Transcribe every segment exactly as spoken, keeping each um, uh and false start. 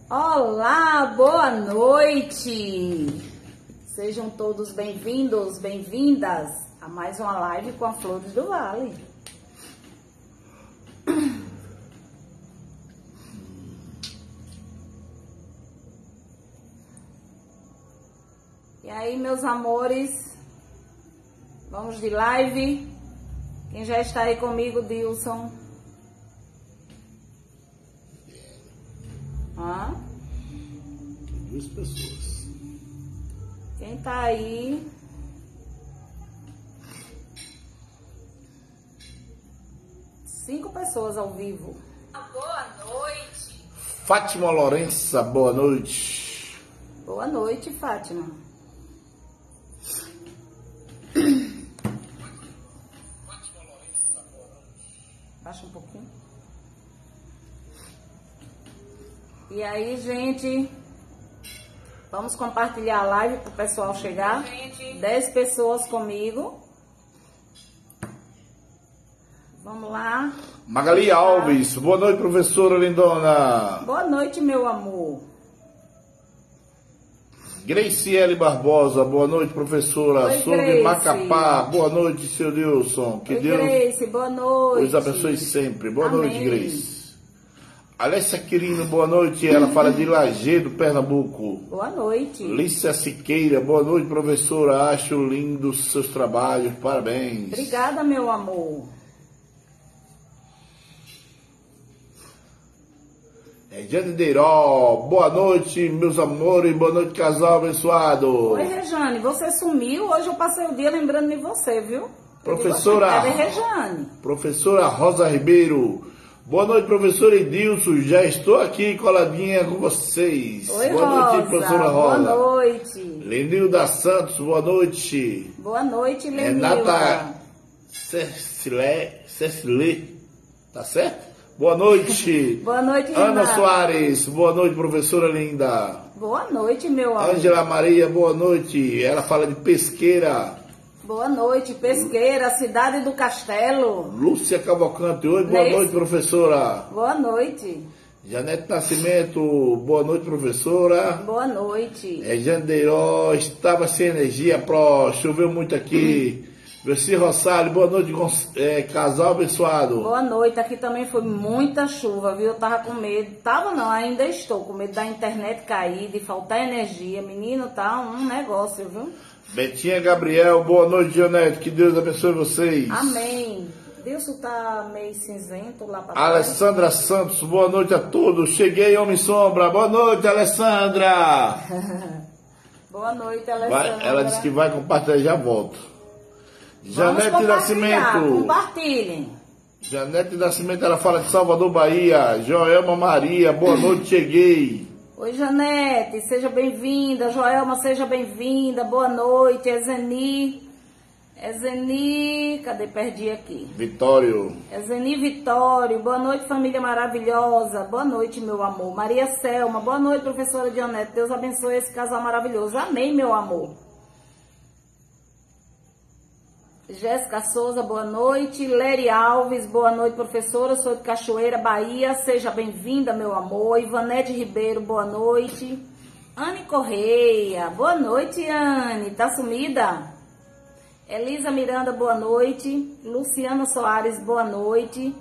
Olá, boa noite! Sejam todos bem-vindos, bem-vindas a mais uma live com a Flores do Vale. E aí, meus amores, vamos de live. Quem já está aí comigo, Dilson? Hã? Duas pessoas. Quem tá aí? Cinco pessoas ao vivo. Boa noite. Fátima Lourença, boa noite. Boa noite, Fátima. Baixa um pouquinho. E aí, gente, vamos compartilhar a live para o pessoal chegar. Dez pessoas comigo. Vamos lá. Magali Alves, boa noite, professora lindona. Boa noite, meu amor. Graciele Barbosa, boa noite, professora. Oi, Sobre Grace. Macapá, boa noite, seu Dilson. Que Oi, Deus Grace, boa noite. os abençoe sempre. Boa Amém. noite, Grace. Alessia Quirino, boa noite. Ela fala de Lajeado, Pernambuco. Boa noite. Lícia Siqueira, boa noite, professora. Acho lindo os seus trabalhos, parabéns. Obrigada, meu amor. Regiane Deiró, boa noite, meus amores, boa noite, casal abençoado. Oi, Rejane, você sumiu? Hoje eu passei o dia lembrando de você, viu? Professora, Cadê Rejane? Professora Rosa Ribeiro, boa noite, professora Edilson, já estou aqui coladinha com vocês. Oi, boa Rosa. noite, professora Rosa. Boa noite. Lenilda Santos, boa noite. Boa noite, Lenilda. Renata Cecile, Cecile, tá certo? Boa noite. Boa noite, Ana Renata. Soares, boa noite, professora linda. Boa noite, meu amor. Ângela Maria, boa noite. Ela fala de Pesqueira. Boa noite, Pesqueira, cidade do Castelo. Lúcia Cavalcante, oi, boa Não é noite, isso? professora. Boa noite. Janete Nascimento, boa noite, professora. Boa noite. Regiane Deiró, estava sem energia, pro, choveu muito aqui. Verci Rossali, boa noite, é, casal abençoado. Boa noite, aqui também foi muita chuva, viu? Eu tava com medo, tava não, ainda estou com medo da internet cair, de faltar energia. Menino, tá um negócio, viu? Betinha Gabriel, boa noite, Janete, que Deus abençoe vocês. Amém. Dilson tá meio cinzento lá pra trás. Alessandra Santos, boa noite a todos. Cheguei, Homem Sombra, boa noite, Alessandra. Boa noite, Alessandra. Vai, ela disse que vai compartilhar e já volto. Vamos Janete compartilhar, Nascimento. compartilhem. Janete Nascimento, ela fala de Salvador, Bahia. Joelma Maria, boa noite, cheguei. Oi, Janete, seja bem-vinda. Joelma, seja bem-vinda. Boa noite. Ezeni. Ezeni, cadê? Perdi aqui. Vitório. Ezeni Vitório, boa noite, família maravilhosa. Boa noite, meu amor. Maria Selma, boa noite, professora Dionete. Deus abençoe esse casal maravilhoso. Amém, meu amor. Jéssica Souza, boa noite. Lery Alves, boa noite, professora. Sou de Cachoeira, Bahia. Seja bem-vinda, meu amor. Ivanete Ribeiro, boa noite. Anne Correia, boa noite, Anne. Tá sumida? Elisa Miranda, boa noite. Luciana Soares, boa noite.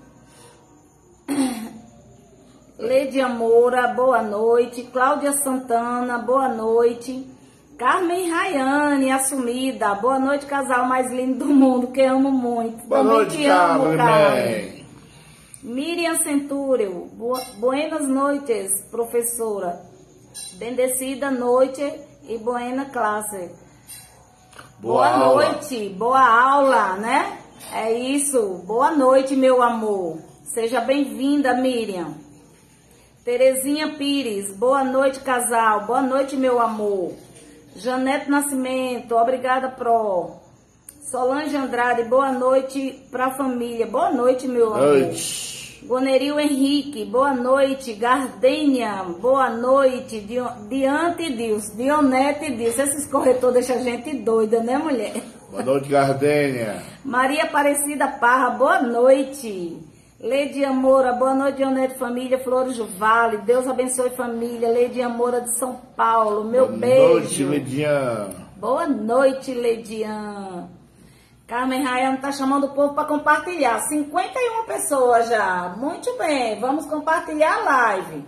Leidia Moura, boa noite. Cláudia Santana, boa noite. Carmen Rayane, assumida. Boa noite, casal mais lindo do mundo, que amo muito. Boa Também noite, te amo, Carmen. Carmen. Miriam Centúrio, boa, buenas noites, professora. Bendecida noite e buena classe. Boa, Boa aula. noite, boa aula, né? É isso. Boa noite, meu amor. Seja bem-vinda, Miriam. Terezinha Pires, boa noite, casal. Boa noite, meu amor. Janete Nascimento, obrigada, Pro. Solange Andrade, boa noite para a família. Boa noite, meu amor. Noite. Goneril Henrique, boa noite. Gardênia, boa noite. Diante Deus, Dionete Deus. Esses corretores deixam a gente doida, né, mulher? Boa noite, Gardênia. Maria Aparecida Parra, boa noite. Leidia Moura, boa noite, Dionete, família, Flores do Vale. Deus abençoe, família. Leidia Moura de São Paulo, meu boa beijo. Boa noite, Leidian. Boa noite, Leidian. Carmen Rayane tá chamando o povo para compartilhar. cinquenta e uma pessoas já. Muito bem, vamos compartilhar a live.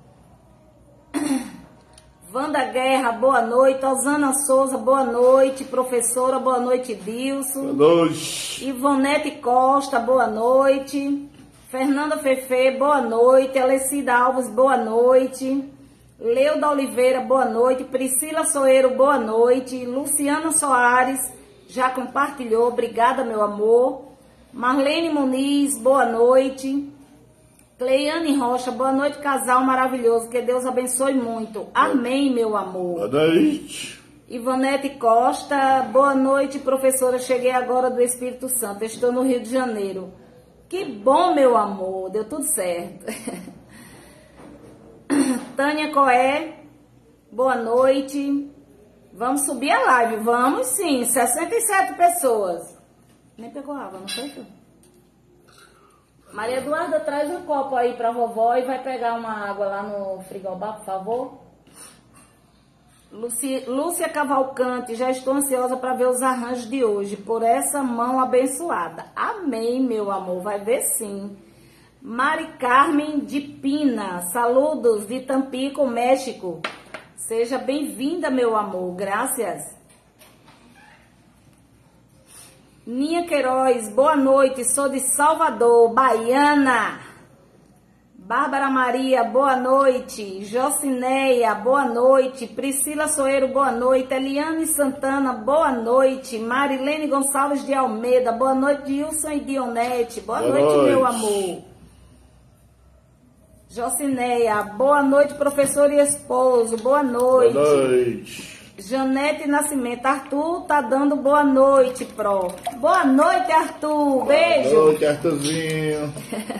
Wanda Guerra, boa noite. Osana Souza, boa noite. Professora, boa noite, Dilson. Boa noite. Ivonete Costa, boa noite. Fernanda Fefe, boa noite. Alecida Alves, boa noite. Leuda Oliveira, boa noite. Priscila Soeiro, boa noite. Luciana Soares, já compartilhou. Obrigada, meu amor. Marlene Muniz, boa noite. Cleiane Rocha, boa noite, casal maravilhoso. Que Deus abençoe muito. Amém, meu amor. Boa noite. Ivonete Costa, boa noite, professora. Cheguei agora do Espírito Santo. Estou no Rio de Janeiro. Que bom, meu amor. Deu tudo certo. Tânia Coé, boa noite. Vamos subir a live. Vamos sim. sessenta e sete pessoas. Nem pegou água, não foi, filho? Maria Eduarda, traz um copo aí pra vovó e vai pegar uma água lá no frigobar, por favor. Luci, Lúcia Cavalcante, já estou ansiosa para ver os arranjos de hoje, por essa mão abençoada. Amém, meu amor, vai ver sim. Mari Carmen de Pina, saludos de Tampico, México. Seja bem-vinda, meu amor, graças. Ninha Queiroz, boa noite, sou de Salvador, baiana. Bárbara Maria, boa noite. Jocineia, boa noite. Priscila Soeiro, boa noite. Eliane Santana, boa noite. Marilene Gonçalves de Almeida, boa noite. Wilson e Dionete, boa, boa noite, noite, meu amor. Jocineia, boa noite, professor e esposo, boa noite. Boa noite. Janete Nascimento, Arthur tá dando boa noite, pro. Boa noite, Arthur, beijo. Boa noite, Arthurzinho.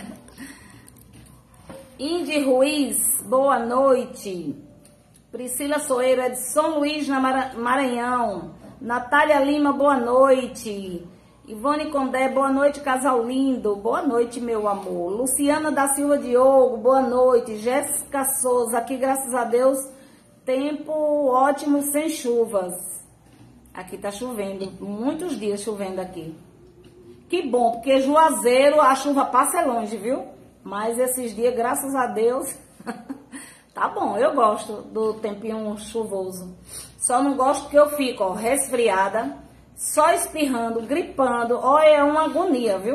Indy Ruiz, boa noite. Priscila Soeiro, é de São Luís, na Maranhão. Natália Lima, boa noite. Ivone Condé, boa noite, casal lindo. Boa noite, meu amor. Luciana da Silva Diogo, boa noite. Jéssica Souza, aqui, graças a Deus, tempo ótimo, sem chuvas. Aqui tá chovendo, muitos dias chovendo aqui. Que bom, porque Juazeiro a chuva passa longe, viu? Mas esses dias, graças a Deus, tá bom. Eu gosto do tempinho chuvoso. Só não gosto que eu fico, ó, resfriada, só espirrando, gripando. Ó, é uma agonia, viu?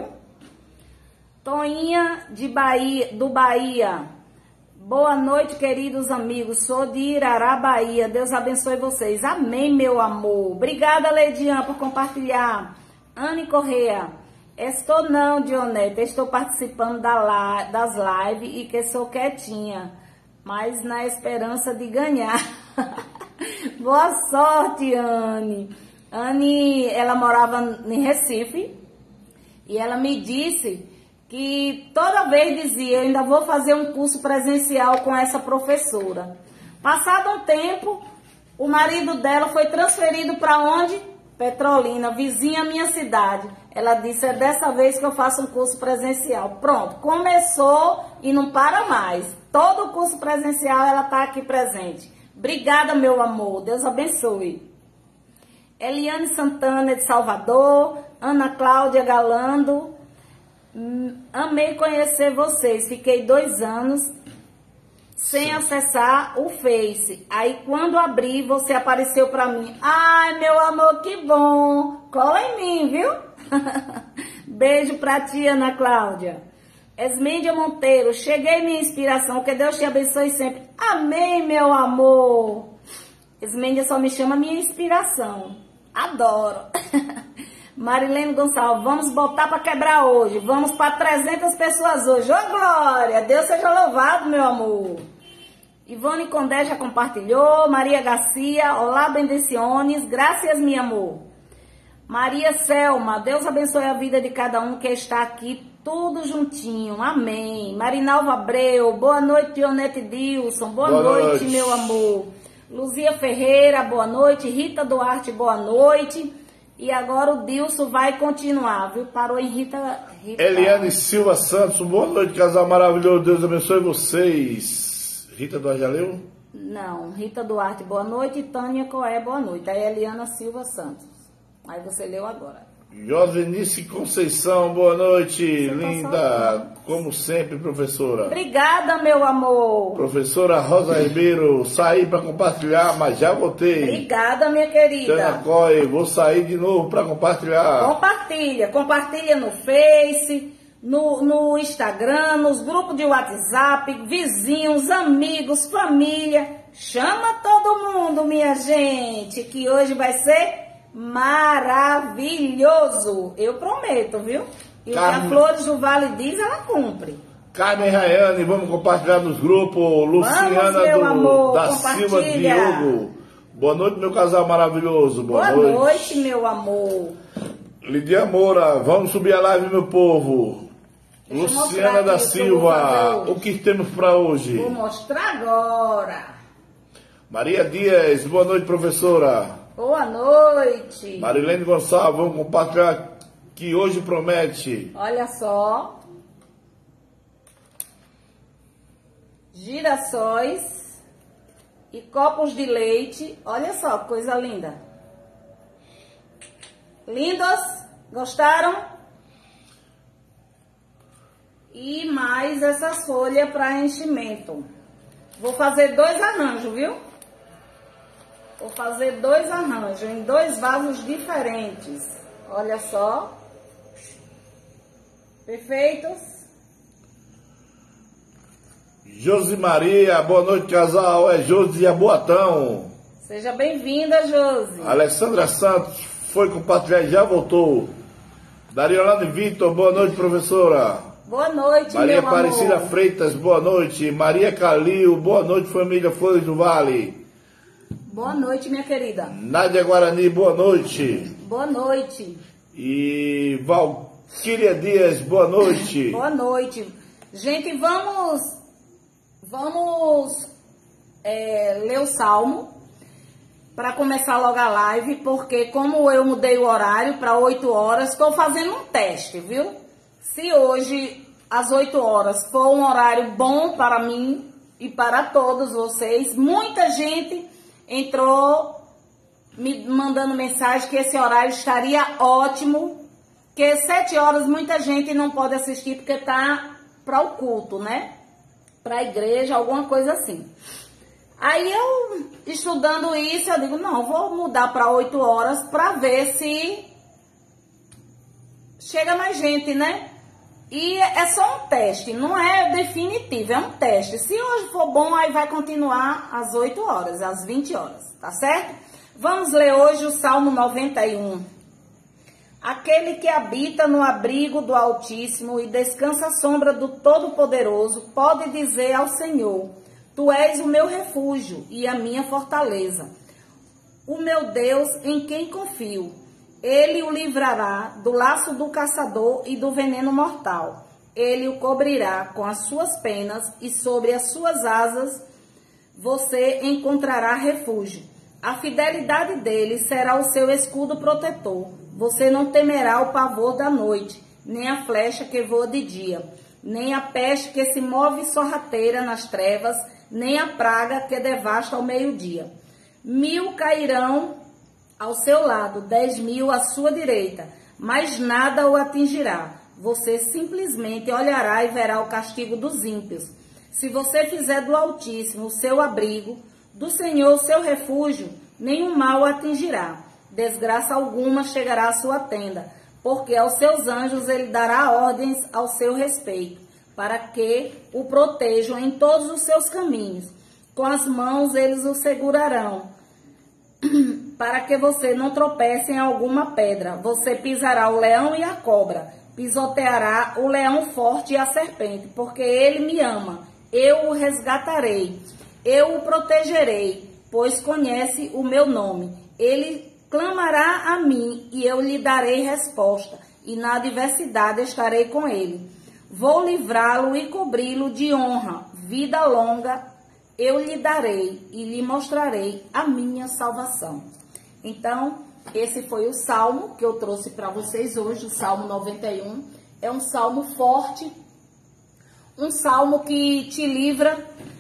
Toinha de Bahia, do Bahia. Boa noite, queridos amigos. Sou de Irará, Bahia. Deus abençoe vocês. Amém, meu amor. Obrigada, Leidian, por compartilhar. Anne Correia. Estou não, Dionete. Estou participando da, das lives e que sou quietinha, mas na esperança de ganhar. Boa sorte, Anne. Anne, ela morava em Recife e ela me disse que toda vez dizia, eu ainda vou fazer um curso presencial com essa professora. Passado um tempo, o marido dela foi transferido para onde? Petrolina, vizinha à minha cidade. Ela disse, é dessa vez que eu faço um curso presencial. Pronto, começou e não para mais. Todo o curso presencial ela está aqui presente. Obrigada, meu amor. Deus abençoe. Eliane Santana de Salvador. Ana Cláudia Galando. Amei conhecer vocês. Fiquei dois anos sem acessar o Face. Aí quando abri, você apareceu pra mim. Ai, meu amor, que bom. Cola em mim, viu? Beijo pra ti, Ana Cláudia. Esmíndia Monteiro. Cheguei minha inspiração. Que Deus te abençoe sempre. Amém, meu amor. Esmíndia só me chama minha inspiração. Adoro. Marilene Gonçalves, vamos botar para quebrar hoje. Vamos para trezentas pessoas hoje. Ô, glória! Deus seja louvado, meu amor. Ivone Condé já compartilhou. Maria Garcia, olá, bendiciones. Graças, meu amor. Maria Selma, Deus abençoe a vida de cada um que está aqui, tudo juntinho. Amém. Marinalva Abreu, boa noite, Dionete Dilson. Boa, boa noite, noite, meu amor. Luzia Ferreira, boa noite. Rita Duarte, boa noite. E agora o Dilson vai continuar, viu? Parou em Rita... Rita... Eliane Silva Santos, boa noite, casal maravilhoso, Deus abençoe vocês. Rita do Ajaleu? Não, Rita Duarte, boa noite. Tânia Coé, boa noite. Aí Eliana Silva Santos. Aí você leu agora. Josenice Conceição, boa noite, Você linda, como sempre, professora. Obrigada, meu amor. Professora Rosa Ribeiro, saí para compartilhar, mas já voltei. Obrigada, minha querida. Tânia Coy, vou sair de novo para compartilhar. Compartilha, compartilha no Face, no, no Instagram, nos grupos de WhatsApp, vizinhos, amigos, família. Chama todo mundo, minha gente, que hoje vai ser maravilhoso. Eu prometo, viu? E Carmen... o que a Flores do Vale diz, ela cumpre. Carmen Rayane, vamos compartilhar nos grupos. Luciana vamos, meu do, amor, da Silva Diogo. Boa noite, meu casal maravilhoso. Boa, Boa noite. noite, meu amor. Lidia Moura, vamos subir a live, meu povo. Deixa Luciana da Silva, o que temos para hoje? Vou mostrar agora. Maria Dias, boa noite, professora. Boa noite. Marilene Gonçalves, vamos compartilhar que hoje promete. Olha só. Girassóis e copos de leite. Olha só, coisa linda. Lindos? Gostaram? E mais essas folhas para enchimento. Vou fazer dois arranjos, viu? Vou fazer dois arranjos em dois vasos diferentes. Olha só. Perfeitos? Josi Maria, boa noite, casal. É Josi Aboatão. Seja bem-vinda, Josi. Alessandra Santos foi compartilhar e já voltou. Dariolane Vitor, boa noite, professora. Boa noite, Maria meu Aparecida amor. Freitas, boa noite. Maria Calil, boa noite, família Flores do Vale. Boa noite, minha querida. Nádia Guarani, boa noite. Boa noite. E Valquíria Dias, boa noite. Boa noite. Gente, vamos, vamos é, ler o Salmo para começar logo a live, porque como eu mudei o horário para oito horas, estou fazendo um teste, viu? Se hoje, às oito horas, for um horário bom para mim e para todos vocês, muita gente entrou me mandando mensagem que esse horário estaria ótimo, que sete horas muita gente não pode assistir porque está para o culto, né? Para a igreja, alguma coisa assim. Aí eu, estudando isso, eu digo, não, vou mudar para oito horas para ver se chega mais gente, né? E é só um teste, não é definitivo, é um teste. Se hoje for bom, aí vai continuar às oito horas, às vinte horas, tá certo? Vamos ler hoje o Salmo noventa e um. Aquele que habita no abrigo do Altíssimo e descansa à sombra do Todo-Poderoso, pode dizer ao Senhor, Tu és o meu refúgio e a minha fortaleza, o meu Deus em quem confio. Ele o livrará do laço do caçador e do veneno mortal. Ele o cobrirá com as suas penas e sobre as suas asas você encontrará refúgio. A fidelidade dele será o seu escudo protetor. Você não temerá o pavor da noite, nem a flecha que voa de dia, nem a peste que se move sorrateira nas trevas, nem a praga que devasta ao meio-dia. Mil cairão ao seu lado, dez mil à sua direita, mas nada o atingirá. Você simplesmente olhará e verá o castigo dos ímpios. Se você fizer do Altíssimo o seu abrigo, do Senhor o seu refúgio, nenhum mal o atingirá. Desgraça alguma chegará à sua tenda, porque aos seus anjos ele dará ordens ao seu respeito, para que o protejam em todos os seus caminhos. Com as mãos eles o segurarão, para que você não tropece em alguma pedra. Você pisará o leão e a cobra, pisoteará o leão forte e a serpente, porque ele me ama. Eu o resgatarei, eu o protegerei, pois conhece o meu nome. Ele clamará a mim e eu lhe darei resposta, e na adversidade estarei com ele. Vou livrá-lo e cobri-lo de honra, vida longa eu lhe darei e lhe mostrarei a minha salvação. Então, esse foi o salmo que eu trouxe para vocês hoje, o Salmo noventa e um. É um salmo forte, um salmo que te livra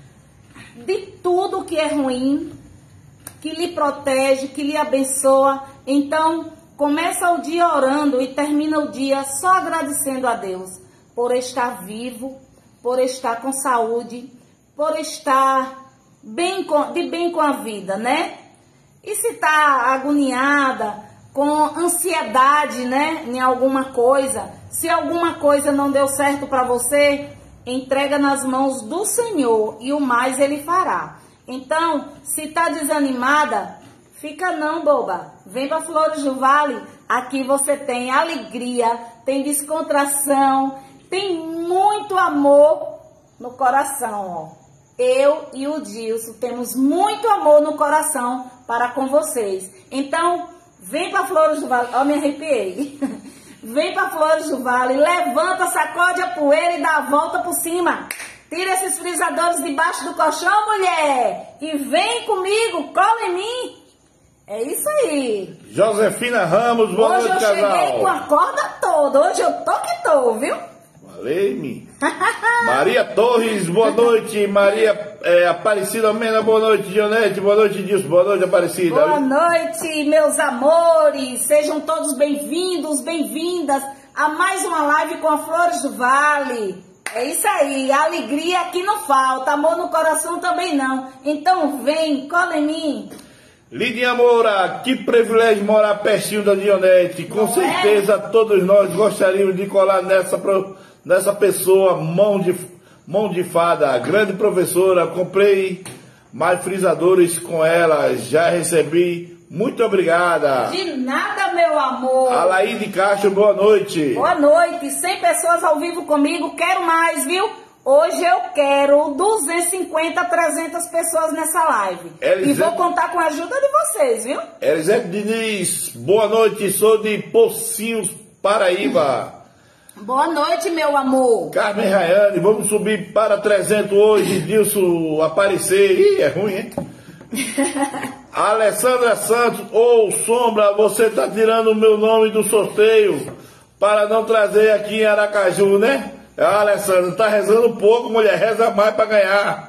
de tudo que é ruim, que lhe protege, que lhe abençoa. Então, começa o dia orando e termina o dia só agradecendo a Deus por estar vivo, por estar com saúde, por estar bem com, de bem com a vida, né? E se está agoniada, com ansiedade, né, em alguma coisa, se alguma coisa não deu certo para você, entrega nas mãos do Senhor e o mais Ele fará. Então, se está desanimada, fica não, boba. Vem para Flores do Vale, aqui você tem alegria, tem descontração, tem muito amor no coração, ó. Eu e o Dilson temos muito amor no coração para com vocês. Então, vem para Flores do Vale. Ó, me arrepiei. Vem para Flores do Vale, levanta, sacode a poeira e dá a volta por cima. Tira esses frisadores debaixo do colchão, mulher. E vem comigo, cola em mim. É isso aí. Josefina Ramos, boa noite, casal. Hoje eu cheguei com a corda toda. Hoje eu tô que tô, viu? Valeu-me. Maria Torres, boa noite. Maria é, Aparecida Mena, boa noite. Dionete, boa noite. Dilson, boa noite, Aparecida. Boa noite, meus amores. Sejam todos bem-vindos, bem-vindas a mais uma live com a Flores do Vale. É isso aí, alegria aqui não falta, amor no coração também não. Então vem, cola em mim. Lidinha Moura, que privilégio morar pertinho da Dionete. Com não certeza é? Todos nós gostaríamos de colar nessa, nessa pessoa, mão de, mão de fada, grande professora. Comprei mais frisadores com ela, já recebi. Muito obrigada. De nada, meu amor. Alaide Castro, boa noite. Boa noite, cem pessoas ao vivo comigo, quero mais, viu? Hoje eu quero duzentas e cinquenta, trezentas pessoas nessa live. Elisete... E vou contar com a ajuda de vocês, viu? Elisete Diniz, boa noite, sou de Pocinhos, Paraíba. Boa noite, meu amor. Carmen Rayane, vamos subir para trezentos hoje, Dilson aparecer. Ih, é ruim, hein? Alessandra Santos, ou oh, Sombra, você tá tirando o meu nome do sorteio para não trazer aqui em Aracaju, né? Ah, Alessandra, tá rezando pouco, mulher, reza mais para ganhar.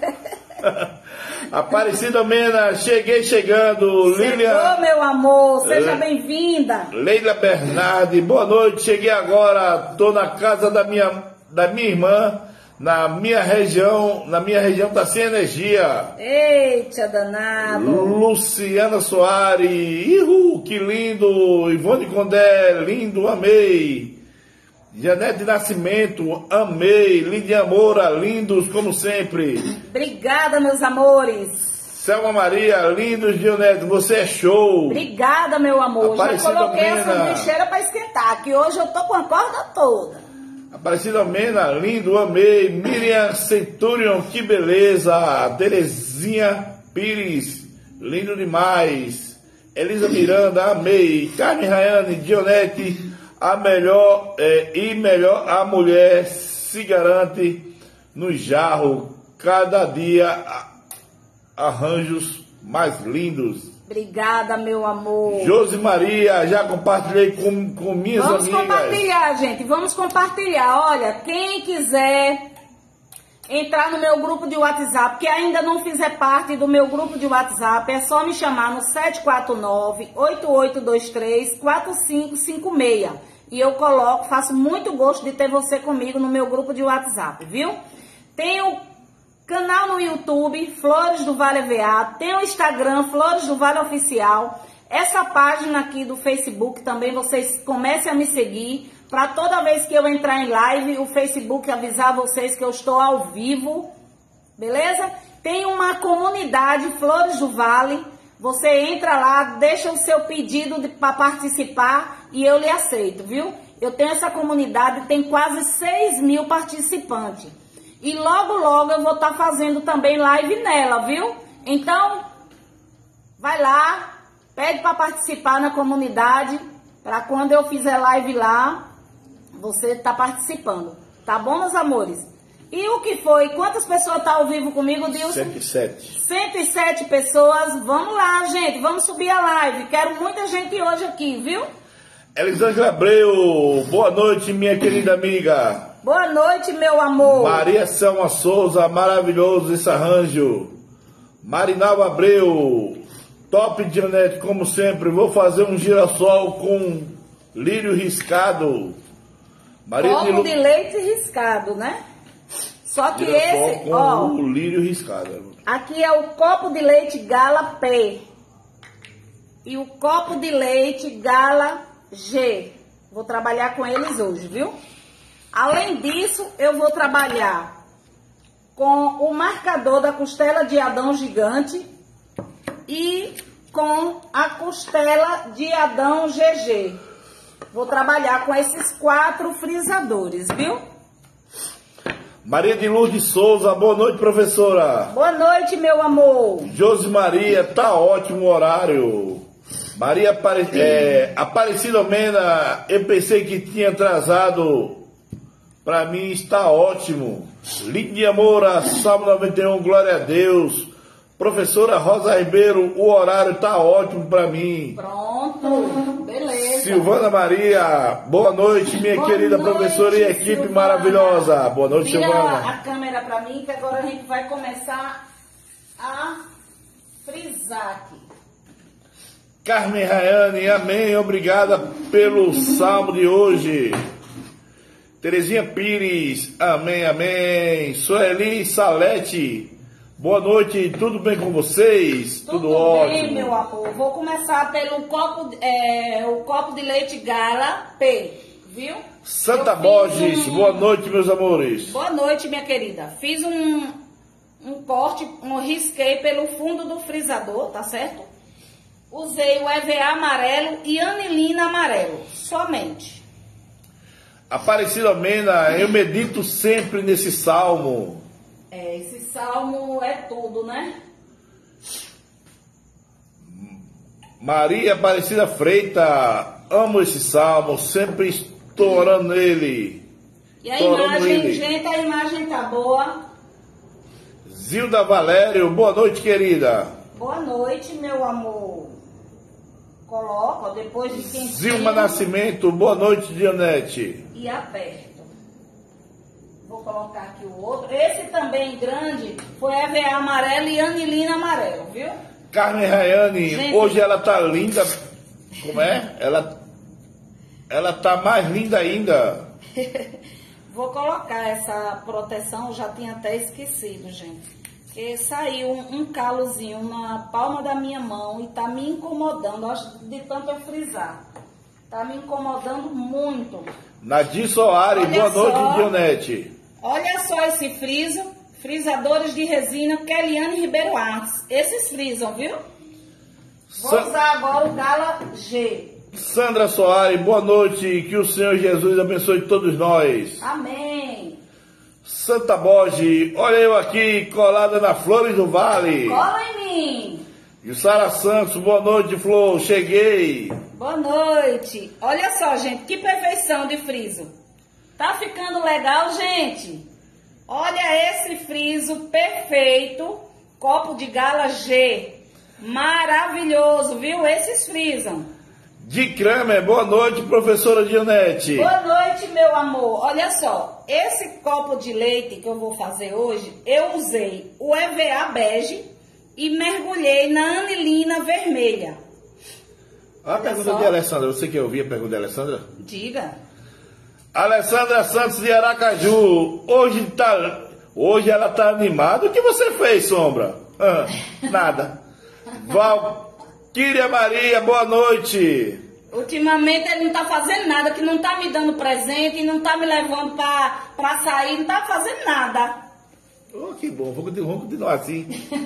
Aparecida Mena, cheguei chegando. Chegou, Lilian, meu amor, seja Le... bem-vinda. Leila Bernardi, boa noite, cheguei agora, tô na casa da minha, da minha irmã. Na minha região, na minha região tá sem energia. Eita, danado. Luciana Soares, ihu, que lindo. Ivone Condé, lindo, amei. Janete Nascimento, amei. Lidia Moura, lindos como sempre. Obrigada, meus amores. Selma Maria, lindos, Dionete, você é show. Obrigada, meu amor. Aparecida Já coloquei Mena. A sanduicheira para esquentar, que hoje eu tô com a corda toda. Aparecida Mena, lindo, amei. Miriam Centurion, que beleza. Terezinha Pires, lindo demais. Elisa Miranda, amei. Carmen Rayane, Dionete, a melhor é, e melhor a mulher se garante no jarro. Cada dia arranjos mais lindos. Obrigada, meu amor. Josi Maria, já compartilhei com, com minhas vamos amigas. Vamos compartilhar, gente. Vamos compartilhar. Olha, quem quiser entrar no meu grupo de WhatsApp, que ainda não fizer parte do meu grupo de WhatsApp, é só me chamar no sete quatro nove, oito oito dois três, quatro cinco cinco seis. E eu coloco, faço muito gosto de ter você comigo no meu grupo de WhatsApp, viu? Tenho canal no YouTube, Flores do Vale V A, tem o Instagram, Flores do Vale Oficial, essa página aqui do Facebook também, vocês comecem a me seguir, para toda vez que eu entrar em live, o Facebook avisar vocês que eu estou ao vivo, beleza? Tem uma comunidade, Flores do Vale, você entra lá, deixa o seu pedido para participar e eu lhe aceito, viu? Eu tenho essa comunidade, tem quase seis mil participantes. E logo, logo eu vou estar fazendo também live nela, viu? Então, vai lá, pede para participar na comunidade, para quando eu fizer live lá, você tá participando. Tá bom, meus amores? E o que foi? Quantas pessoas estão ao vivo comigo, Dilson? cento e sete. cento e sete pessoas. Vamos lá, gente. Vamos subir a live. Quero muita gente hoje aqui, viu? Elisângela Abreu, boa noite, minha querida amiga. Boa noite, meu amor. Maria Selma Souza, maravilhoso esse arranjo. Marinalva Abreu, top, Dionete, como sempre. Vou fazer um girassol com lírio riscado. Maria Copo de, Lu... de leite riscado, né? Só que girassol esse, com ó, o lírio riscado. aqui é o copo de leite Gala P e o copo de leite Gala G. Vou trabalhar com eles hoje, viu? Além disso, eu vou trabalhar com o marcador da costela de Adão gigante e com a costela de Adão G G. Vou trabalhar com esses quatro frisadores, viu? Maria de Lourdes Souza, boa noite, professora. Boa noite, meu amor. Josi Maria, tá ótimo o horário. Maria Apare... é, Aparecida Mena, eu pensei que tinha atrasado. Pra mim está ótimo. Lídia Moura, Salmo noventa e um, glória a Deus. Professora Rosa Ribeiro, o horário tá ótimo pra mim. Pronto, beleza. Silvana Maria, boa noite, minha Boa querida noite, professora e equipe Silvana. maravilhosa. Boa noite, Vira Silvana. a câmera pra mim que agora a gente vai começar a frisar aqui. Carmen Rayane, amém, obrigada pelo salmo de hoje. Terezinha Pires, amém, amém. Sueli Salete, boa noite, tudo bem com vocês? Tudo, tudo bem, ótimo. meu amor. Vou começar pelo copo, é, o copo de leite Gala P, viu? Santa Eu fiz Borges, um... boa noite, meus amores. Boa noite, minha querida. Fiz um, um corte, um risquei pelo fundo do frisador, tá certo? Usei o E V A amarelo e anilina amarelo, somente. Aparecida Mena, eu medito sempre nesse salmo. É, esse salmo é tudo, né? Maria Aparecida Freita, amo esse salmo, sempre estou orando nele. E a Estou orando imagem, nele. gente, a imagem tá boa. Zilda Valério, boa noite, querida. Boa noite, meu amor. Coloca, ó, depois de quentinho. Zilma Nascimento, boa noite, Dionete. E aperto. Vou colocar aqui o outro. Esse também grande foi E V A amarelo e anilina amarelo, viu? Carmen Rayane, Gente. hoje ela tá linda. Como é? Ela, ela tá mais linda ainda. Vou colocar essa proteção, já tinha até esquecido, gente. Porque saiu um, um calozinho na palma da minha mão e tá me incomodando, acho de tanto eu frisar. Tá me incomodando muito. Nadir Soares, Olha boa só. noite, Dionete. Olha só esse friso, frisadores de resina Keliane Ribeiro Artes. Esses frisam, viu? Vou Sa- usar agora o Gala G. Sandra Soares, boa noite, que o Senhor Jesus abençoe todos nós. Amém. Santa Borges, olha eu aqui colada na Flores do Vale. Cola em mim. E Sara Santos, boa noite, Flor, cheguei. Boa noite. Olha só, gente, que perfeição de friso. Tá ficando legal, gente? Olha esse friso perfeito, copo de Gala G. Maravilhoso, viu? Esses frisam. Di Kramer, boa noite, professora Dionete. Boa noite, meu amor. Olha só, esse copo de leite que eu vou fazer hoje, eu usei o E V A bege e mergulhei na anilina vermelha. A pergunta só. de Alessandra, você quer ouvir a pergunta de Alessandra? Diga. Alessandra Santos de Aracaju, hoje, tá, hoje ela tá animada. O que você fez, Sombra? Ah, nada. Valquíria Maria, boa noite. Ultimamente ele não tá fazendo nada, que não tá me dando presente, não tá me levando pra, pra sair, não tá fazendo nada. Oh, que bom, vamos continuar, vamos continuar assim.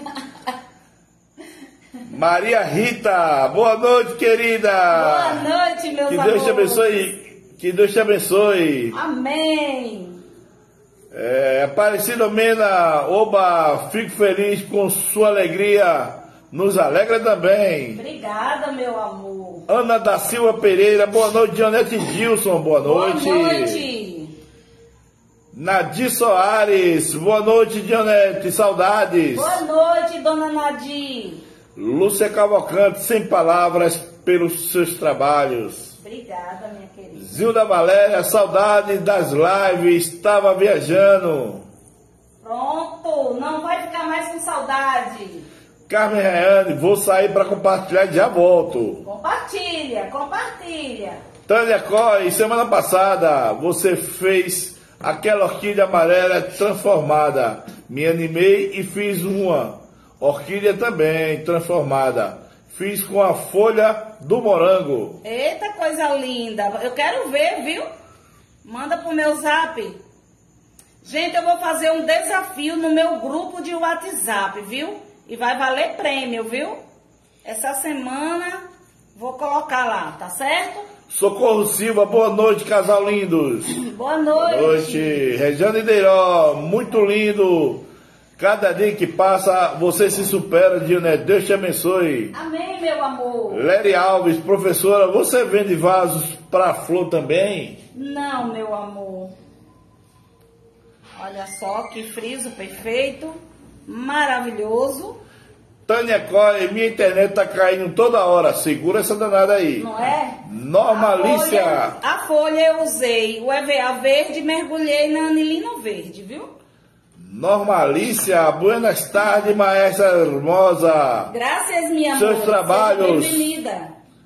Maria Rita, boa noite, querida. Boa noite, meus Que amores. Deus te abençoe. Que Deus te abençoe. Amém. É, Aparecida Mena, oba, fico feliz com sua alegria. Nos alegra também. Obrigada, meu amor. Ana da Silva Pereira, boa noite. Dionete Gilson, boa noite. Boa noite. Nadir Soares, boa noite, Dionete, saudades. Boa noite, dona Nadir. Lúcia Cavalcante, sem palavras pelos seus trabalhos. Obrigada, minha querida. Zilda Valéria, saudades das lives, estava viajando. Pronto, não vai ficar mais com saudade. Carmen Reane, vou sair para compartilhar e já volto. Compartilha, compartilha. Tânia Coy, semana passada você fez aquela orquídea amarela transformada. Me animei e fiz uma orquídea também transformada. Fiz com a folha do morango. Eita, coisa linda. Eu quero ver, viu? Manda pro meu zap. Gente, eu vou fazer um desafio no meu grupo de WhatsApp, viu? E vai valer prêmio, viu? Essa semana vou colocar lá, tá certo? Socorro Silva, boa noite, casal lindos. Boa noite. Boa noite. Regiane Deiró, muito lindo. Cada dia que passa, você se supera, Dionete. Deus te abençoe. Amém, meu amor. Lery Alves, professora, você vende vasos para flor também? Não, meu amor. Olha só que friso perfeito. Maravilhoso. Tânia Coy, minha internet tá caindo toda hora. Segura essa danada aí. Não é? Normalícia. A folha, a folha eu usei o E V A verde e mergulhei na anilina verde, viu? Normalícia, buenas tardes, maestra hermosa. Graças, minha Seus amor. trabalhos. Seja bem-vinda.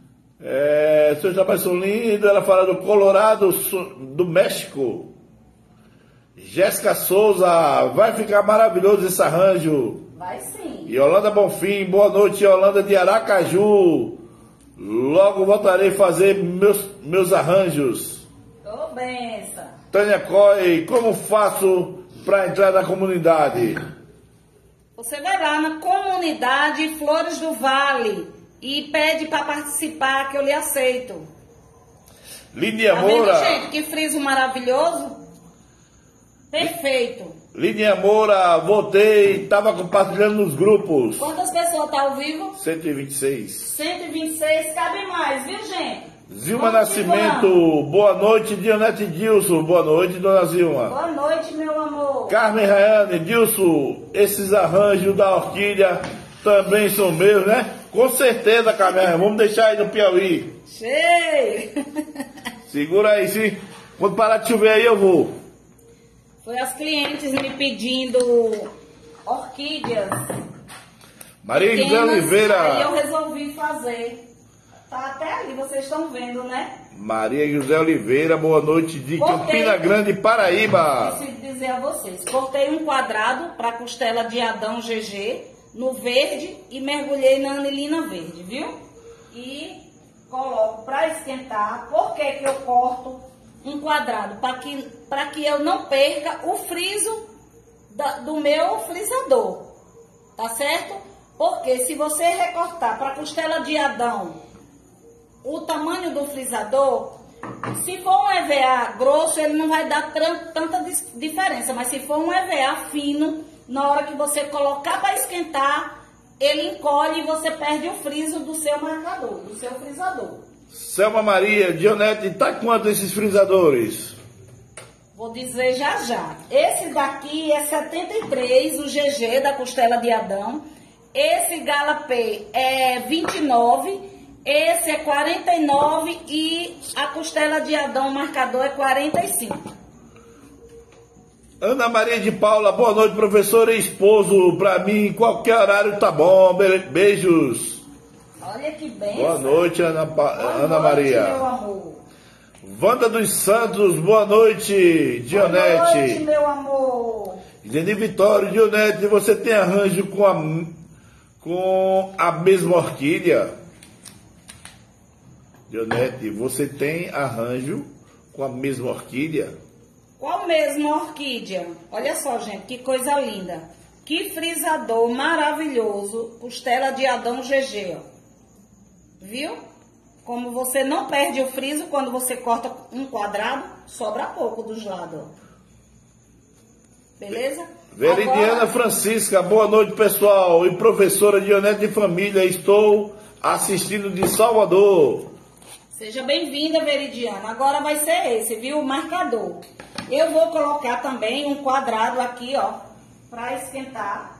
É, seus trabalhos são lindos. Ela fala do Colorado, do México. Jéssica Souza, vai ficar maravilhoso esse arranjo. Vai sim. Yolanda Bonfim, boa noite, Yolanda de Aracaju. Logo voltarei a fazer meus, meus arranjos. Ô, benção. Tânia Coy, como faço para entrar na comunidade? Você vai lá na comunidade Flores do Vale e pede para participar que eu lhe aceito. Línia Tá Moura. vendo, gente? Que friso maravilhoso. Perfeito. Línia Moura, voltei, estava compartilhando nos grupos. Quantas pessoas tá ao vivo? cento e vinte e seis. cento e vinte e seis, cabe mais, viu, gente? Zilma Vamos Nascimento, segurando. boa noite, Dionete Dilson, boa noite, dona Zilma. Boa noite, meu amor. Carmen Rayane, Dilson, esses arranjos da orquídea também são meus, né? Com certeza, Carmen, vamos deixar aí no Piauí. Cheio. Segura aí, sim. Quando parar de chover aí eu vou. Foi as clientes me pedindo orquídeas. Maria José pequenas, Oliveira. Aí eu resolvi fazer. Tá até ali, vocês estão vendo, né? Maria José Oliveira, boa noite de Voltei. Campina Grande, Paraíba. Preciso dizer a vocês. Cortei um quadrado para costela de Adão G G no verde e mergulhei na anilina verde, viu? E coloco para esquentar. Por que que eu corto um quadrado? Para que, para que eu não perca o friso da, do meu frisador. Tá certo? Porque se você recortar para costela de Adão o tamanho do frisador, se for um E V A grosso, ele não vai dar tanta diferença. Mas se for um E V A fino, na hora que você colocar para esquentar, ele encolhe e você perde o friso do seu marcador, do seu frisador. Selma Maria, Dionete, tá quanto esses frisadores? Vou dizer já já. Esse daqui é setenta e três, o G G da costela de Adão. Esse Galapê é vinte e nove, esse é quarenta e nove e a costela de Adão marcador é quarenta e cinco. Ana Maria de Paula, boa noite, professora e esposo. Pra mim, qualquer horário tá bom. Be- Beijos. Olha que bem. Boa noite, Ana, pa- Boa Ana noite, Maria. meu amor. Wanda dos Santos, boa noite, Dionete. Boa noite, meu amor. Jenny Vitório, Dionete, você tem arranjo com a, com a mesma orquídea? Dionete, você tem arranjo com a mesma orquídea? Qual mesmo orquídea? Olha só, gente, que coisa linda. Que frisador maravilhoso. Costela de Adão G G, ó. Viu? Como você não perde o friso quando você corta um quadrado, sobra pouco dos lados, ó. Beleza? Veridiana Agora, Francisca, boa noite, pessoal. E professora Dionete de Família, estou assistindo de Salvador. seja bem-vinda, Veridiana. Agora vai ser esse, viu? O marcador. Eu vou colocar também um quadrado aqui, ó, para esquentar.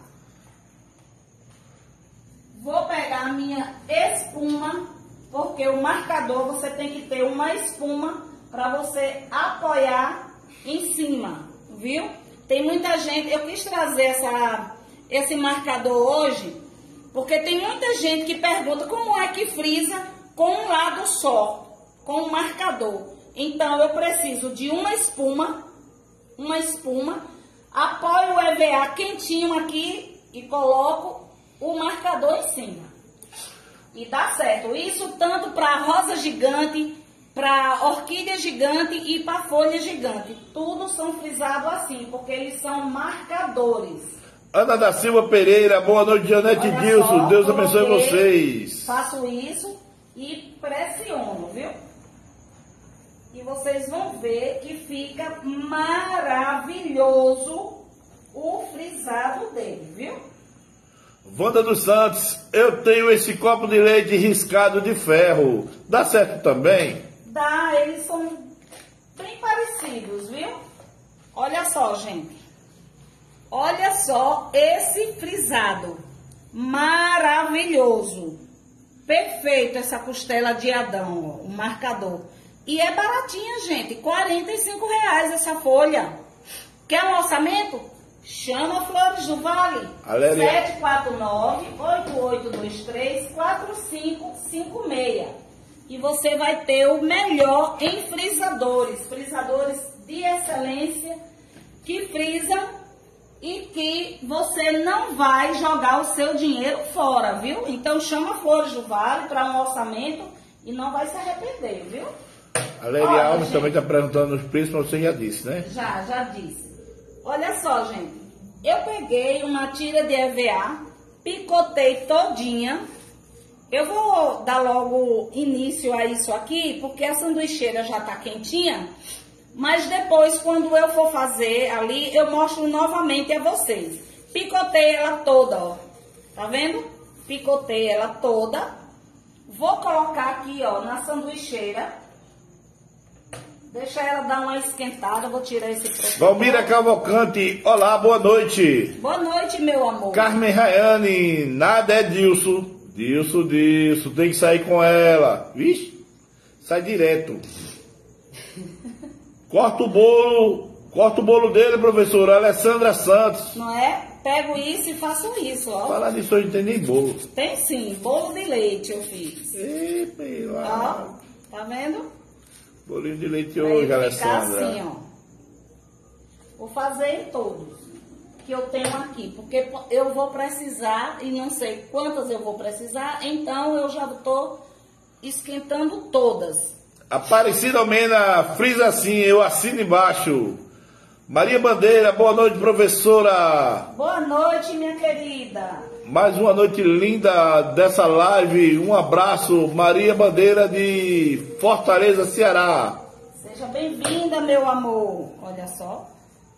Vou pegar a minha espuma, porque o marcador você tem que ter uma espuma para você apoiar em cima, viu? Tem muita gente, eu quis trazer essa, esse marcador hoje, porque tem muita gente que pergunta como é que frisa com um lado só, com um marcador. Então eu preciso de uma espuma, uma espuma, apoio o E V A quentinho aqui e coloco o marcador em cima. E dá certo. Isso tanto para rosa gigante, para orquídea gigante e para folha gigante. Tudo são frisados assim, porque eles são marcadores. Ana da Silva Pereira, boa noite, Janete Dilson. Deus abençoe vocês. Faço isso e pressiono, viu? E vocês vão ver que fica maravilhoso o frisado dele, viu? Wanda dos Santos, eu tenho esse copo de leite riscado de ferro. Dá certo também? Dá, eles são bem parecidos, viu? Olha só, gente. Olha só esse frisado. Maravilhoso. Perfeito essa costela de Adão, ó, o marcador. E é baratinha, gente. quarenta e cinco reais essa folha. Quer um orçamento? Chama Flores do Vale. sete quatro nove, oito oito dois três, quatro cinco cinco seis. E você vai ter o melhor em frisadores. Frisadores de excelência que frisam e que você não vai jogar o seu dinheiro fora, viu? Então chama Flores do Vale para um orçamento e não vai se arrepender, viu? A Lélia Alves também está perguntando os preços, mas você já disse, né? Já, já disse. Olha só, gente. Eu peguei uma tira de E V A, picotei todinha. Eu vou dar logo início a isso aqui, porque a sanduicheira já está quentinha. Mas depois, quando eu for fazer ali, eu mostro novamente a vocês. Picotei ela toda, ó. Tá vendo? Picotei ela toda. Vou colocar aqui, ó, na sanduicheira. Deixa ela dar uma esquentada, vou tirar esse protetor. Valmira Cavalcante, olá, boa noite. Boa noite, meu amor. Carmen Rayane, nada é Dilson. Dilson, Dilson, tem que sair com ela. Vixe, sai direto. Corta o bolo, corta o bolo dele, professora Alessandra Santos. Não é? Pego isso e faço isso, ó. Falar disso, eu não tem nem bolo. Tem sim, bolo de leite eu fiz. Eita, ó, tá vendo? Bolinho de leite hoje, Alessandra. Assim, ó. Vou fazer em todos que eu tenho aqui, porque eu vou precisar, e não sei quantas eu vou precisar, então eu já estou esquentando todas. Aparecida Almena, frisa assim, eu assino embaixo. Maria Bandeira, boa noite, professora. Boa noite, minha querida. Mais uma noite linda dessa live. Um abraço, Maria Bandeira de Fortaleza, Ceará. Seja bem-vinda, meu amor. Olha só.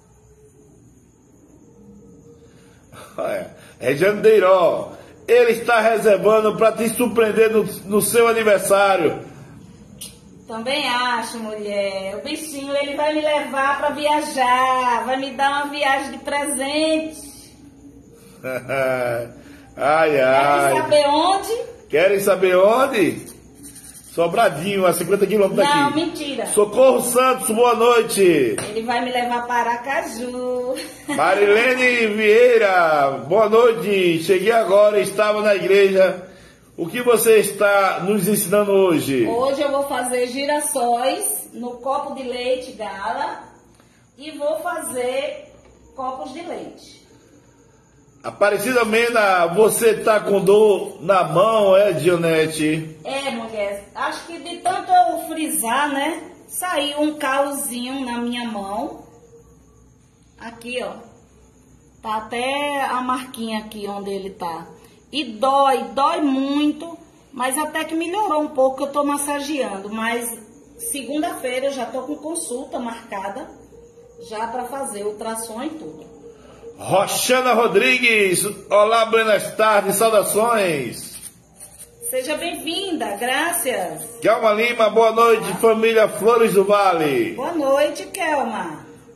É, Regiane Deiró, ele está reservando para te surpreender no, no seu aniversário. Também acho, mulher. O bichinho, ele vai me levar para viajar. Vai me dar uma viagem de presente. Ai, ai. Querem saber onde? Querem saber onde? Sobradinho, a cinquenta quilômetros daqui. Não, mentira. Socorro Santos, boa noite. Ele vai me levar para Aracaju. Marilene Vieira, boa noite. Cheguei agora, estava na igreja. O que você está nos ensinando hoje? Hoje eu vou fazer girassóis no copo de leite Gala e vou fazer copos de leite. Aparecida Mena, você tá com dor na mão, é, Dionete? É, mulher, acho que de tanto eu frisar, né, saiu um calzinho na minha mão. Aqui, ó, tá até a marquinha aqui onde ele tá. E dói, dói muito, mas até que melhorou um pouco que eu tô massageando. Mas segunda-feira eu já tô com consulta marcada, já para fazer ultrassom e tudo. Roxana Rodrigues, olá, buenas tardes, saudações. Seja bem-vinda, graças. Kelma Lima, boa noite, família Flores do Vale. Boa noite, Kelma.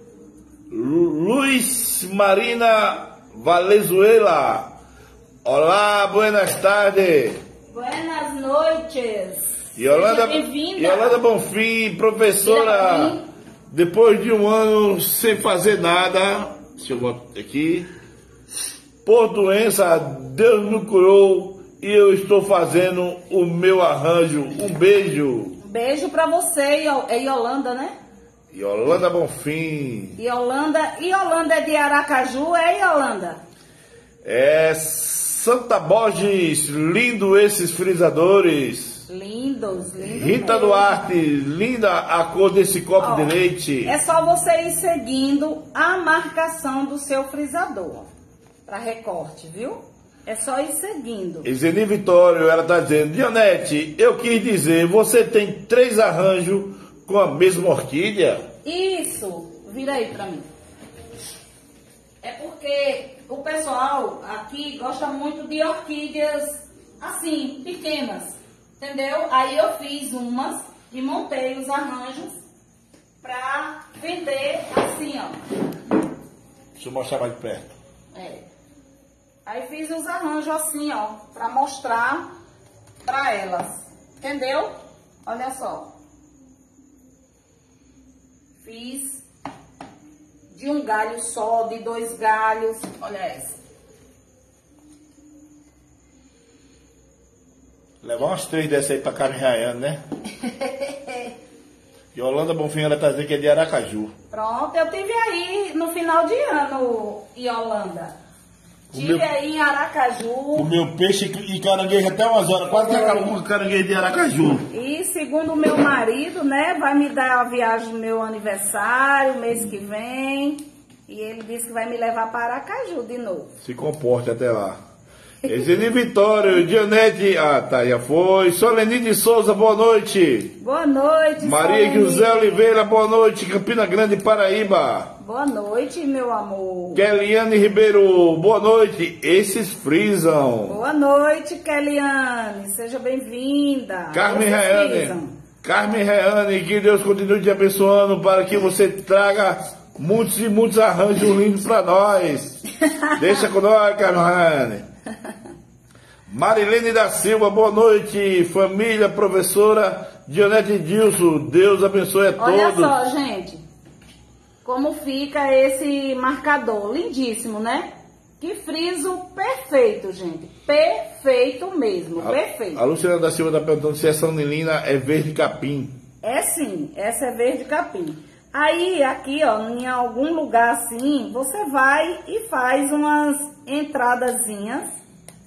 Luiz Marina Valenzuela. Olá, buenas tardes. Buenas noites. Yolanda, Yolanda Bonfim, professora, depois de um ano sem fazer nada, deixa eu botar aqui, por doença, Deus me curou e eu estou fazendo o meu arranjo. Um beijo. Um beijo pra você, é Yolanda, né? Yolanda Bonfim. Yolanda, Yolanda é de Aracaju, é Yolanda? É Santa Borges, lindo esses frisadores. Lindos, lindos. Rita mesmo. Duarte, linda a cor desse copo Ó, de leite. É só você ir seguindo a marcação do seu frisador para recorte, viu? É só ir seguindo. Zeni Vitório, ela tá dizendo, Dionete, eu quis dizer, você tem três arranjos com a mesma orquídea? Isso, vira aí para mim. É porque o pessoal aqui gosta muito de orquídeas assim, pequenas. Entendeu? Aí eu fiz umas e montei os arranjos pra vender assim, ó. Deixa eu mostrar mais de perto. É. Aí fiz os arranjos assim, ó, pra mostrar pra elas. Entendeu? Olha só. Fiz de um galho só, de dois galhos. Olha essa. Levar umas três dessas aí pra Carmen Rayane, né? Yolanda Bonfim, ela tá dizendo que é de Aracaju. Pronto, eu tive aí no final de ano, Yolanda. Tive meu, aí em Aracaju. O meu peixe e caranguejo até umas horas, quase que acabou com o caranguejo de Aracaju. E segundo o meu marido, né, vai me dar a viagem no meu aniversário, mês que vem. E ele disse que vai me levar para Aracaju de novo. Se comporte até lá. Zeni Vitório, Dionete, ah tá, já foi. Soleni de Souza, boa noite. Boa noite, Maria Soleni. José Oliveira, boa noite. Campina Grande, Paraíba. Boa noite, meu amor. Keliane Ribeiro, boa noite. Esses frisam. Boa noite, Keliane. Seja bem-vinda. Carmen Esses Reane. frisam. Carmen Reane, que Deus continue te abençoando para que você traga muitos e muitos arranjos lindos para nós. Deixa com nós, Carmen Reane. Marilene da Silva, boa noite, família, professora Dionete Dilson, Deus abençoe a Olha todos. só, gente, como fica esse marcador, lindíssimo, né? Que friso perfeito, gente, perfeito mesmo, a, perfeito. A Luciana da Silva está perguntando se essa anilina é verde capim. É sim, essa é verde capim. Aí, aqui, ó, em algum lugar assim, você vai e faz umas entradazinhas.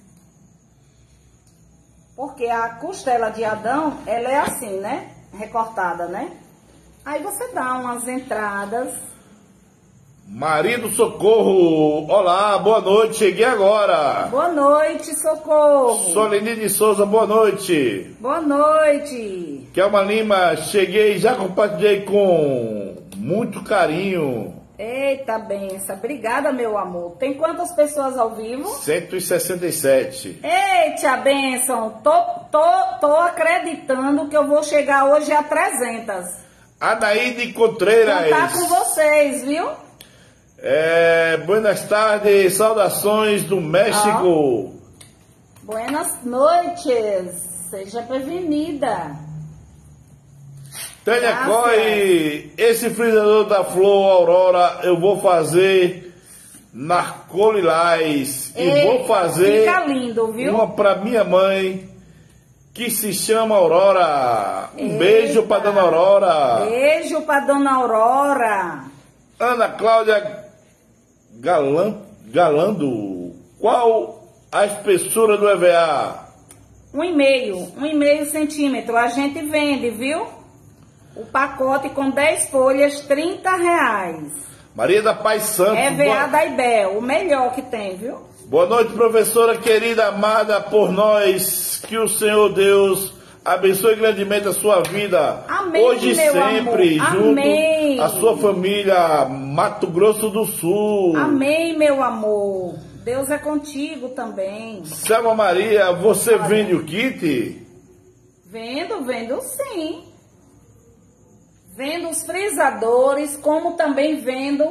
Porque a costela de Adão, ela é assim, né? Recortada, né? Aí você dá umas entradas. Marido Socorro, olá, boa noite, cheguei agora. Boa noite, Socorro. Soleni de Souza, boa noite. Boa noite. Kelma Lima, cheguei, já compartilhei com muito carinho. Eita benção, obrigada, meu amor. Tem quantas pessoas ao vivo? cento e sessenta e sete. Eita benção, tô, tô, tô acreditando que eu vou chegar hoje a trezentas. Anaíde Contreiras. Contar com vocês, viu? É, buenas tardes, saudações do México. Ah. Buenas noites, seja bem-vinda. Tânia Graças. Coy, esse frisador da Flor Aurora eu vou fazer narcolilás e vou fazer fica lindo, viu? uma para minha mãe que se chama Aurora. Um Eita. beijo para dona Aurora. Beijo para dona Aurora. Ana Cláudia Galan, Galando, qual a espessura do E V A? Um e meio, um e meio centímetro. A gente vende, viu? O pacote com dez folhas, trinta reais. Maria da Paz Santos. É V A boa... da Ibel, o melhor que tem, viu? Boa noite, professora querida, amada por nós. Que o Senhor Deus abençoe grandemente a sua vida. Amém, hoje e meu sempre, amor. junto Amém. à sua família, Mato Grosso do Sul. Amém, meu amor. Deus é contigo também. Selma Maria, você vende o kit? Vendo, vendo sim. Vendo os frisadores, como também vendo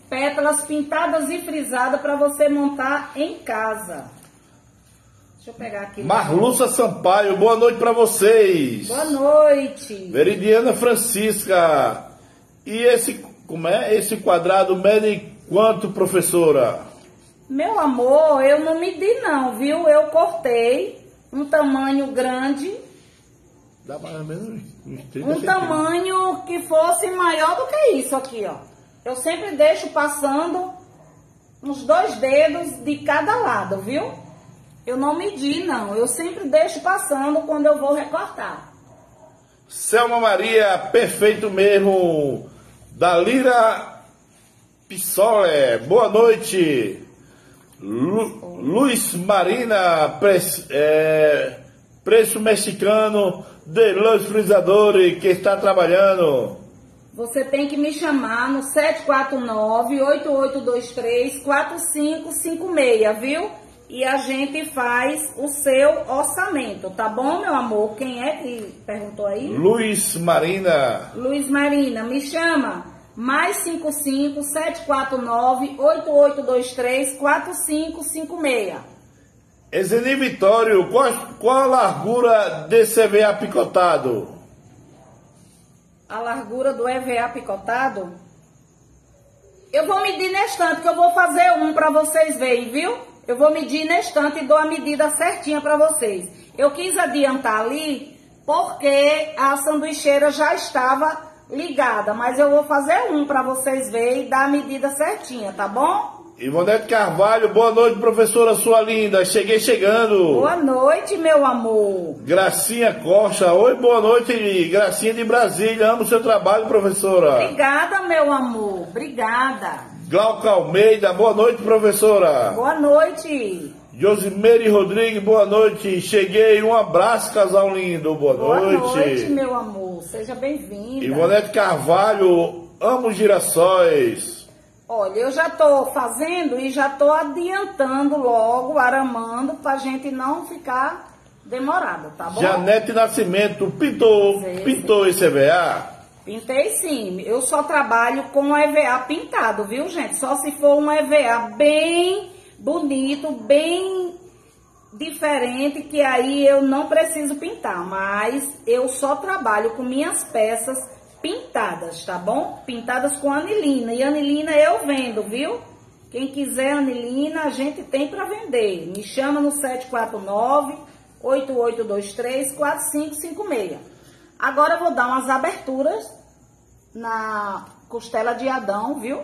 pétalas pintadas e frisadas para você montar em casa. Deixa eu pegar aqui. Marluça Sampaio, boa noite para vocês. Boa noite. Veridiana Francisca. E esse, como é? Esse quadrado mede quanto, professora? Meu amor, eu não medi não, viu? Eu cortei um tamanho grande. Dá mais ou menos uns trinta Um tamanho que fosse maior do que isso aqui, ó. Eu sempre deixo passando uns dois dedos de cada lado, viu? Eu não medi, não. Eu sempre deixo passando quando eu vou recortar. Selma Maria, perfeito mesmo. Dalira Pissole, boa noite. Lu, Luiz Marina, pre, é, preço mexicano de los frisadores que está trabalhando. Você tem que me chamar no sete quatro nove, oito oito dois três, quatro cinco cinco seis, viu? E a gente faz o seu orçamento, tá bom, meu amor? Quem é que perguntou aí? Luiz Marina. Luiz Marina, me chama. Mais cinco cinco, sete quatro nove, oito oito dois três, quatro cinco cinco seis. Exeni Vitório, qual, qual a largura desse E V A picotado? A largura do E V A picotado? Eu vou medir na estante, que eu vou fazer um para vocês verem, viu? Eu vou medir na estante e dou a medida certinha para vocês. Eu quis adiantar ali porque a sanduicheira já estava ligada, mas eu vou fazer um para vocês verem e dar a medida certinha, tá bom? Ivonete Carvalho, boa noite, professora sua linda. Cheguei chegando. Boa noite, meu amor. Gracinha Costa, oi, boa noite, Gracinha de Brasília. Amo o seu trabalho, professora. Obrigada, meu amor. Obrigada. Glauca Almeida, boa noite, professora. Boa noite. Josimeire Rodrigues, boa noite. Cheguei, um abraço, casal lindo. Boa, boa noite. Boa noite, meu amor. Seja bem-vinda. Ivonete Carvalho, amo girassóis. Olha, eu já estou fazendo e já estou adiantando logo, aramando, para a gente não ficar demorado, tá bom? Janete Nascimento, pintou, Sim, pintou sim. esse E V A? Pintei sim, eu só trabalho com E V A pintado, viu, gente? Só se for um E V A bem bonito, bem diferente, que aí eu não preciso pintar, mas eu só trabalho com minhas peças pintadas, tá bom? Pintadas com anilina, e anilina eu vendo, viu? Quem quiser anilina, a gente tem para vender. Me chama no sete quatro nove, oito oito dois três, quatro cinco cinco seis. Agora eu vou dar umas aberturas na costela de Adão, viu?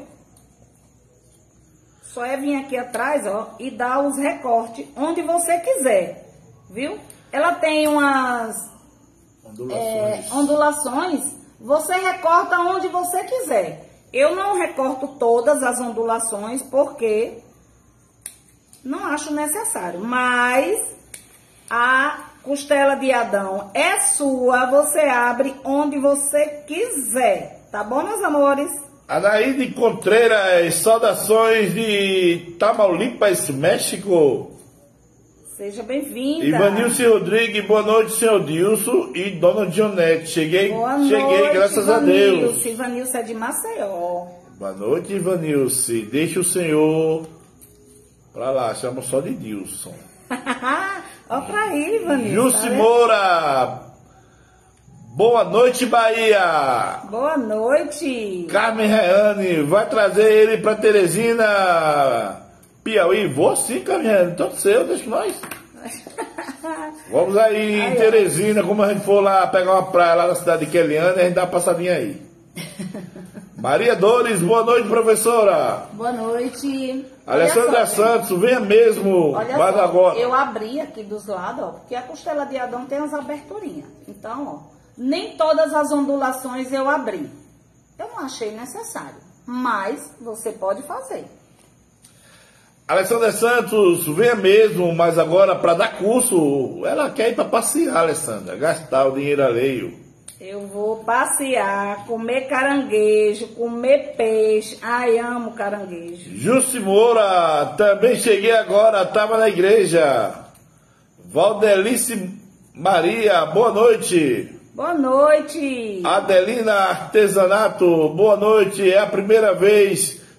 Só é vir aqui atrás, ó, e dar os recortes onde você quiser, viu? Ela tem umas ondulações. É, ondulações. Você recorta onde você quiser. Eu não recorto todas as ondulações porque não acho necessário. Mas a costela de Adão é sua. Você abre onde você quiser. Tá bom, meus amores? Anaíde Contreiras, saudações de Tamaulipas, México. Seja bem-vinda. Ivanilce Rodrigues, boa noite, senhor Dilson e dona Dionete. Cheguei, boa cheguei, noite, graças Ivanilce. a Deus. Ivanilce é de Maceió. Boa noite, Ivanilce. Deixa o senhor pra lá, chama só de Dilson. Olha pra aí, Ivanilce. Jussi tá Moura, boa noite, Bahia. Boa noite. Carmen Reane, vai trazer ele pra Teresina, Piauí. Vou sim, Carmen Reane, todo seu, deixa nós. Vamos aí em Teresina, como a gente for lá pegar uma praia lá na cidade de Queliana, a gente dá uma passadinha aí. Maria Dores, boa noite, professora. Boa noite. Alessandra Santos, venha mesmo. Olha Mas só, agora. eu abri aqui dos lados, ó, porque a costela de Adão tem as aberturinhas. Então, ó, nem todas as ondulações eu abri. Eu não achei necessário, mas você pode fazer. Alessandra Santos, venha mesmo, mas agora para dar curso, ela quer ir para passear, Alessandra, gastar o dinheiro alheio. Eu vou passear, comer caranguejo, comer peixe. Ai, amo caranguejo. Jussi Moura, também cheguei agora, estava na igreja. Valdelice Maria, boa noite. Boa noite. Adelina Artesanato, boa noite. É a primeira vez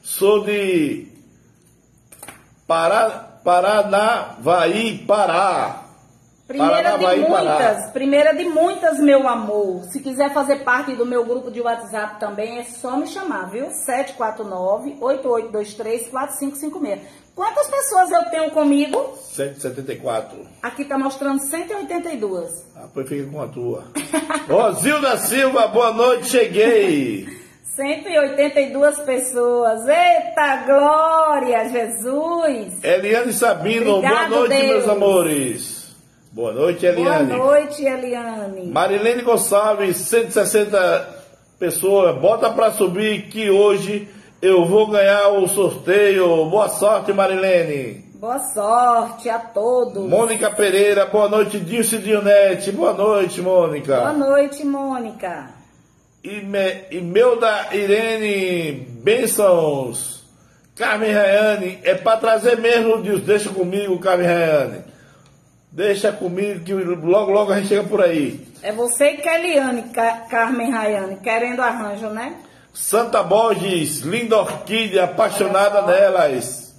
Sou de Pará, Paranavaí, Pará. Primeira Paranavaí, de muitas, Pará. primeira de muitas, meu amor. Se quiser fazer parte do meu grupo de WhatsApp também, é só me chamar, viu? sete quatro nove, oito oito dois três, quatro cinco cinco seis. Quantas pessoas eu tenho comigo? cento e setenta e quatro. Aqui tá mostrando cento e oitenta e duas. Ah, pois fica com a tua. Rosilda Silva, boa noite, cheguei. cento e oitenta e duas pessoas. Eita glória, Jesus. Eliane Sabino, Obrigado, boa noite, Deus. meus amores. Boa noite, Eliane. Boa noite, Eliane. Marilene Gonçalves, cento e sessenta pessoas. Bota pra subir que hoje eu vou ganhar o sorteio. Boa sorte, Marilene. Boa sorte a todos. Mônica Pereira, boa noite, Dilce Dionete. Boa noite, Mônica. Boa noite, Mônica. E, me, e meu da Irene Bênçãos. Carmen Rayane, é pra trazer mesmo, Deus. Deixa comigo, Carmen Rayane. Deixa comigo que logo, logo a gente chega por aí. É você e Eliane, Ca- Carmen Rayane, querendo arranjo, né? Santa Borges, linda orquídea, apaixonada nelas.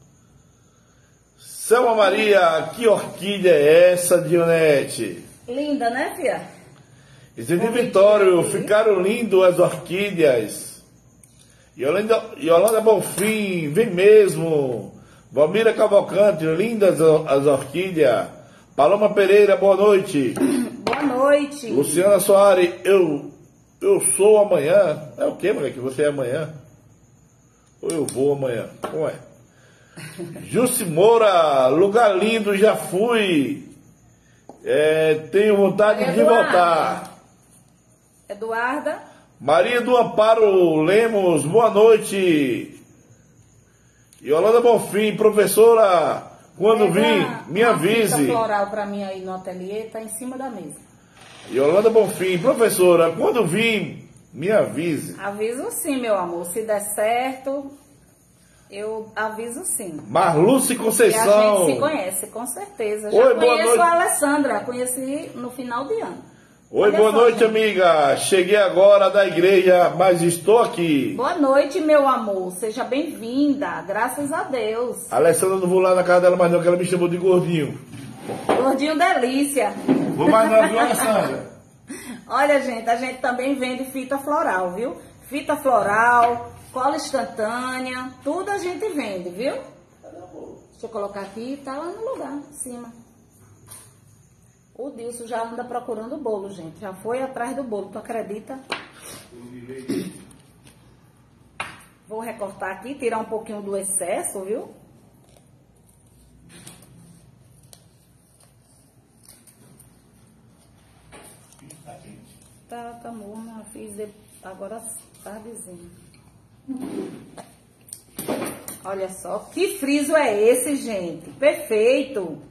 Selma Maria, que orquídea é essa, Dionete? Linda, né, filha? Esse de Vitório, ficaram lindas as orquídeas. Yolanda, Yolanda Bonfim, vem mesmo. Valmira Cavalcante, lindas as orquídeas. Paloma Pereira, boa noite. Boa noite. Luciana Soares, eu, eu sou amanhã. É o que, moleque? Você é amanhã? Ou eu vou amanhã? Como é? Jussi Moura, lugar lindo, já fui. É, tenho vontade de Eduarda. voltar. Eduarda. Maria do Amparo Lemos, boa noite. Yolanda Bonfim, professora, quando Pega vim, me uma fita avise. floral pra mim aí no ateliê, tá em cima da mesa. Yolanda Bonfim, professora, quando vim, me avise. Aviso sim, meu amor. Se der certo, eu aviso sim. Marluce E a Conceição. gente se conhece, com certeza. Já Oi, boa conheço noite. a Alessandra, conheci no final de ano. Oi, Olha boa só, noite, gente. amiga. Cheguei agora da igreja, mas estou aqui. Boa noite, meu amor. Seja bem-vinda. Graças a Deus. A Alessandra, não vou lá na casa dela mais não, que ela me chamou de gordinho. Gordinho delícia. Vou mais não, viu, Alessandra? Olha, gente, a gente também vende fita floral, viu? Fita floral, cola instantânea, tudo a gente vende, viu? Deixa eu colocar aqui, tá lá no lugar, em cima. O Dilson já anda procurando o bolo, gente. Já foi atrás do bolo, tu acredita? Vou recortar aqui, tirar um pouquinho do excesso, viu? Tá, tá morno, fiz agora tardezinho. Olha só, que friso é esse, gente? Perfeito!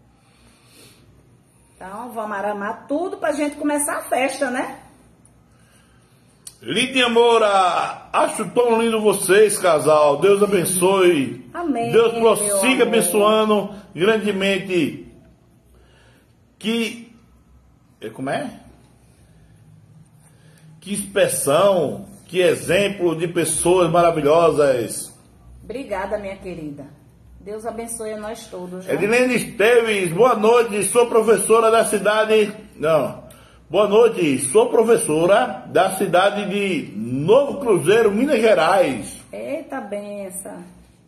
Então, vamos aramar tudo pra gente começar a festa, né? Lídia Moura, acho tão lindo vocês, casal. Deus abençoe. Amém, Deus meu prossiga amor. abençoando grandemente. Que... é, como é? Que expressão, que exemplo de pessoas maravilhosas. Obrigada, minha querida. Deus abençoe a nós todos. Né? Edilene Esteves, boa noite, sou professora da cidade... Não, boa noite, sou professora da cidade de Novo Cruzeiro, Minas Gerais. Eita benção.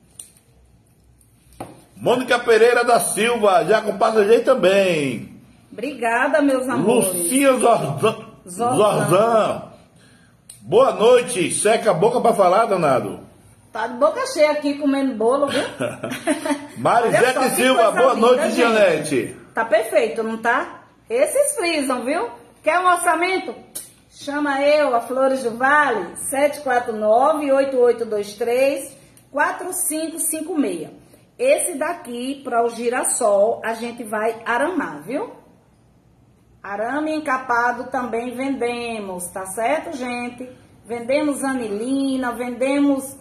Mônica Pereira da Silva, já compartilhei também. Obrigada, meus amores. Lucinha Zorzan, Zorzan. Zorzan, boa noite, seca a boca pra falar, danado. Tá de boca cheia aqui comendo bolo, viu? Olha só, Marisete que Silva, coisa boa linda, noite, gente. Dionete. Tá perfeito, não tá? Esses frisam, viu? Quer um orçamento? Chama eu, a Flores do Vale, sete quatro nove, oito oito dois três, quatro cinco cinco seis. Esse daqui, para o girassol, a gente vai aramar, viu? Arame encapado também vendemos, tá certo, gente? Vendemos anilina, vendemos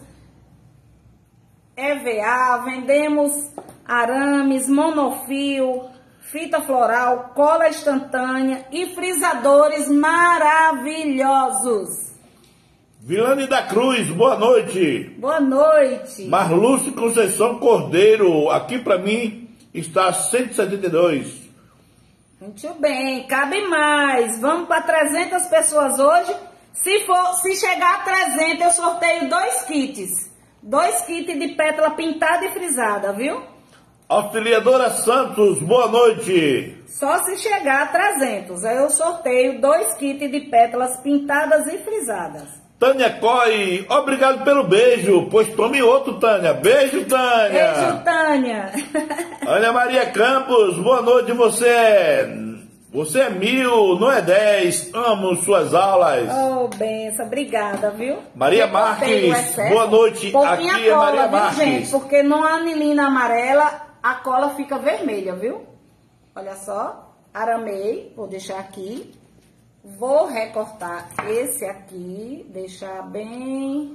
E V A, vendemos arames, monofio, fita floral, cola instantânea e frisadores maravilhosos. Vilane da Cruz, boa noite. Boa noite. Marlúcio Conceição Cordeiro, aqui para mim está cento e setenta e dois. Muito bem, cabe mais. Vamos para trezentas pessoas hoje. Se for, se chegar a trezentas, eu sorteio dois kits. Dois kits de pétala pintada e frisada, viu? Auxiliadora Santos, boa noite. Só se chegar a trezentas, aí eu sorteio dois kits de pétalas pintadas e frisadas. Tânia Coy, obrigado pelo beijo, pois tome outro, Tânia. Beijo, Tânia. Beijo, Tânia. Ana Maria Campos, boa noite, você é... Você é mil, não é dez. Amo suas aulas. Oh, benção, obrigada, viu? Maria Marques, boa noite. Pouquinha aqui cola, é Maria viu, Marques. gente? Porque não há anilina amarela, a cola fica vermelha, viu? Olha só, aramei, vou deixar aqui. Vou recortar esse aqui, deixar bem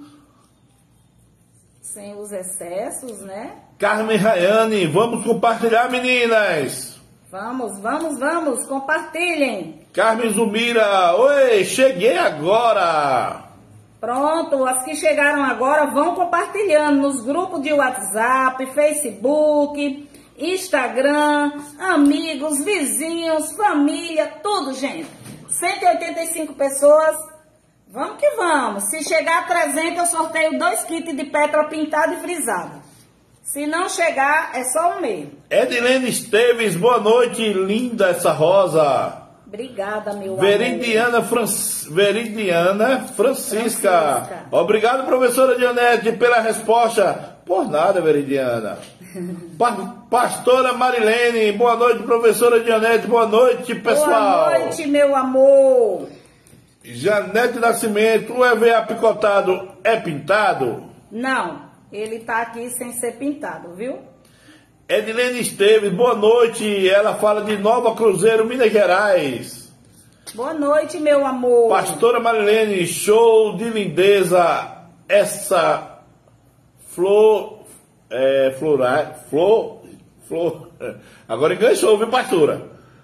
sem os excessos, né? Carmen Rayane, vamos compartilhar, meninas. Vamos, vamos, vamos, compartilhem. Carmen Zumira, oi, cheguei agora. Pronto, as que chegaram agora vão compartilhando nos grupos de WhatsApp, Facebook, Instagram, amigos, vizinhos, família, tudo, gente. cento e oitenta e cinco pessoas, vamos que vamos. Se chegar a trezentas, eu sorteio dois kits de pétala pintada e frisada. Se não chegar, é só um meio. Edilene Esteves, boa noite, linda essa rosa. Obrigada, meu amor. Veridiana, Fran... Veridiana Francisca. Francisca. Obrigado, professora Dionete, pela resposta. Por nada, Veridiana. Pa... Pastora Marilene, boa noite, professora Dionete, boa noite, pessoal. Boa noite, meu amor. Janete Nascimento, o E V A picotado é pintado? Não, ele tá aqui sem ser pintado, viu? Edilene Esteves, boa noite, ela fala de Nova Cruzeiro, Minas Gerais. Boa noite, meu amor. Pastora Marilene, show de lindeza, essa flor, é, florar, flor, flor, agora enganchou, viu, pastora?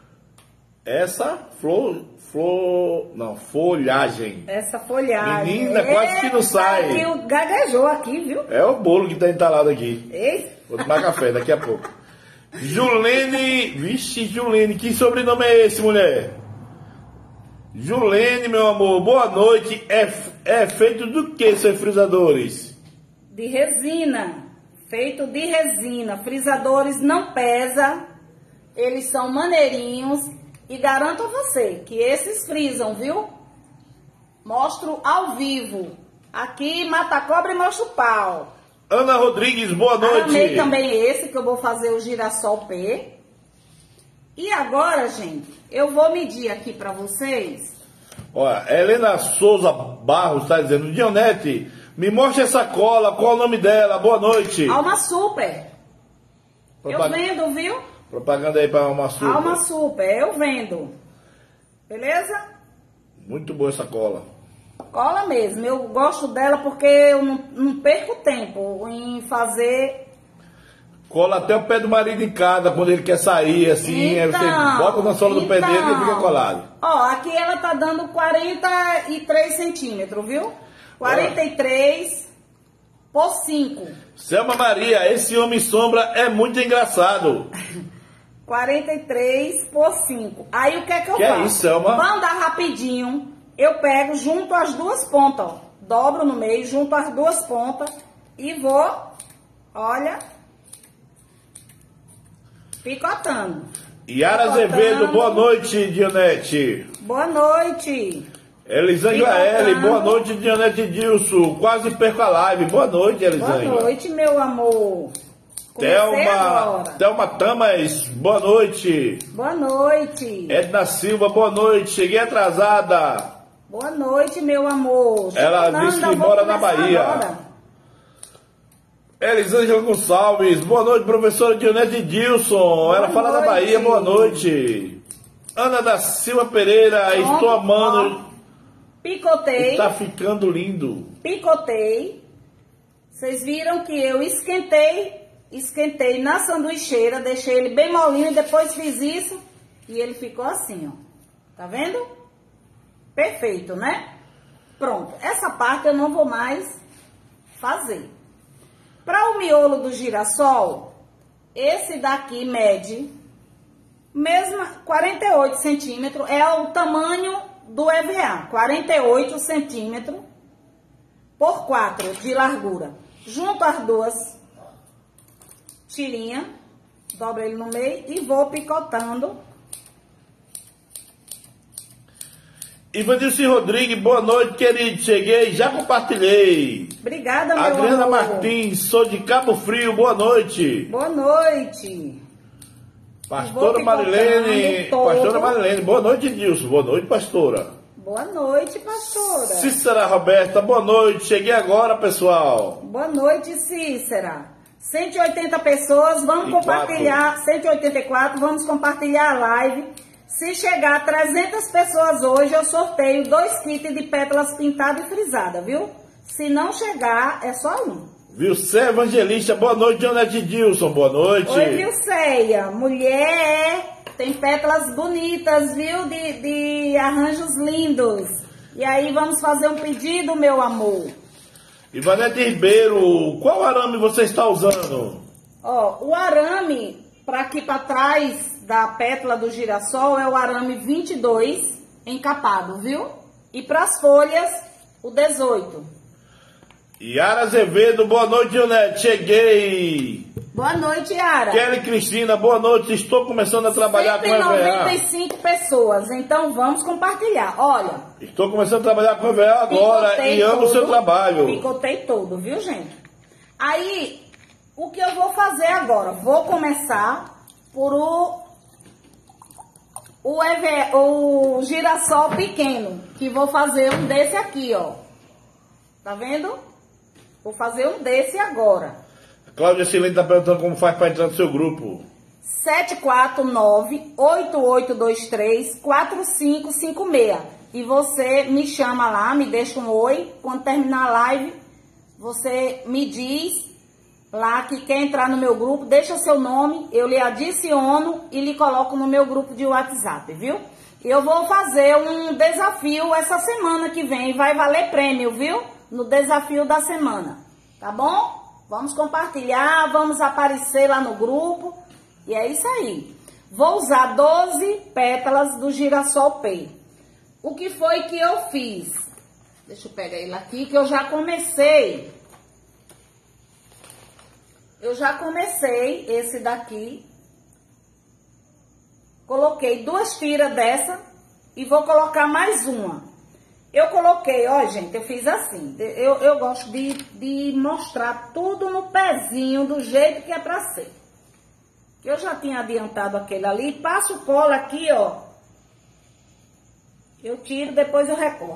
Essa flor, flor, não, folhagem. Essa folhagem. Menina, quase que não sai. Aqui, gaguejou aqui, viu? É o bolo que tá entalado aqui. Ei. Vou tomar café daqui a pouco. Julene, vixe, Julene, que sobrenome é esse, mulher? Julene, meu amor, boa noite. É, é feito do que, seus frisadores? De resina. Feito de resina. Frisadores não pesa. Eles são maneirinhos. E garanto a você que esses frisam, viu? Mostro ao vivo. Aqui, mata a cobra e mostra o pau. Ana Rodrigues, boa noite. Amei também esse, que eu vou fazer o girassol P. E agora, gente, eu vou medir aqui para vocês. Olha, Helena Souza Barros está dizendo, Dionete, me mostra essa cola, qual o nome dela? Boa noite. Alma Super. Propag... Eu vendo, viu? Propaganda aí para Alma Super. Alma Super, eu vendo. Beleza? Muito boa essa cola. Cola mesmo, eu gosto dela porque eu não, não perco tempo em fazer. Cola até o pé do marido em casa, quando ele quer sair, assim, então, aí você bota na sola do então, pé dele e fica colado. Ó, aqui ela tá dando quarenta e três centímetros, viu? quarenta e três por cinco. Selma Maria, esse homem sombra é muito engraçado. quarenta e três por cinco. Aí o que é que eu que faço? É isso, Selma? Vou andar rapidinho. Eu pego, junto as duas pontas, ó. Dobro no meio, junto as duas pontas e vou, olha, picotando. Yara picotando. Azevedo, boa noite, Dionete. Boa noite. Elisângela L, boa noite, Dionete Dilson. Quase perco a live. Boa noite, Elisângela. Boa noite, meu amor. Thelma, Thelma Tamas, boa noite. Boa noite. Edna Silva, boa noite. Cheguei atrasada. Boa noite, meu amor. Ela Nanda, disse que mora na Bahia. Agora. Elisângela Gonçalves, boa noite, professora Dionete Dilson. Boa Ela fala noite. Da Bahia, boa noite. Ana da Silva Pereira, pronto, estou amando. Ó. Picotei. Está ficando lindo. Picotei. Vocês viram que eu esquentei, esquentei na sanduicheira, deixei ele bem molinho e depois fiz isso e ele ficou assim, ó. Tá vendo? Perfeito, né? Pronto, essa parte eu não vou mais fazer. Para o miolo do girassol, esse daqui mede mesmo quarenta e oito centímetros, é o tamanho do E V A, quarenta e oito centímetros por quatro de largura. Junto as duas tirinhas, dobro ele no meio e vou picotando. Ivanilce Rodrigues, boa noite, querido. Cheguei, já compartilhei. Obrigada, meu Adriana amor. Martins, sou de Cabo Frio, boa noite. Boa noite. Pastora Marilene, pastora Marilene, boa noite, Dilson. Boa noite, pastora. Boa noite, pastora. Cícera Roberta, boa noite. Cheguei agora, pessoal. Boa noite, Cícera. cento e oitenta pessoas, vamos compartilhar, cento e oitenta e quatro, vamos compartilhar a live. Se chegar a trezentas pessoas hoje, eu sorteio dois kits de pétalas pintadas e frisadas, viu? Se não chegar, é só um. Vilceia Evangelista, boa noite, Dionete Dilson, boa noite. Oi, Vilceia, mulher, tem pétalas bonitas, viu? De, de arranjos lindos. E aí, vamos fazer um pedido, meu amor. Ivanete Ribeiro, qual arame você está usando? Ó, o arame, para aqui para trás da pétala do girassol, é o arame vinte e dois encapado, viu? E para as folhas, o dezoito. Yara Azevedo, boa noite, Dionete, cheguei. Boa noite, Yara. Kelly Cristina, boa noite, estou começando a trabalhar com E V A. cento e noventa e cinco pessoas, então vamos compartilhar. Olha, estou começando a trabalhar com E V A agora e amo o seu trabalho. Picotei todo, viu, gente? Aí, o que eu vou fazer agora? Vou começar por o, o, E V A, o girassol pequeno, que vou fazer um desse aqui, ó. Tá vendo? Vou fazer um desse agora. Cláudia Silene está perguntando como faz para entrar no seu grupo. sete quatro nove, oito oito dois três, quatro cinco cinco seis. E você me chama lá, me deixa um oi. Quando terminar a live, você me diz lá que quer entrar no meu grupo. Deixa seu nome, eu lhe adiciono e lhe coloco no meu grupo de WhatsApp, viu? Eu vou fazer um desafio essa semana que vem. Vai valer prêmio, viu? No desafio da semana, tá bom? Vamos compartilhar, vamos aparecer lá no grupo. E é isso aí. Vou usar doze pétalas do girassol P. O que foi que eu fiz? Deixa eu pegar ele aqui, que eu já comecei. Eu já comecei esse daqui. Coloquei duas tiras dessa e vou colocar mais uma. Eu coloquei, ó, gente, eu fiz assim. Eu, eu gosto de, de mostrar tudo no pezinho, do jeito que é pra ser. Eu já tinha adiantado aquele ali. Passo cola aqui, ó. Eu tiro, depois eu recorto.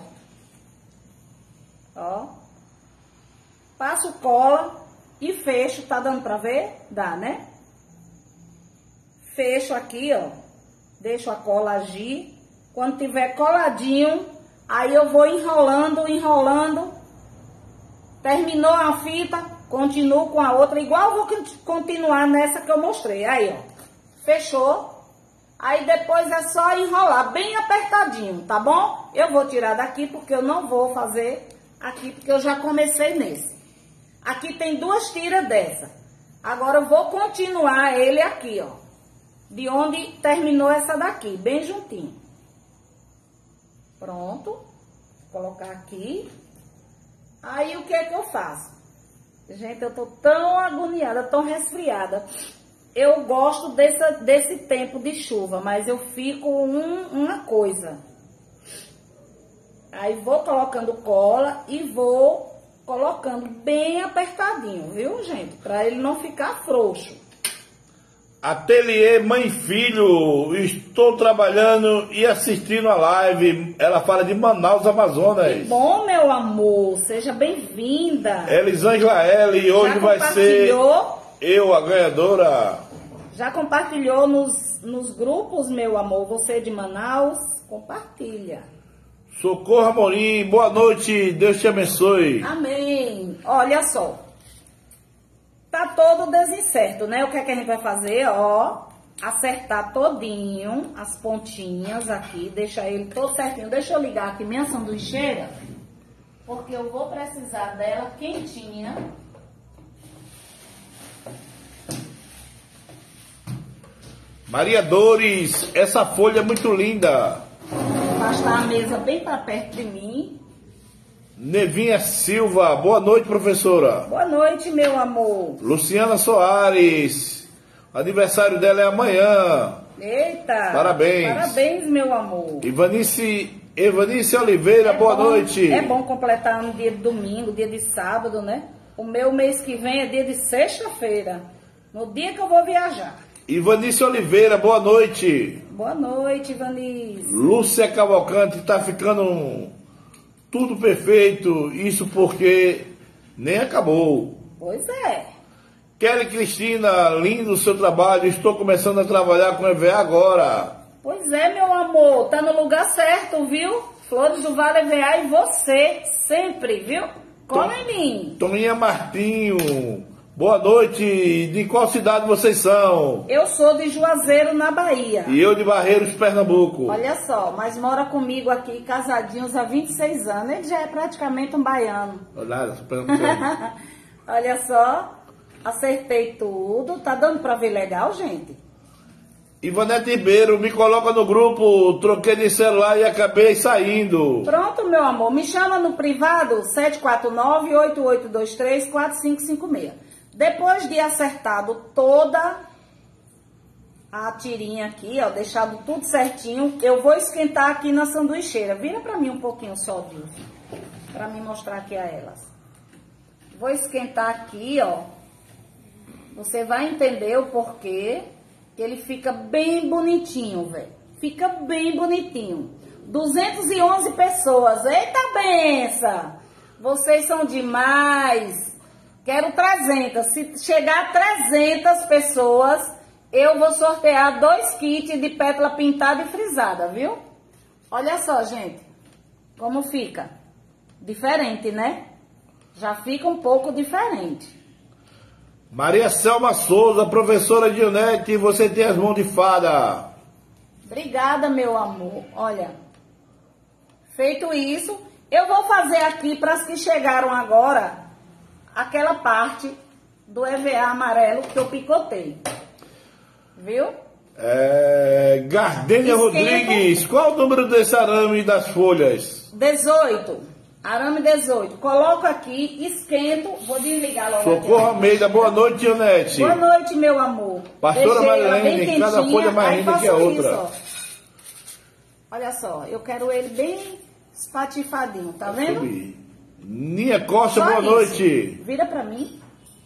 Ó. Passo cola e fecho. Tá dando pra ver? Dá, né? Fecho aqui, ó. Deixo a cola agir. Quando tiver coladinho... Aí eu vou enrolando, enrolando. Terminou a fita, continuo com a outra. Igual eu vou continuar nessa que eu mostrei. Aí, ó. Fechou. Aí depois é só enrolar bem apertadinho, tá bom? Eu vou tirar daqui porque eu não vou fazer aqui, porque eu já comecei nesse. Aqui tem duas tiras dessa. Agora eu vou continuar ele aqui, ó. De onde terminou essa daqui, bem juntinho. Pronto, vou colocar aqui. Aí o que é que eu faço? Gente, eu tô tão agoniada, tão resfriada. Eu gosto desse, desse tempo de chuva, mas eu fico um, uma coisa. Aí vou colocando cola e vou colocando bem apertadinho, viu, gente? Pra ele não ficar frouxo. Ateliê Mãe Filho, estou trabalhando e assistindo a live. Ela fala de Manaus, Amazonas. Que bom, meu amor, seja bem-vinda. Elisângela L, hoje vai ser eu a ganhadora. Já compartilhou nos, nos grupos, meu amor? Você de Manaus, compartilha. Socorro Amorim, boa noite, Deus te abençoe. Amém. Olha só. Tá todo desincerto, né? O que é que a gente vai fazer? Ó, acertar todinho as pontinhas aqui, deixar ele todo certinho. Deixa eu ligar aqui minha sanduicheira porque eu vou precisar dela quentinha. Maria Dores, essa folha é muito linda. Afastar a mesa bem para perto de mim. Nevinha Silva, boa noite, professora. Boa noite, meu amor. Luciana Soares, aniversário dela é amanhã. Eita! Parabéns. Parabéns, meu amor. Ivanice, Ivanice Oliveira, É boa bom, noite. É bom completar no dia de domingo, dia de sábado, né? O meu mês que vem é dia de sexta-feira, no dia que eu vou viajar. Ivanice Oliveira, boa noite. Boa noite, Ivanice. Lúcia Cavalcante, tá ficando tudo perfeito, isso porque nem acabou. Pois é. Kelly Cristina, lindo o seu trabalho, estou começando a trabalhar com E V A agora. Pois é, meu amor, tá no lugar certo, viu? Flores do Vale E V A e você, sempre, viu? Cola em mim. Tominha Martinho, boa noite, de qual cidade vocês são? Eu sou de Juazeiro, na Bahia. E eu de Barreiros, Pernambuco. Olha só, mas mora comigo aqui, casadinhos há vinte e seis anos. Ele já é praticamente um baiano. Olha, sou pernambucano. Olha só, acertei tudo. Tá dando pra ver legal, gente? Ivanete Ribeiro, me coloca no grupo, troquei de celular e acabei saindo. Pronto, meu amor, me chama no privado sete quatro nove, oito oito dois três, quatro cinco cinco seis. Depois de acertado toda a tirinha aqui, ó, deixado tudo certinho, eu vou esquentar aqui na sanduicheira. Vira pra mim um pouquinho só, Dilson, pra me mostrar aqui a elas. Vou esquentar aqui, ó. Você vai entender o porquê que ele fica bem bonitinho, velho. Fica bem bonitinho. duzentas e onze pessoas. Eita benção! Vocês são demais. Quero trezentas. Se chegar a trezentas pessoas, eu vou sortear dois kits de pétala pintada e frisada, viu? Olha só, gente. Como fica. Diferente, né? Já fica um pouco diferente. Maria Selma Souza, professora Dionete, você tem as mãos de fada. Obrigada, meu amor. Olha, feito isso, eu vou fazer aqui para as que chegaram agora, aquela parte do E V A amarelo que eu picotei. Viu? É, Gardênia Esquenta. Rodrigues, qual o número desse arame das folhas? dezoito. Arame dezoito. Coloco aqui, esquento. Vou desligar logo. Socorro aqui. Almeida, boa noite, Dionete. Boa noite, meu amor. Pastora Deixei ela Marilene, bem cada quentinha, folha mais aí linda que a faço outra. isso, ó. Olha só, eu quero ele bem espatifadinho, tá vendo? Subir. Nia Costa, Só boa isso. noite. Vira pra mim.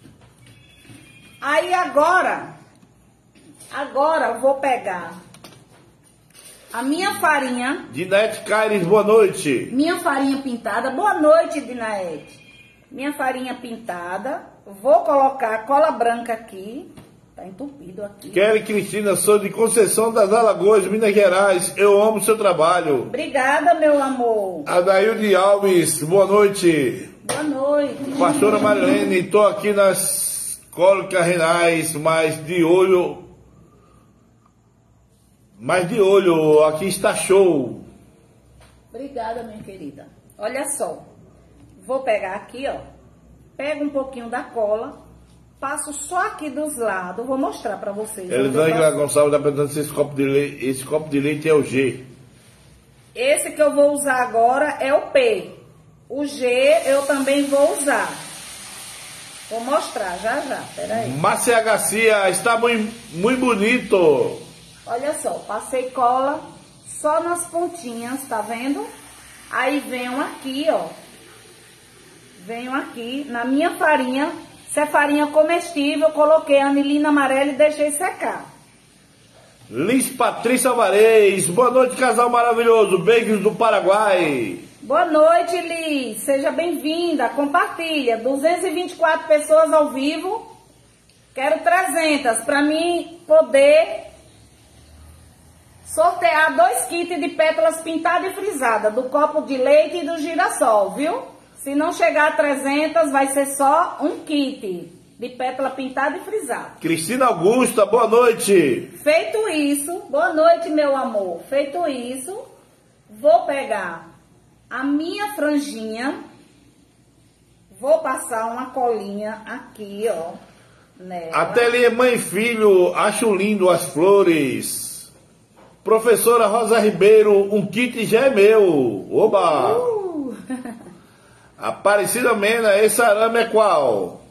Aí agora, agora eu vou pegar a minha farinha, Dinete Caires, boa noite. minha farinha pintada. Boa noite, Dinaete. Minha farinha pintada. Vou colocar cola branca aqui. Tá entupido aqui. Kelly Cristina, sou de Conceição das Alagoas, Minas Gerais. Eu amo seu trabalho. Obrigada, meu amor. Adailde Alves, boa noite. Boa noite. Pastora Marilene, estou aqui nas cólicas renais, mas de olho... Mas de olho, aqui está show. Obrigada, minha querida. Olha só. Vou pegar aqui, ó. Pego um pouquinho da cola. Passo só aqui dos lados. Vou mostrar pra vocês. onde eu Elisângela passo. Gonçalves está perguntando se esse copo de leite, esse copo de leite é o G. Esse que eu vou usar agora é o P. O G eu também vou usar. Vou mostrar já já. Pera aí. Márcia Garcia, está muito, muito bonito. Olha só, passei cola só nas pontinhas, tá vendo? Aí venho aqui, ó. Venho aqui na minha farinha. Se é farinha comestível, eu coloquei anilina amarela e deixei secar. Liz Patrícia Alvarez, boa noite, casal maravilhoso. Beijos do Paraguai. Boa noite, Liz. Seja bem-vinda. Compartilha. duzentas e vinte e quatro pessoas ao vivo. Quero trezentas para mim poder sortear dois kits de pétalas pintadas e frisadas, do copo de leite e do girassol, viu? Se não chegar a trezentas, vai ser só um kit de pétala pintada e frisada. Cristina Augusta, boa noite. Feito isso, boa noite, meu amor. Feito isso, vou pegar a minha franjinha Vou passar uma colinha aqui, ó. Nela. Ateliê Mãe e Filho, acho lindo as flores. Professora Rosa Ribeiro, um kit já é meu. Oba! Uh. Aparecida Mena, esse arame é qual?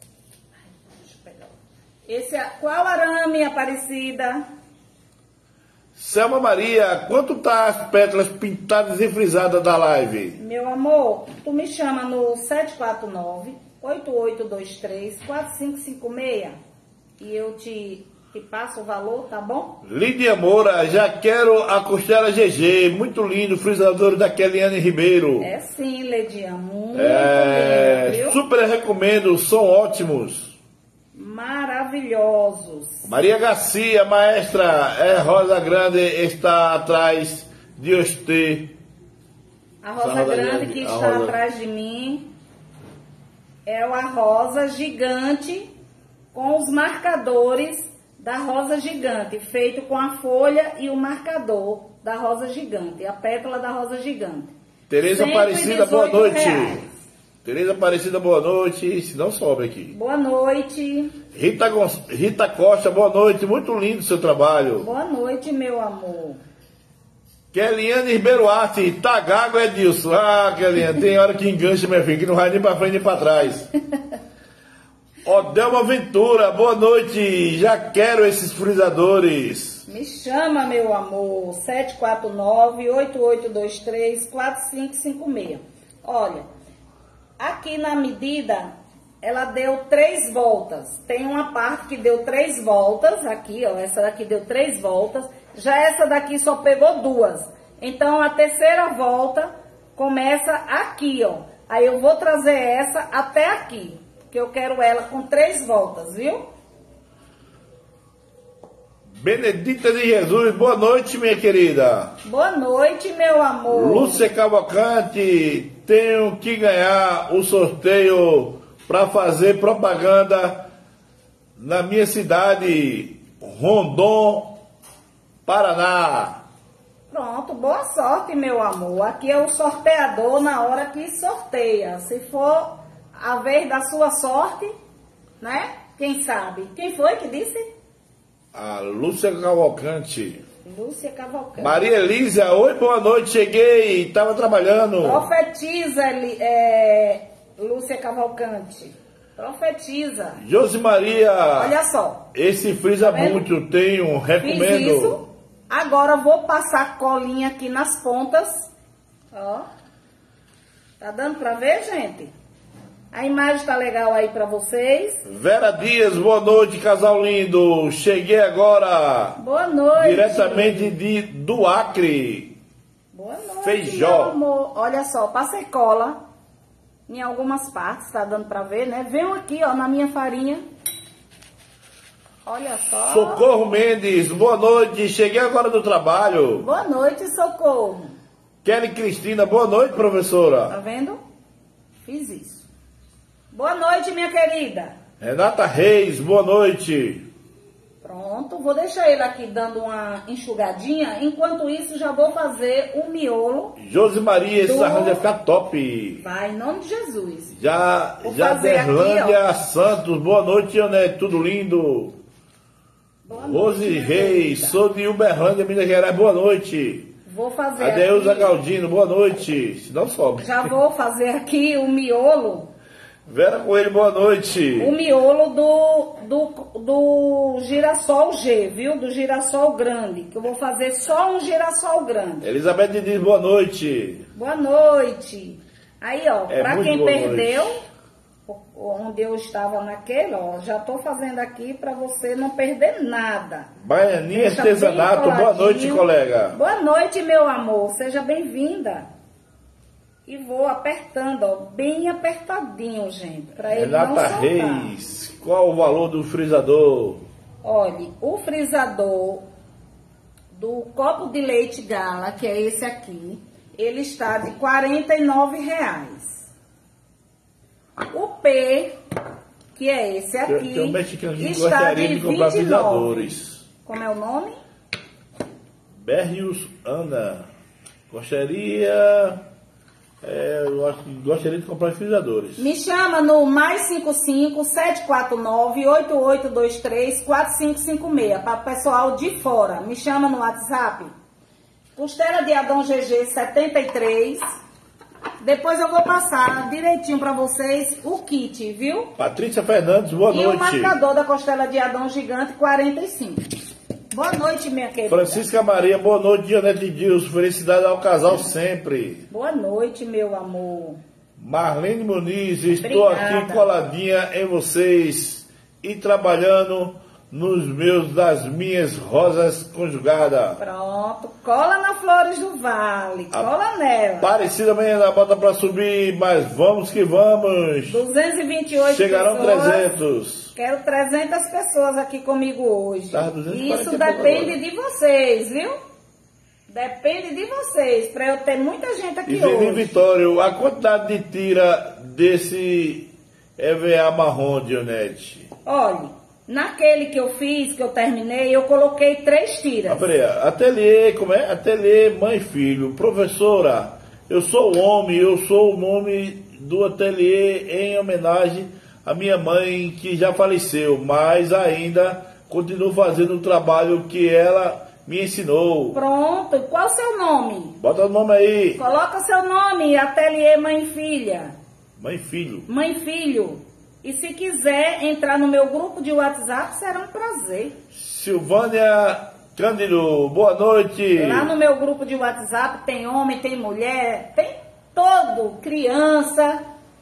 Esse é qual arame, Aparecida? Selma Maria, quanto tá as pétalas pintadas e frisadas da live? Meu amor, tu me chama no sete quatro nove, oito oito dois três, quatro cinco cinco seis e eu te, te passo o valor, tá bom? Lídia Moura, já quero a costela G G, muito lindo, frisador da Keliane Ribeiro. É sim, Lidia, muito É, lindo, viu? super recomendo, são ótimos. Maravilhosos. Maria Garcia, maestra, é Rosa Grande, está atrás de você. A rosa, Essa rosa grande grande, que a está rosa- atrás de mim é a rosa gigante com os marcadores da rosa gigante, feito com a folha e o marcador da rosa gigante, a pétala da rosa gigante. Tereza cento e Aparecida, boa dezoito noite. reais. Tereza Aparecida, boa noite. Se não sobe aqui. Boa noite. Rita, Gon- Rita Costa, boa noite. Muito lindo o seu trabalho. Boa noite, meu amor. Keliane Ribeiro Arte, tá gago, Edilson. Ah, Keliane, tem hora que engancha, minha filha, que não vai nem pra frente nem pra trás. Odelma Ventura, boa noite. Já quero esses frisadores. Me chama, meu amor. sete quatro nove, oito oito dois três, quatro cinco cinco seis. Olha, aqui na medida, ela deu três voltas. Tem uma parte que deu três voltas, aqui, ó, essa daqui deu três voltas. Já essa daqui só pegou duas. Então, a terceira volta começa aqui, ó. Aí eu vou trazer essa até aqui, porque eu quero ela com três voltas, viu? Benedita de Jesus, boa noite, minha querida. Boa noite, meu amor. Lúcia Cavalcante, tenho que ganhar o sorteio para fazer propaganda na minha cidade, Rondon, Paraná. Pronto, boa sorte, meu amor. Aqui é o sorteador na hora que sorteia. Se for a vez da sua sorte, né? Quem sabe? Quem foi que disse? A Lúcia Cavalcante. Lúcia Cavalcante. Maria Elisa, oi, boa noite, cheguei, estava trabalhando. Profetiza, Eli- é, Lúcia Cavalcante. Profetiza. Josi Maria, Olha só. esse frisa Tá vendo? muito, tenho, Fiz recomendo. isso. Agora vou passar colinha aqui nas pontas. Ó. Tá dando pra ver, gente? A imagem tá legal aí pra vocês. Vera Dias, boa noite, casal lindo. Cheguei agora, Boa noite. diretamente de, do Acre. Boa noite, Feijó. meu amor. Olha só, passei cola em algumas partes, tá dando pra ver, né? Venham aqui, ó, na minha farinha. Olha só. Socorro Mendes, boa noite. Cheguei agora do trabalho. Boa noite, Socorro. Kelly Cristina, boa noite, professora. Tá vendo? Fiz isso. Boa noite, minha querida. Renata Reis, boa noite. Pronto, vou deixar ele aqui dando uma enxugadinha. Enquanto isso, já vou fazer o miolo. Josi Maria, esse Do- arranjo vai ficar top. Vai, em nome de Jesus. Já, Vou já fazer aqui, Derlândia Santos, boa noite, Ionete, tudo lindo. Boa Rose noite, minha Reis, querida. sou de Uberlândia, Minas Gerais, boa noite. Vou fazer Adeusa aqui. Galdino, boa noite. Se não sobe. Já vou fazer aqui o miolo. Vera Coelho, boa noite. O miolo do, do, do girassol G, viu? Do girassol grande. Que eu vou fazer só um girassol grande. Elizabeth Diniz, boa noite. Boa noite. Aí, ó, É pra muito quem boa perdeu, o- onde eu estava naquele, ó, já tô fazendo aqui pra você não perder nada. Baianinha Deixa Artesanato, bem boa coladinho. noite, colega. Boa noite, meu amor. Seja bem-vinda. E vou apertando, ó, bem apertadinho, gente, pra ele não Renata soltar. Reis, qual o valor do frisador? Olha, o frisador do copo de leite Gala, que é esse aqui, ele está de quarenta e nove reais. O P, que é esse aqui, Tem, tem um mexicano que está gostaria de de comprar vinte e nove. frisadores. Como é o nome? Berrios Ana, gostaria É, eu acho que gostaria de comprar refrigeradores. Me chama no mais cinco cinco, sete quatro nove, oito oito dois três, quatro cinco cinco seis, para o pessoal de fora. Me chama no WhatsApp. Costela de Adão G G setenta e três. Depois eu vou passar direitinho para vocês o kit, viu? Patrícia Fernandes, boa e noite. E o marcador da costela de Adão Gigante quarenta e cinco. Boa noite, minha querida. Francisca Maria, boa noite, Dionete Dilson. Felicidade ao casal sempre. Boa noite, meu amor. Marlene Muniz, estou Obrigada. aqui coladinha em vocês e trabalhando nos meus, das minhas rosas conjugadas. Pronto, cola na Flores do Vale, cola A nela. Parecida amanhã da bota para subir, mas vamos que vamos. duzentos e vinte e oito Chegarão pessoas. trezentos. Quero trezentas pessoas aqui comigo hoje. Tá, duzentos e quarenta Isso e pouco depende agora. de vocês, viu? Depende de vocês, para eu ter muita gente aqui E Vivi hoje. Vitório, a quantidade de tira desse E V A marrom, Dionete? Olha, naquele que eu fiz, que eu terminei, eu coloquei três tiras. Ah, peraí, ateliê, como é? Ateliê mãe e filho. Professora, eu sou o homem, eu sou o nome do ateliê em homenagem à minha mãe que já faleceu, mas ainda continuo fazendo o trabalho que ela me ensinou. Pronto, qual o seu nome? Bota o nome aí. Coloca seu nome, Ateliê Mãe e Filha. Mãe e filho. Mãe e Filho. E se quiser entrar no meu grupo de WhatsApp, será um prazer. Silvânia Cândido, boa noite. Lá no meu grupo de WhatsApp tem homem, tem mulher, tem todo, criança,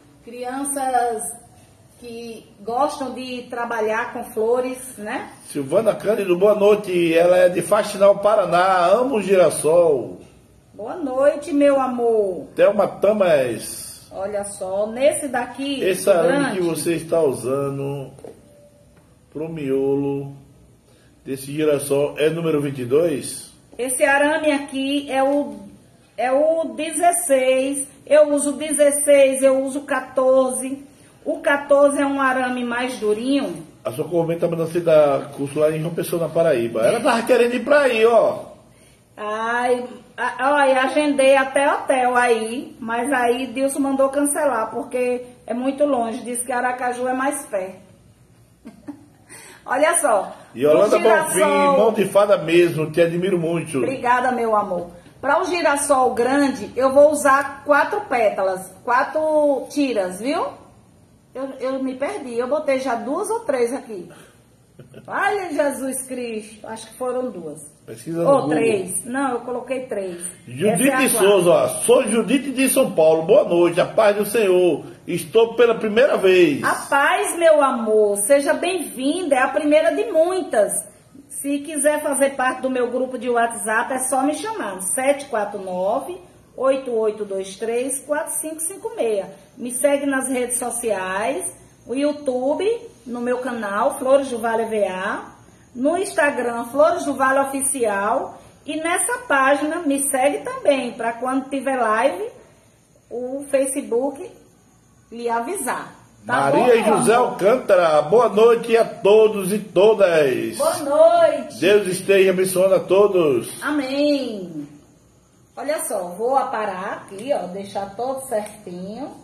crianças que gostam de trabalhar com flores, né? Silvana Cândido, boa noite. Ela é de Faxinal, Paraná. Amo o girassol. Boa noite, meu amor. Thelma Tamas. Olha só, nesse daqui, Esse arame grande, que você está usando pro miolo desse girassol é número vinte e dois? esse arame aqui é o, é o dezesseis. Eu uso dezesseis, eu uso quatorze. O quatorze é um arame mais durinho. A sua corrente tá mandando você dar curso lá em João Pessoa, na Paraíba. Ela tava querendo ir pra aí, ó. Ai, a- olha, agendei até hotel aí, mas aí Dilson mandou cancelar, porque é muito longe, disse que Aracaju é mais perto. Olha só. E Yolanda o girassol- Bonfim, mão de fada mesmo, te admiro muito. Obrigada, meu amor. Para o girassol grande, eu vou usar quatro pétalas, quatro tiras, viu? Eu, eu me perdi, eu botei já duas ou três aqui. Olha, Jesus Cristo, acho que foram duas. Pesquisa no Ou Google. três. Não, eu coloquei três. Essa é Judite a quarta. Souza, ó. Sou Judite de São Paulo. Boa noite, a paz do Senhor. Estou pela primeira vez. A paz, meu amor, seja bem-vinda, é a primeira de muitas. Se quiser fazer parte do meu grupo de WhatsApp, é só me chamar, sete quatro nove, oito oito dois três, quatro cinco cinco seis. Me segue nas redes sociais, o YouTube, no meu canal, Flores do Vale E V A, no Instagram, Flores do Vale Oficial, e nessa página me segue também, para quando tiver live, o Facebook lhe avisar. Tá Maria bom, e meu José amor? Alcântara, boa noite a todos e todas. Boa noite. Deus esteja abençoando a todos. Amém. Olha só, vou aparar aqui, ó, deixar todo certinho.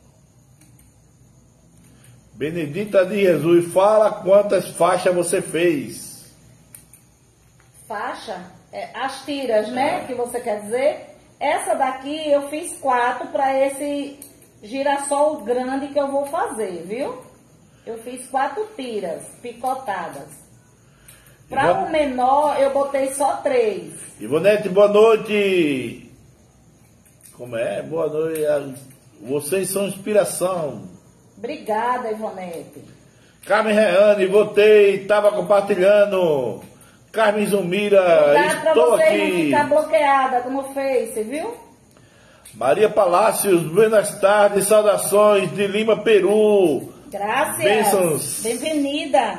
Benedita de Jesus, fala quantas faixas você fez. Faixa, é, as tiras, né, que você quer dizer. Essa daqui eu fiz quatro para esse girassol grande que eu vou fazer, viu? Eu fiz quatro tiras picotadas. Para Ivone- o menor, eu botei só três. Ivonete, boa noite. Como é? Boa noite. Vocês são inspiração. Obrigada, Ivonete. Carmen Reane, votei, estava compartilhando. Carmen Zumira, Cuidado para estou você não aqui. ficar bloqueada no Face, viu? Maria Palácios, buenas tardes, saudações de Lima, Peru. Graças. Bênçãos. Bem-vinda.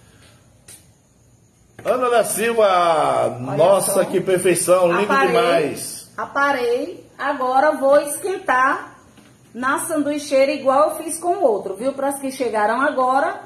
Ana da Silva, Olha nossa, só. que perfeição, lindo Aparei, demais. Aparei. Agora vou esquentar na sanduicheira igual eu fiz com o outro, viu? Para as que chegaram agora.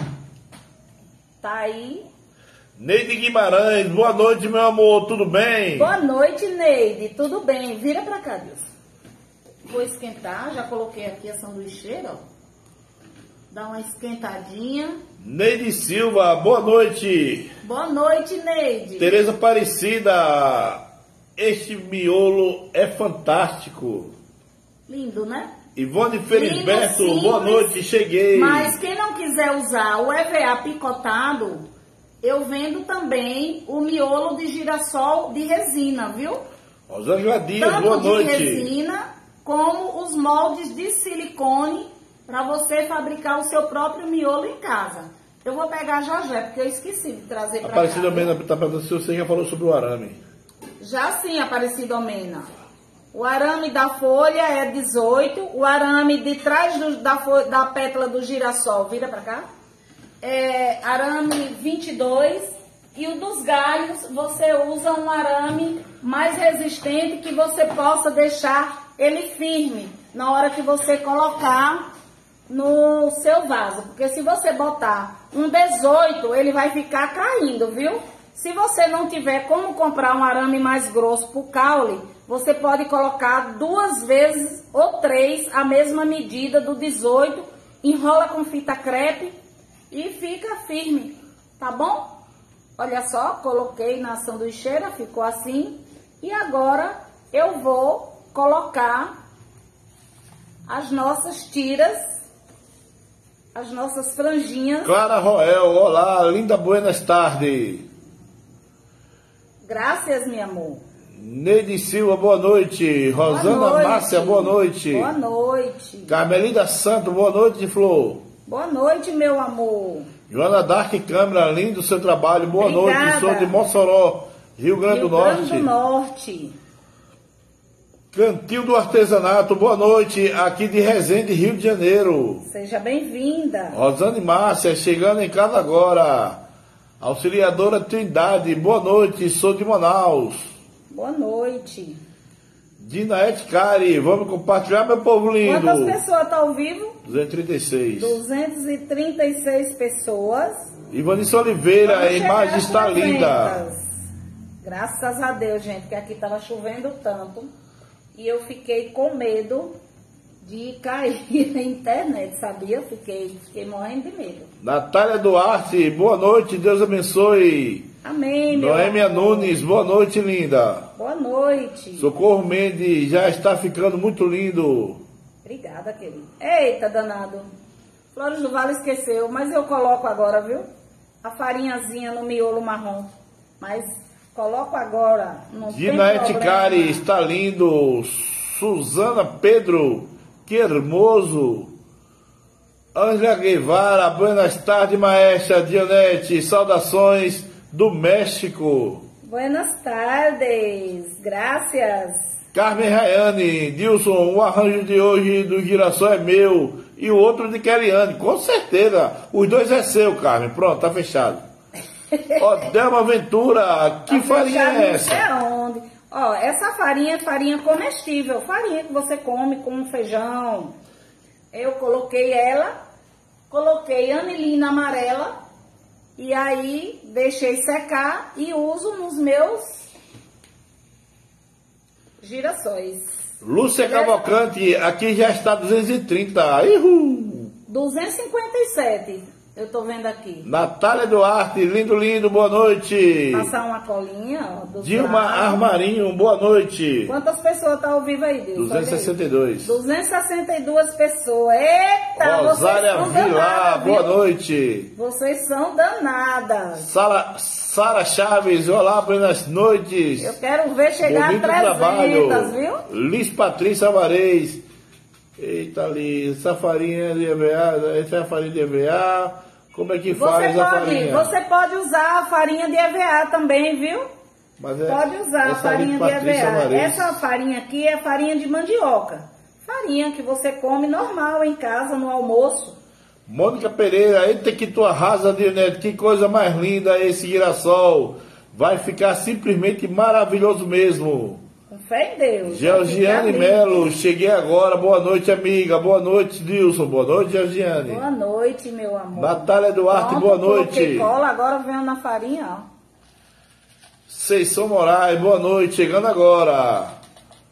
Tá aí. Neide Guimarães, boa noite, meu amor, tudo bem? Boa noite, Neide. Tudo bem? Vira pra cá, Deus. Vou esquentar, já coloquei aqui a sanduicheira, ó. Dá uma esquentadinha. Neide Silva, boa noite. Boa noite, Neide. Tereza Aparecida, este miolo é fantástico. Lindo, né? Ivone Felisberto, Lindo, boa simples, noite, cheguei. Mas quem não quiser usar o E V A picotado, eu vendo também o miolo de girassol de resina, viu? Rosângela Dias, Tanto boa de noite. resina, como os moldes de silicone para você fabricar o seu próprio miolo em casa. Eu vou pegar já já, porque eu esqueci de trazer para cá. Aparecida Mena está perguntando se você já falou sobre o arame. Já sim, Aparecida Mena. O arame da folha é dezoito, o arame de trás do, da, folha, da pétala do girassol, vira para cá, é arame vinte e dois, e o dos galhos você usa um arame mais resistente que você possa deixar ele firme na hora que você colocar no seu vaso, porque se você botar um dezoito, ele vai ficar caindo, viu? Se você não tiver como comprar um arame mais grosso pro caule, você pode colocar duas vezes ou três a mesma medida do dezoito, enrola com fita crepe e fica firme, tá bom? Olha só, coloquei na sanduicheira, ficou assim. E agora eu vou colocar as nossas tiras, as nossas franjinhas. Clara Roel, olá, linda, buenas tardes. Graças, meu amor. Neide Silva, boa noite. Rosana Boa noite. Márcia, boa noite. Boa noite. Carmelida Santo, boa noite, Flor. Boa noite, meu amor. Joana Dark Câmara, lindo o seu trabalho, boa Obrigada. noite. Sou de Mossoró, Rio Grande Rio do Norte. Grande do Norte. Cantil do Artesanato, boa noite, aqui de Resende, Rio de Janeiro. Seja bem-vinda. Rosane Márcia, chegando em casa agora. Auxiliadora Trindade, boa noite, sou de Manaus. Boa noite. Dinaete Cari, vamos compartilhar, meu povo lindo. Quantas pessoas estão ao vivo? duzentos e trinta e seis. duzentas e trinta e seis pessoas. Ivanice Oliveira, Vamos a imagem chegar está às linda. trezentas. Graças a Deus, gente, que aqui estava chovendo tanto. E eu fiquei com medo de cair na internet, sabia? Fiquei, fiquei morrendo de medo. Natália Duarte, boa noite, Deus abençoe. Amém, meu Noêmia amor. Nunes, boa noite, linda. Boa noite. Socorro Mendes, já está ficando muito lindo. Obrigada, querido. Eita, danado. Flores do Vale esqueceu, mas eu coloco agora, viu? A farinhazinha no miolo marrom. Mas coloco agora, não tem Dinaete problema. Cari, está lindo. Suzana Pedro, que hermoso. Ângela Guevara, buenas tardes, maestra Dionete, saudações do México. Buenas tardes, graças. Carmen Rayane, Dilson, o arranjo de hoje do girassol é meu e o outro de Keliane, com certeza, os dois é seu, Carmen, pronto, tá fechado. Ó, Delma Ventura, que Tá farinha fechado, é não essa? sei aonde. Ó, essa farinha é farinha comestível, farinha que você come com feijão. Eu coloquei ela, coloquei anilina amarela e aí deixei secar e uso nos meus girassóis. Lúcia Cavalcante, aqui já está duzentos e trinta. Ihu! duzentos e cinquenta e sete, eu tô vendo aqui. Natália Duarte, lindo, lindo, boa noite. Passar uma colinha, ó. dos Dilma lados. Armarinho, boa noite. Quantas pessoas estão ao vivo aí, Deus? duzentos e sessenta e dois. duzentas e sessenta e duas pessoas. Eita, Rosália vocês são Vilar, danadas, boa viu? noite. Vocês são danadas. Sara, Sara Chaves, olá, buenas noites. Eu quero ver chegar Bonito a trezentas, trabalho. viu? Liz Patrícia Alvarez. Eita, Liz, essa farinha de E V A, essa é a farinha de E V A. Como é que Você faz a pode, farinha? você pode usar a farinha de E V A também, viu? Mas é- Pode usar a essa farinha Liz de E V Patrícia A. Alvarez. Essa farinha aqui é farinha de mandioca. Farinha que você come normal em casa no almoço. Mônica Pereira, eita que tu arrasa, Dionete, que coisa mais linda esse girassol. Vai ficar simplesmente maravilhoso mesmo. Com fé em Deus. Georgiane Fica Melo, cheguei agora, boa noite, amiga. Boa noite, Dilson. Boa noite, Georgiane. Boa noite, meu amor. Natália Duarte, Pronto, boa coloquei noite. cola, agora venho na farinha, ó. Seisson Moraes, boa noite, chegando agora.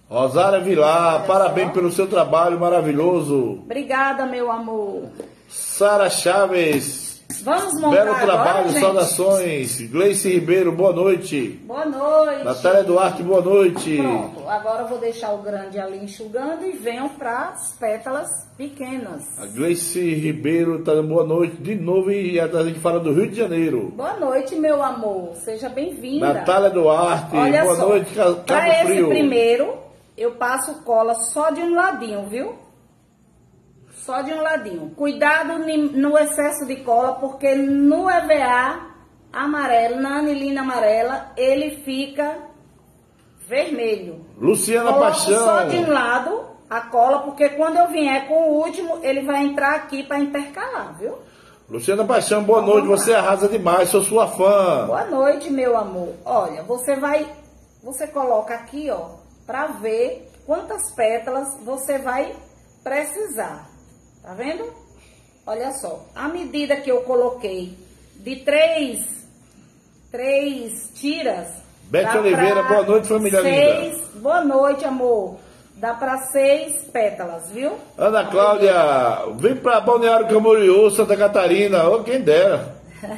Rosária Vilar, Olha parabéns só. pelo seu trabalho maravilhoso. Obrigada, meu amor. Sara Chaves, Vamos montar belo agora, trabalho, gente? saudações. Gleice Ribeiro, boa noite. Boa noite. Natália Duarte, boa noite. Pronto, agora eu vou deixar o grande ali enxugando e venham para as pétalas pequenas. A Gleice Ribeiro está dando boa noite de novo e a gente fala do Rio de Janeiro. Boa noite, meu amor. Seja bem-vinda. Natália Duarte, Olha boa só, noite, Cabo para esse Frio. primeiro, eu passo cola só de um ladinho, viu? Só de um ladinho. Cuidado no excesso de cola, porque no E V A amarelo, na anilina amarela, ele fica vermelho. Luciana Coloco Paixão. só de um lado a cola, porque quando eu vier com o último, ele vai entrar aqui para intercalar, viu? Luciana Paixão, boa Vamos noite, lá. você arrasa demais, sou sua fã. Boa noite, meu amor. Olha, você vai, você coloca aqui, ó, para ver quantas pétalas você vai precisar. Tá vendo? Olha só, a medida que eu coloquei de três, três tiras. Bete dá Oliveira, pra boa noite, família seis, linda. Boa noite, amor. Dá para seis pétalas, viu? Ana Cláudia, vem pra Balneário Camboriú, Santa Catarina, ô quem dera.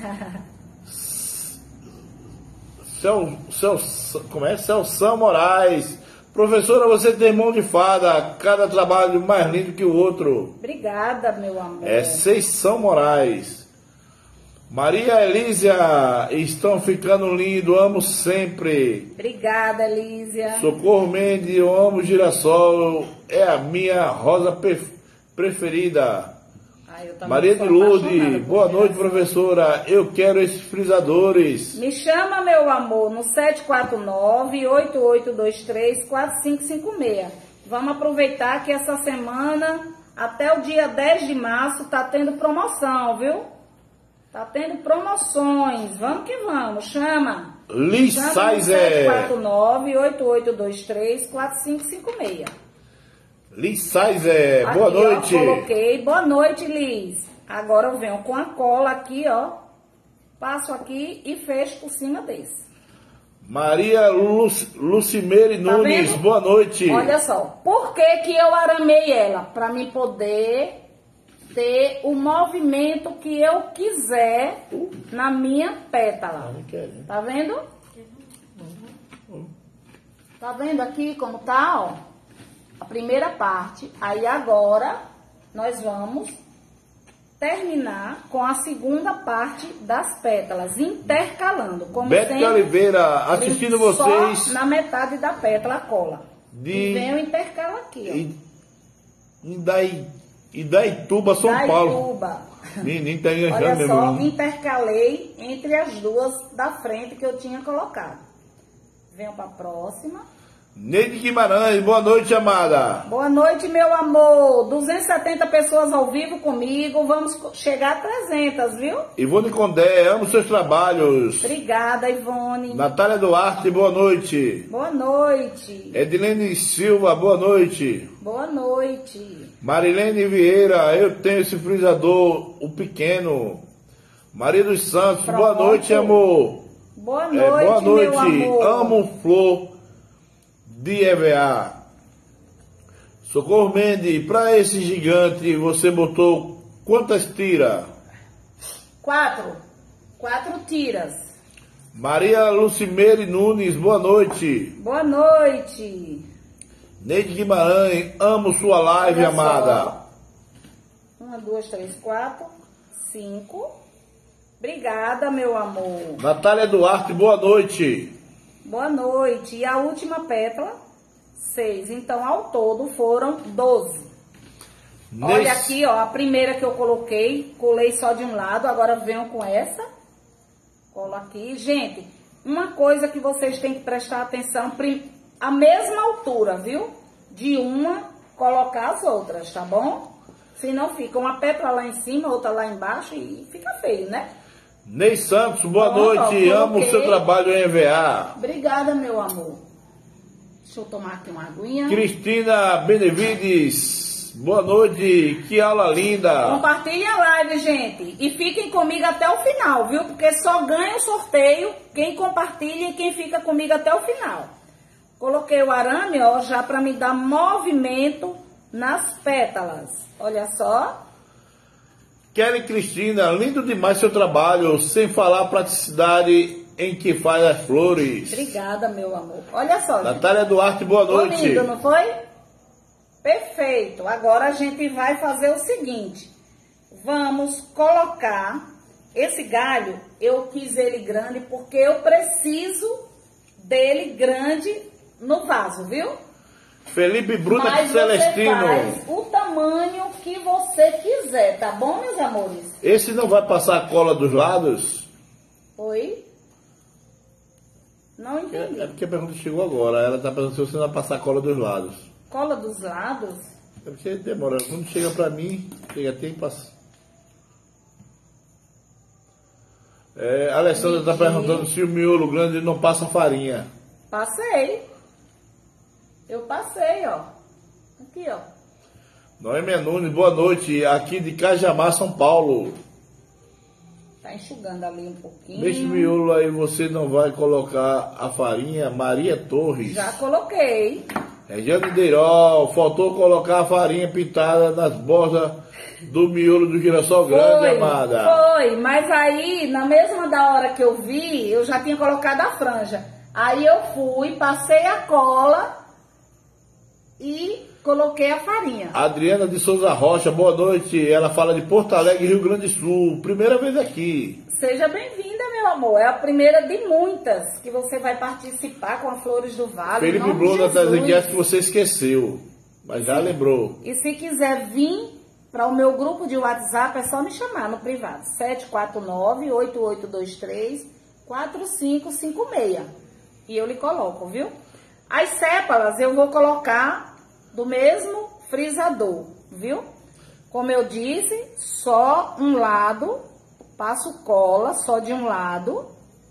Cel, Cel, como é? Celção Moraes. Professora, você tem mão de fada, cada trabalho mais lindo que o outro. Obrigada, meu amor. É Seição Moraes. Maria Elísia, estão ficando lindo, amo sempre. Obrigada, Elísia. Socorro Mendes, eu amo girassol, é a minha rosa preferida. Ai, eu também Maria de sou apaixonada Lourdes, por boa noite, girassol. professora. Eu quero esses frisadores. Me chama, meu amor, no sete quatro nove, oito oito dois três, quatro cinco cinco seis. Vamos aproveitar que essa semana, até o dia dez de março, tá tendo promoção, viu? Tá tendo promoções. Vamos que vamos. Chama. Liz Chama no Saizer. sete quatro nove, oito oito dois três, quatro cinco cinco seis. Liz Saizer, boa Aqui, ó, noite. coloquei. Boa noite, Liz. Agora eu venho com a cola aqui, ó. Passo aqui e fecho por cima desse. Maria Luc, Lucimeire Tá Nunes, vendo? boa noite. Olha só. Por que que eu aramei ela? Para mim poder ter o movimento que eu quiser na minha pétala. Tá vendo? Tá vendo aqui como tá, ó? A primeira parte. Aí agora nós vamos terminar com a segunda parte das pétalas, intercalando. Como Bete sempre, Oliveira, assistindo só vocês. na metade da pétala a cola. De- E vem o intercala aqui, ó. E, e daí, e Daituba, São Paulo. Daituba. Menino, tá Olha enganjando só, mesmo. intercalei entre as duas da frente que eu tinha colocado. Venho para a próxima. Neide Guimarães, boa noite, amada. Boa noite, meu amor. duzentas e setenta pessoas ao vivo comigo. Vamos chegar a trezentas, viu? Ivone Condé, amo seus trabalhos. Obrigada, Ivone. Natália Duarte, boa noite. Boa noite. Edilene Silva, boa noite. Boa noite. Marilene Vieira, eu tenho esse frisador, o pequeno. Maria dos Santos, Pronto. boa noite, amor. Boa É, noite, boa noite, meu amor. amo flor de E V A. Socorro Mendes, para esse gigante você botou quantas tiras? Quatro. Quatro tiras. Maria Lucimeire Nunes, boa noite. Boa noite. Neide Guimarães, amo sua live, Olha amada. só. Uma, duas, três, quatro, cinco. Obrigada, meu amor. Natália Duarte, boa noite. Boa noite. E a última pétala, seis. Então, ao todo, foram doze. Olha Nesse- aqui, ó, a primeira que eu coloquei, colei só de um lado, agora venho com essa. Colo aqui. Gente, uma coisa que vocês têm que prestar atenção, prim- a mesma altura, viu? De uma, colocar as outras, tá bom? Senão fica uma pétala lá em cima, outra lá embaixo e fica feio, né? Ney Santos, boa Pronto, noite, ó, amo o seu coloquei. trabalho em E V A. Obrigada, meu amor. Deixa eu tomar aqui uma aguinha. Cristina Benevides, boa noite, que aula linda. Compartilhem a live, gente. E fiquem comigo até o final, viu? Porque só ganha o sorteio quem compartilha e quem fica comigo até o final. Coloquei o arame, ó, já para me dar movimento nas pétalas. Olha só. Kelly Cristina, lindo demais seu trabalho, sem falar a praticidade em que faz as flores. Obrigada, meu amor. Olha só. Natália Duarte, boa noite. Ficou lindo, não foi? Perfeito. Agora a gente vai fazer o seguinte. Vamos colocar esse galho. Eu quis ele grande porque eu preciso dele grande no vaso, viu? Felipe Bruna Mas Celestino. você faz o tamanho que você quiser, tá bom, meus amores? Esse não vai passar a cola dos lados? Oi? Não É, entendi. é porque a pergunta chegou agora. Ela está perguntando se você não vai passar a cola dos lados. Cola dos lados? É porque demora. Quando chega pra mim, chega tempo passa. É, a Alessandra está perguntando se o miolo grande não passa farinha. Passei. Eu passei, ó. Aqui, ó. Noêmia Nunes, boa noite. Aqui de Cajamar, São Paulo. Tá enxugando ali um pouquinho. Nesse miolo aí você não vai colocar a farinha. Maria Torres. Já coloquei. Regiane Deirol, faltou colocar a farinha pintada nas bordas do miolo do girassol grande, Foi, amada. foi, mas aí, na mesma da hora que eu vi, eu já tinha colocado a franja. Aí eu fui, passei a cola e coloquei a farinha. Adriana de Souza Rocha, boa noite. Ela fala de Porto Alegre, Rio Grande do Sul. Primeira vez aqui. Seja bem-vinda, meu amor. É a primeira de muitas que você vai participar com a Flores do Vale. Felipe Blunda está dizendo que acho que você esqueceu, mas já lembrou. E se quiser vir para o meu grupo de WhatsApp, é só me chamar no privado. sete quatro nove, oito oito dois três, quatro cinco cinco seis. E eu lhe coloco, viu? As sépalas eu vou colocar do mesmo frisador, viu? Como eu disse, só um lado, passo cola só de um lado.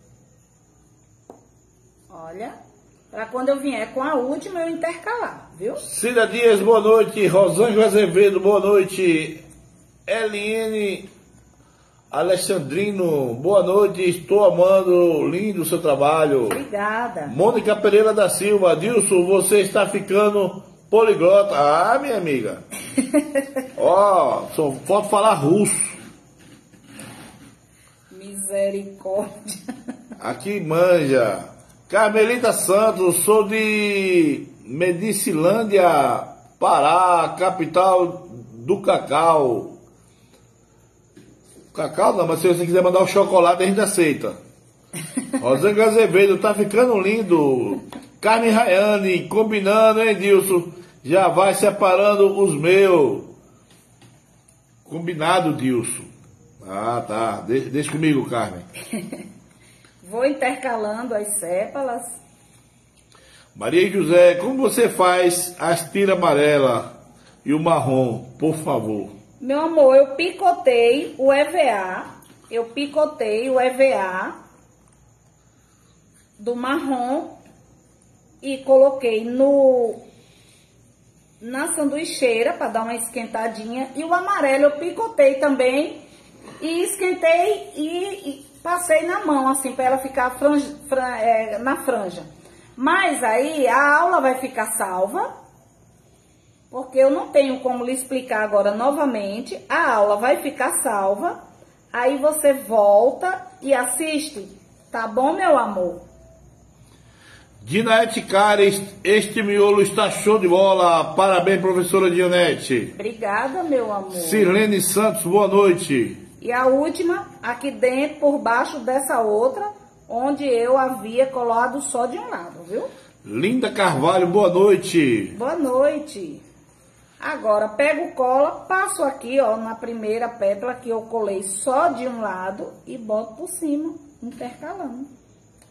Olha, para quando eu vier com a última eu intercalar, viu? Cida Dias, boa noite. Rosângela Azevedo, boa noite. L N Alexandrino, boa noite. Estou amando, lindo o seu trabalho. Obrigada. Mônica Pereira da Silva, Dilson, você está ficando poliglota. Ah, minha amiga. Ó, oh, só pode falar russo. Misericórdia. Aqui manja. Carmelita Santos, sou de Medicilândia, Pará, capital do cacau. Cacau não, mas se você quiser mandar um chocolate a gente aceita. Rosângela Azevedo, tá ficando lindo. Carmen Rayane, combinando, hein, Dilson? Já vai separando os meus. Combinado, Dilson. Ah, tá. Deixa, deixa comigo, Carmen. Vou intercalando as sépalas. Maria José, como você faz as tiras amarelas e o marrom, por favor? Meu amor, eu picotei o E V A. Eu picotei o E V A do marrom e coloquei no na sanduicheira para dar uma esquentadinha. E o amarelo eu picotei também e esquentei e, e passei na mão, assim, para ela ficar franja, fran, é, na franja. Mas aí a aula vai ficar salva, porque eu não tenho como lhe explicar agora novamente. A aula vai ficar salva, aí você volta e assiste, tá bom, meu amor? Dinaete Cares, este miolo está show de bola. Parabéns, professora Dionete. Obrigada, meu amor. Sirlene Santos, boa noite. E a última, aqui dentro, por baixo dessa outra, onde eu havia colado só de um lado, viu? Linda Carvalho, boa noite. Boa noite. Agora, pego cola, passo aqui, ó, na primeira pétala que eu colei só de um lado e boto por cima, intercalando.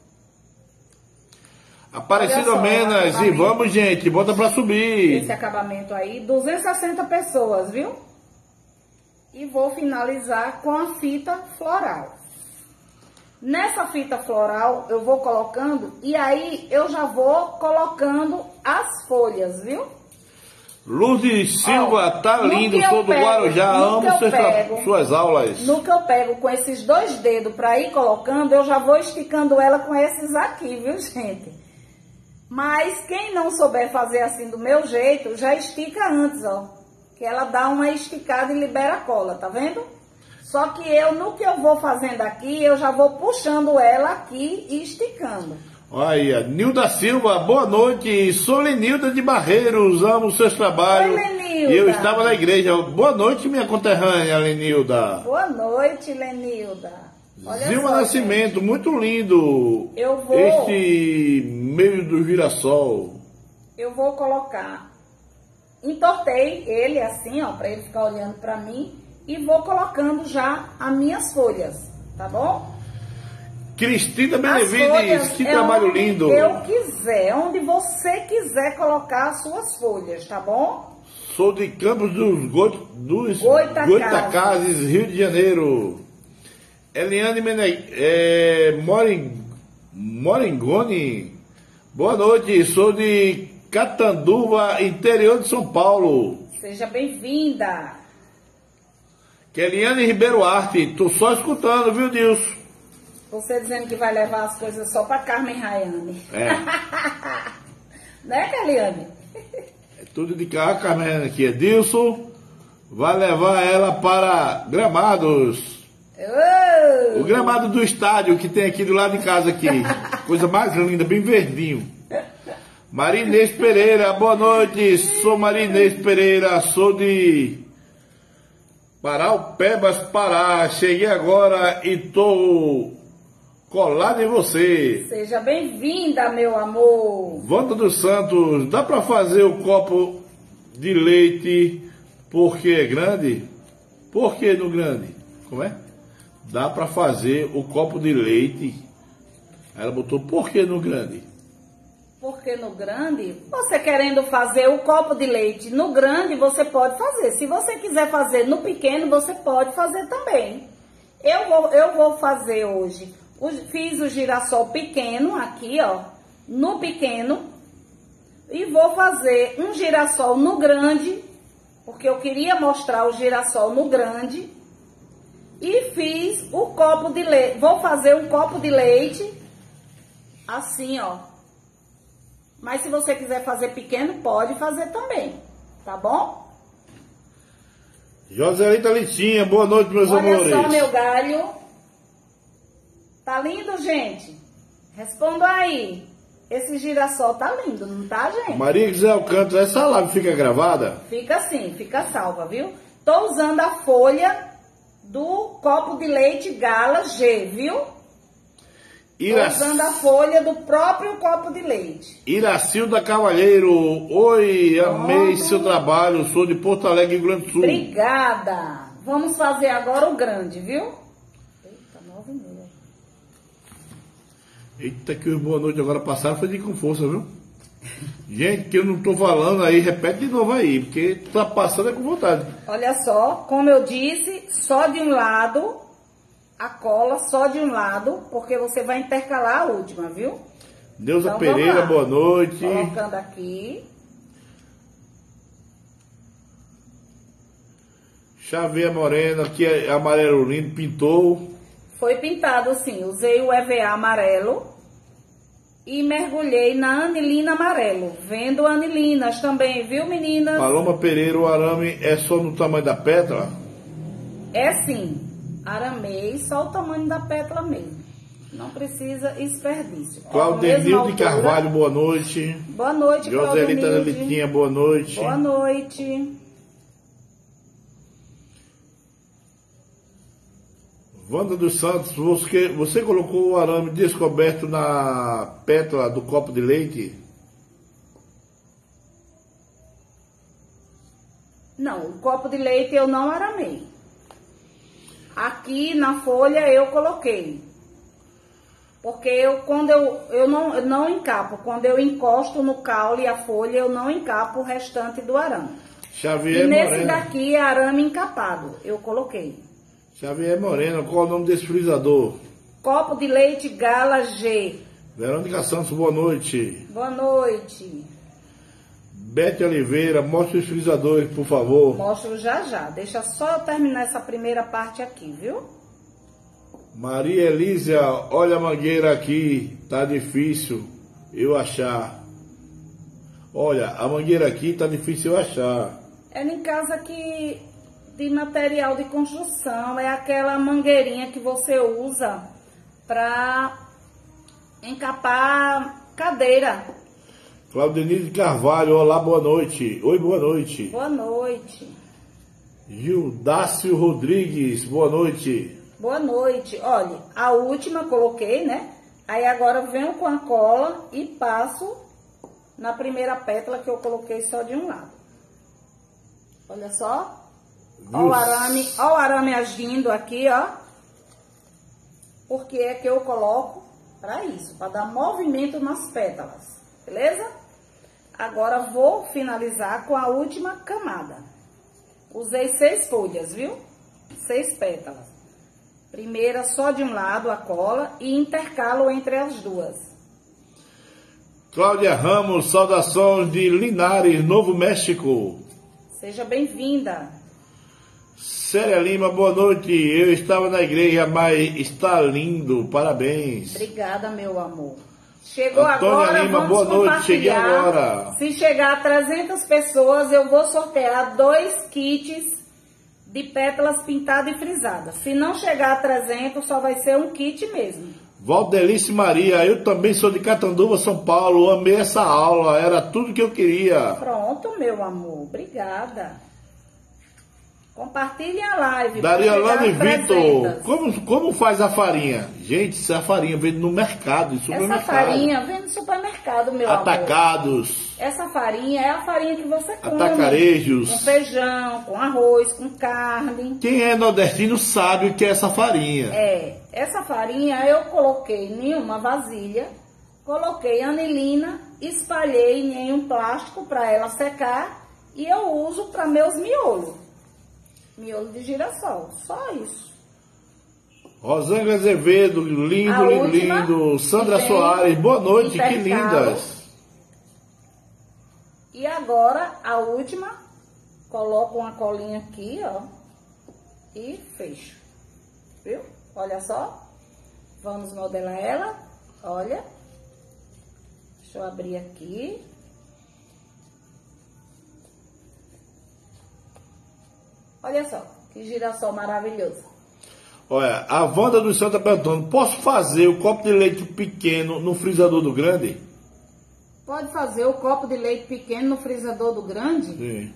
Aparecido Menas, e vamos, gente, bota pra subir. Esse acabamento aí, duzentas e sessenta pessoas, viu? E vou finalizar com a fita floral. Nessa fita floral, eu vou colocando, e aí eu já vou colocando as folhas, viu? Lourdes Silva, Ó, tá lindo, sou do pego, Guarujá, amo suas, pego, suas aulas. No que eu pego com esses dois dedos pra ir colocando, eu já vou esticando ela com esses aqui, viu, gente? Mas quem não souber fazer assim do meu jeito, já estica antes, ó. Que ela dá uma esticada e libera a cola, tá vendo? Só que eu, no que eu vou fazendo aqui, eu já vou puxando ela aqui e esticando. Olha, Nilda Silva, boa noite. Sou Lenilda de Barreiros, amo seus trabalhos. Oi, Lenilda. Eu estava na igreja. Boa noite, minha conterrânea, Lenilda. Boa noite, Lenilda. Olha Zilma só, Nascimento, gente. muito lindo. Eu vou... Este meio do girassol. Eu vou colocar... Entortei ele assim, ó, para ele ficar olhando para mim. E vou colocando já as minhas folhas, tá bom? Cristina Benevides, que é trabalho onde lindo. eu quiser, onde você quiser colocar as suas folhas, tá bom? Sou de Campos dos, Go... dos Goitacazes. Goitacazes, Rio de Janeiro. Eliane Mene... é... Moren... Morengoni, boa noite, sou de Catanduva, interior de São Paulo. Seja bem-vinda. Eliane Ribeiro Arte, tô só escutando, viu, Dilson? Você dizendo que vai levar as coisas só para Carmen Rayane. É. Né, Eliane? É tudo de cá, Carmen, aqui é Dilson. Vai levar ela para Gramados. Oh! O gramado do estádio que tem aqui do lado de casa aqui. Coisa mais linda, bem verdinho. Marinês Pereira, boa noite. Sou Marinês Pereira, sou de Paraupebas, Pará. Cheguei agora e tô colado em você. Seja bem-vinda, meu amor. Wanda dos Santos, dá para fazer o copo de leite porque é grande? Por que no grande? Como é? Dá para fazer o copo de leite. Ela botou por que no grande? Porque no grande, você querendo fazer o copo de leite no grande, você pode fazer. Se você quiser fazer no pequeno, você pode fazer também. Eu vou, eu vou fazer hoje. Fiz o girassol pequeno aqui, ó, no pequeno. E vou fazer um girassol no grande, porque eu queria mostrar o girassol no grande. E fiz o copo de leite. Vou fazer um copo de leite assim, ó. Mas se você quiser fazer pequeno, pode fazer também, tá bom? Joselita Litinha, boa noite, meus Olha amores. Olha só, meu galho. Tá lindo, gente? Responda aí. Esse girassol tá lindo, não tá, gente? Maria José Alcântara, essa live fica gravada? Fica assim, fica salva, viu? Tô usando a folha do copo de leite Gala G, viu? Ira... Tô usando a folha do próprio copo de leite. Iracilda Cavalheiro, oi, amei Pronto. seu trabalho, sou de Porto Alegre, Rio Grande do Sul. Obrigada. Vamos fazer agora o grande, viu? Eita, nove e meia. Eita, que boa noite agora passaram foi de com força, viu? Gente, que eu não tô falando aí, repete de novo aí, porque tá passando é com vontade. Olha só, como eu disse, só de um lado, a cola só de um lado, porque você vai intercalar a última, viu? Deusa Então, Pereira, boa noite. Colocando aqui. Xavier Moreno, aqui é amarelo lindo, pintou. Foi pintado sim, usei o E V A amarelo e mergulhei na anilina amarelo. Vendo anilinas também, viu, meninas? Paloma Pereira, o arame é só no tamanho da pétala? É sim, aramei só o tamanho da pétala mesmo. Não precisa desperdício. Claudenilde Carvalho, boa noite. Boa noite, Joselita Claudenilde. Litinha, boa noite. Boa noite. Wanda dos Santos, você, você colocou o arame descoberto na pétala do copo de leite? Não, o copo de leite eu não aramei. Aqui na folha eu coloquei. Porque eu, quando eu, eu, não, eu não encapo, quando eu encosto no caule a folha, eu não encapo o restante do arame. Xavier E nesse Moreno. daqui é arame encapado, eu coloquei. Xavier Moreno, qual é o nome desse frisador? Copo de leite Gala G. Verônica Santos, boa noite. Boa noite. Bete Oliveira, mostre os frisadores, por favor. Mostro já já. Deixa só eu terminar essa primeira parte aqui, viu? Maria Elísia, olha a mangueira aqui, tá difícil eu achar. Olha, a mangueira aqui tá difícil achar. É em casa que de material de construção, é aquela mangueirinha que você usa para encapar cadeira. Claudenise Carvalho, olá, boa noite. Oi, boa noite. Boa noite. Gildácio Rodrigues, boa noite. Boa noite. Olha, a última coloquei, né? Aí agora venho com a cola e passo na primeira pétala que eu coloquei só de um lado. Olha só. Olha o arame, olha o arame agindo aqui, ó. Porque é que eu coloco para isso, para dar movimento nas pétalas, beleza? Agora vou finalizar com a última camada. Usei seis folhas, viu? Seis pétalas. Primeira só de um lado a cola e intercalo entre as duas. Cláudia Ramos, saudações de Linares, Novo México. Seja bem-vinda. Célia Lima, boa noite. Eu estava na igreja, mas está lindo. Parabéns. Obrigada, meu amor. Chegou Antônia agora, Lima, vamos boa noite. Cheguei compartilhar. agora. Se chegar a trezentas pessoas, eu vou sortear dois kits de pétalas pintadas e frisadas. Se não chegar a trezentos, só vai ser um kit mesmo. Valdelice Maria, eu também sou de Catanduva, São Paulo. Amei essa aula, era tudo que eu queria. Pronto, meu amor. Obrigada. Compartilhem a live. Dariolane Vitor, como, como faz a farinha? Gente, isso é a farinha vende no mercado, em supermercado. Essa farinha vem no supermercado, meu Atacados. amor. Essa farinha é a farinha que você come. Atacarejos. Com feijão, com arroz, com carne. Quem é nordestino sabe o que é essa farinha. É, essa farinha eu coloquei em uma vasilha, coloquei anilina, espalhei em um plástico para ela secar e eu uso para meus miolos. Miolo de girassol, só isso. Rosângela Azevedo, lindo, A lindo, última, lindo. Sandra que Soares, boa noite, que intercalo. lindas. E agora, a última, coloco uma colinha aqui, ó, e fecho. Viu? Olha só. Vamos modelar ela. Olha. Deixa eu abrir aqui. Olha só, que girassol maravilhoso. Olha, a Wanda do Céu está perguntando, posso fazer o copo de leite pequeno no frisador do grande? Pode fazer o copo de leite pequeno no frisador do grande? Sim.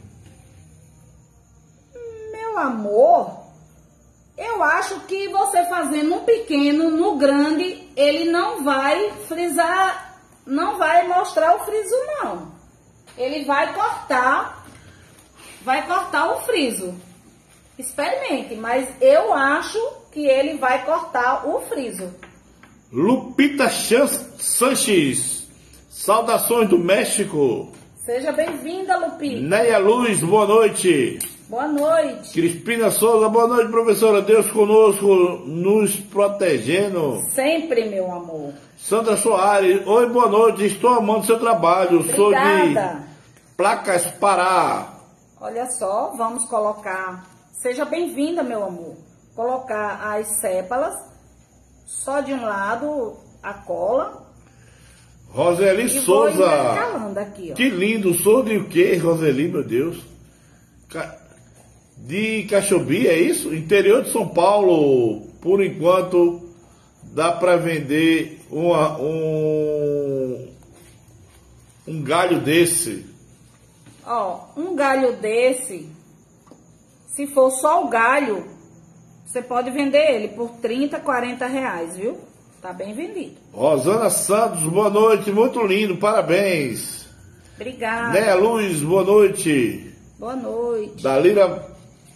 Meu amor, eu acho que você fazendo um pequeno no grande, ele não vai frisar, não vai mostrar o friso não. Ele vai cortar, vai cortar o friso. Experimente, mas eu acho que ele vai cortar o friso. Lupita Chan Sanches, saudações do México. Seja bem-vinda, Lupita. Neia Luz, boa noite. Boa noite. Crispina Souza, boa noite, professora. Deus conosco, nos protegendo. Sempre, meu amor. Sandra Soares, oi, boa noite. Estou amando seu trabalho. Obrigada. Sou de Placas Pará. Olha só, vamos colocar... Seja bem-vinda, meu amor. Colocar as sépalas, só de um lado a cola. Roseli e Souza. Vou intercalando aqui, ó. Que lindo. Sou de o quê, Roseli, meu Deus? Ca... De Caxobi, é isso? Interior de São Paulo. Por enquanto, dá para vender uma, um, um galho desse. Ó, um galho desse... Se for só o galho, você pode vender ele por trinta, quarenta reais, viu? Tá bem vendido. Rosana Santos, boa noite, muito lindo, parabéns. Obrigada. Néia Luz, boa noite. Boa noite. Dalira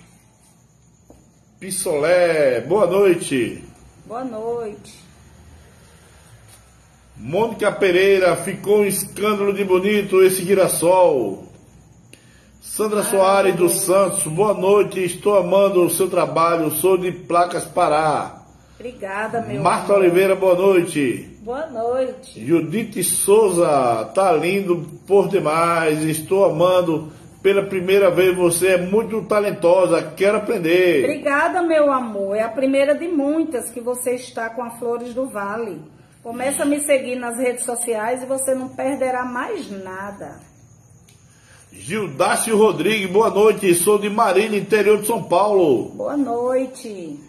Pissolé, boa noite. Boa noite. Mônica Pereira, ficou um escândalo de bonito esse girassol. Sandra Soares dos Santos, boa noite, estou amando o seu trabalho, sou de Placas Pará. Obrigada, meu Marta amor. Oliveira, boa noite. Boa noite. Judite Souza, tá lindo por demais, estou amando pela primeira vez, você é muito talentosa, quero aprender. Obrigada, meu amor, é a primeira de muitas que você está com a Flores do Vale. Começa a me seguir nas redes sociais e você não perderá mais nada. Gildácio Rodrigues, boa noite. Sou de Marília, interior de São Paulo. Boa noite.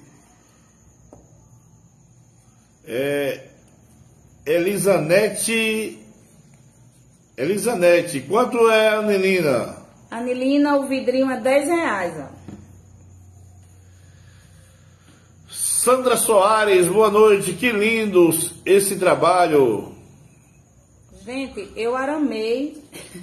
É, Elisanete. Elisanete, quanto é a Anilina? Anilina, o vidrinho é dez reais, ó. Sandra Soares, boa noite. Que lindo esse trabalho. Gente, eu aramei.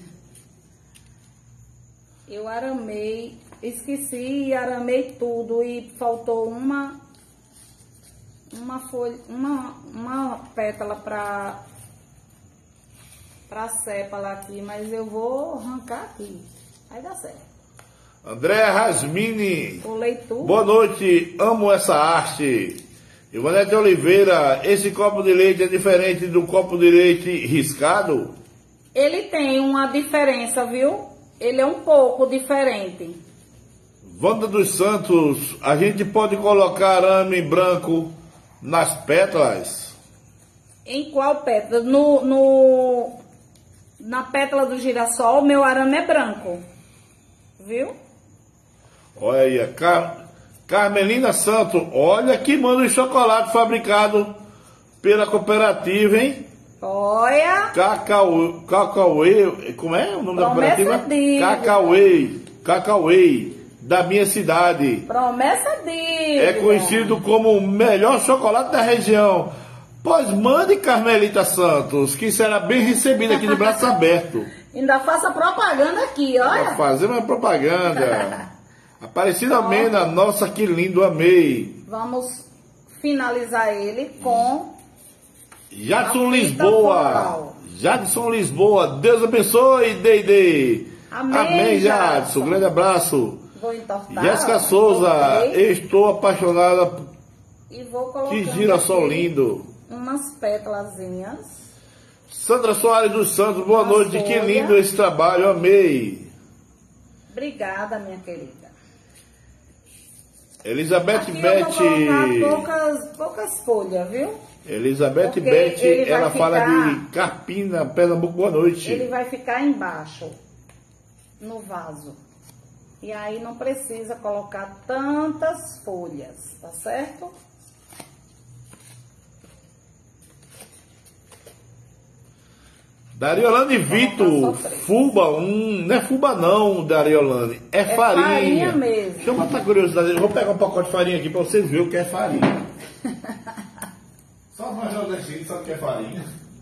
Eu aramei. Esqueci e aramei tudo. E faltou uma... Uma folha... Uma, uma pétala pra... Pra sépala aqui. Mas eu vou arrancar aqui. Vai dar certo. André Rasmini. Pulei tudo. Boa noite. Amo essa arte. Ivanete Oliveira, esse copo de leite é diferente do copo de leite riscado? Ele tem uma diferença, viu? Ele é um pouco diferente. Wanda dos Santos, a gente pode colocar arame branco nas pétalas? Em qual pétala? No, no, na pétala do girassol, meu arame é branco. Viu? Olha aí, a Car... Carmelina Santos, olha que manda um chocolate fabricado pela cooperativa, hein? Olha. Cacau, Cacauê, como é o nome da Promessa cooperativa? dívida. Cacauê, Cacauê, da minha cidade. Promessa dívida. É conhecido como o melhor chocolate da região. Pois mande, Carmelita Santos, que será bem recebido aqui de braço aberto. Ainda faça propaganda aqui, olha. Pra fazer uma propaganda. Aparecida Mena, nossa, que lindo, amei. Vamos finalizar ele com... Jadson a fita Lisboa. floral. Jadson Lisboa, Deus abençoe, Deide. Amém, Amém, Jadson. Jadson. Grande abraço. Vou entortar. Jéssica Souza, Coloquei. estou apaixonada. E vou colocar Que girassol lindo. umas pétalazinhas. Sandra Soares dos Santos, boa Uma noite. Que folha. lindo esse trabalho, amei. Obrigada, minha querida. Elizabeth Aqui eu vou Beth. colocar poucas, poucas folhas, viu? Elizabeth Porque Beth, ele vai ela fala ficar- de Carpina, Pernambuco, boa noite. Ele vai ficar embaixo, no vaso. E aí não precisa colocar tantas folhas, tá certo? Dariolane Vito, fuba, um, não é fuba não, Dariolane, é, É farinha. farinha mesmo. Deixa eu matar a curiosidade, eu vou pegar um pacote de farinha aqui pra vocês verem o que é farinha. Só mais nordestino sabe o que é farinha.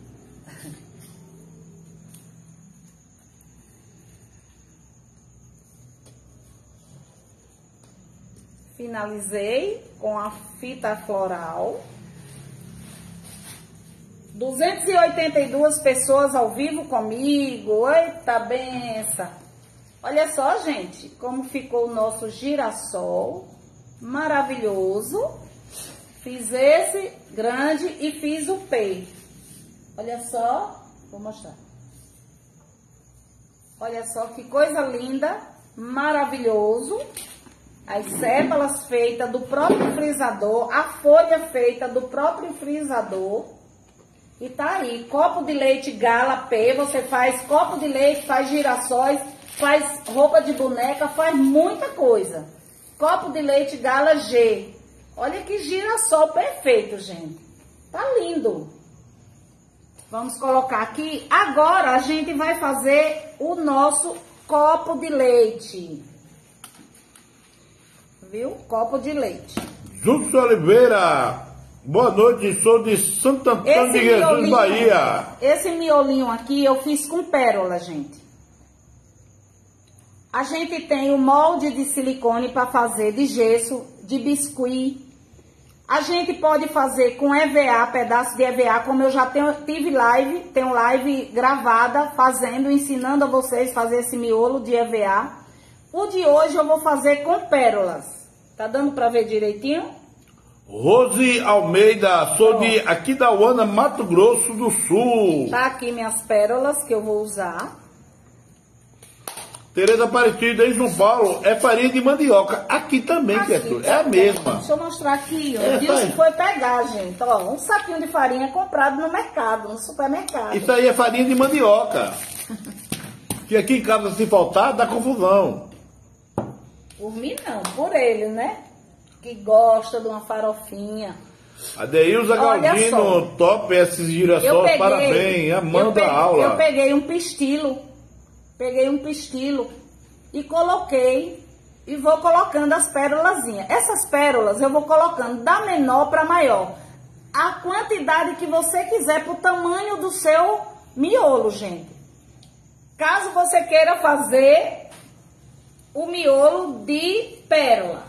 Finalizei com a fita floral. duzentas e oitenta e duas pessoas ao vivo comigo. Eita benção! Olha só, gente, como ficou o nosso girassol. Maravilhoso. Fiz esse grande e fiz o P. Olha só. Vou mostrar. Olha só que coisa linda. Maravilhoso. As sépalas feitas do próprio frisador. A folha feita do próprio frisador. E tá aí, copo de leite Gala P, você faz copo de leite, faz girassóis, faz roupa de boneca, faz muita coisa. Copo de leite Gala G. Olha que girassol perfeito, gente. Tá lindo. Vamos colocar aqui. Agora a gente vai fazer o nosso copo de leite. Viu? Copo de leite. Júlio Oliveira, boa noite, sou de Santo Antônio de Jesus, Bahia. Esse miolinho aqui eu fiz com pérola, gente. A gente tem o molde de silicone para fazer de gesso, de biscuit. A gente pode fazer com E V A, pedaço de E V A, como eu já tenho, tive live, tenho live gravada fazendo, ensinando a vocês a fazer esse miolo de E V A. O de hoje eu vou fazer com pérolas. Tá dando para ver direitinho? Rose Almeida, sou de Aquidauana, Mato Grosso do Sul. Tá aqui minhas pérolas que eu vou usar. Tereza Aparecida, em São Paulo, é farinha de mandioca. Aqui também, Aqui, criatura, é tá a bom. mesma. Deixa eu mostrar aqui, ó. É, O Dilson tá. foi pegar, gente. Ó, um saquinho de farinha comprado no mercado, no supermercado. Isso aí é farinha de mandioca. Que Que aqui em casa, se faltar, dá confusão. Por mim não, por ele, né? Que gosta de uma farofinha. Adeilza Galdino, top esses girassóis, parabéns, amando a aula. Eu peguei um pistilo, peguei um pistilo e coloquei e vou colocando as pérolazinhas. Essas pérolas eu vou colocando da menor para maior. A quantidade que você quiser pro tamanho do seu miolo, gente. Caso você queira fazer o miolo de pérola.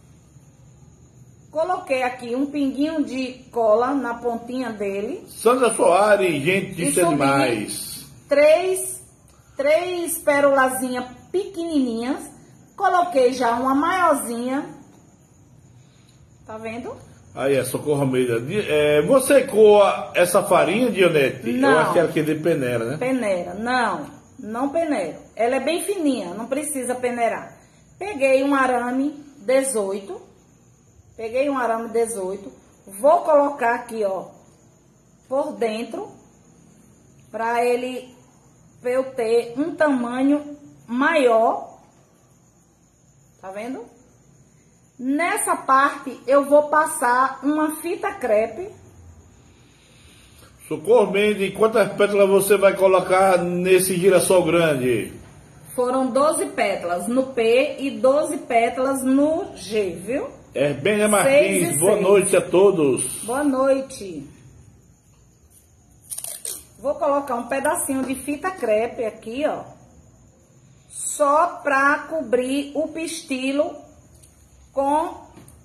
Coloquei aqui um pinguinho de cola na pontinha dele. Sandra Soares, gente, disse demais. Três, três pérolazinhas pequenininhas. Coloquei já uma maiorzinha. Tá vendo? Aí é, Socorro Almeida. É, você coa essa farinha, Dionete? Não. Eu acho que ela quer de peneira, né? Peneira, não. Não peneiro. Ela é bem fininha, não precisa peneirar. Peguei um arame dezoito. Peguei um arame dezoito, vou colocar aqui, ó, por dentro, para ele, pra eu ter um tamanho maior, tá vendo? Nessa parte, eu vou passar uma fita crepe. Socorro Mendes, quantas pétalas você vai colocar nesse girassol grande? Foram doze pétalas no P e doze pétalas no G, viu? Herbênia Martins, boa noite a todos. Boa noite. Vou colocar um pedacinho de fita crepe aqui, ó. Só pra cobrir o pistilo com...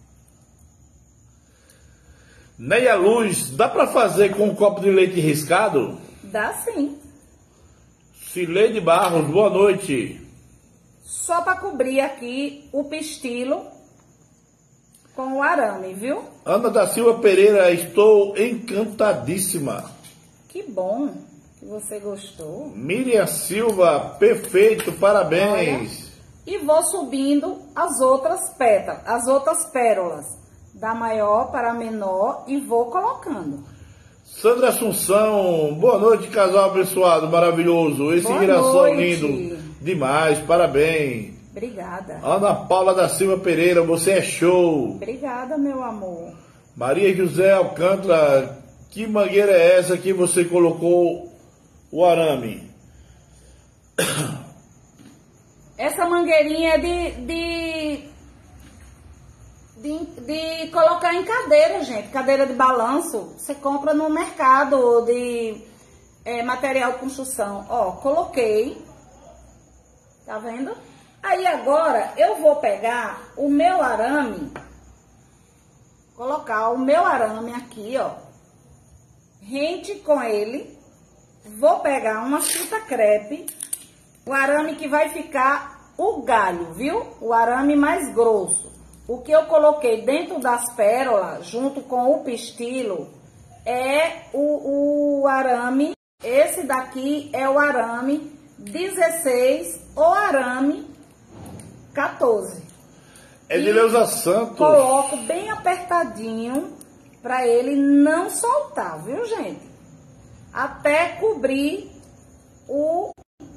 Neia Luz, dá pra fazer com um copo de leite riscado? Dá sim. Cileide Barros, boa noite. Só pra cobrir aqui o pistilo com o arame, viu? Ana da Silva Pereira, estou encantadíssima. Que bom que você gostou. Miriam Silva, perfeito, parabéns. Olha, e vou subindo as outras pétalas, as outras pérolas, da maior para a menor, e vou colocando. Sandra Assunção, boa noite, casal abençoado, maravilhoso. Esse girassol lindo demais, parabéns. Obrigada. Ana Paula da Silva Pereira, você é show. Obrigada, meu amor. Maria José Alcântara, que mangueira é essa que você colocou o arame? Essa mangueirinha é de, de, de, de colocar em cadeira, gente. Cadeira de balanço. Você compra no mercado de é, material de construção. Ó, coloquei. Tá vendo? Aí agora eu vou pegar o meu arame, colocar o meu arame aqui, ó, rente com ele, vou pegar uma fita crepe, o arame que vai ficar o galho, viu? O arame mais grosso. O que eu coloquei dentro das pérolas, junto com o pistilo, é o, o arame, esse daqui é o arame dezesseis ou arame quatorze. Edileuza Santos. Coloco bem apertadinho para ele não soltar, viu, gente? Até cobrir o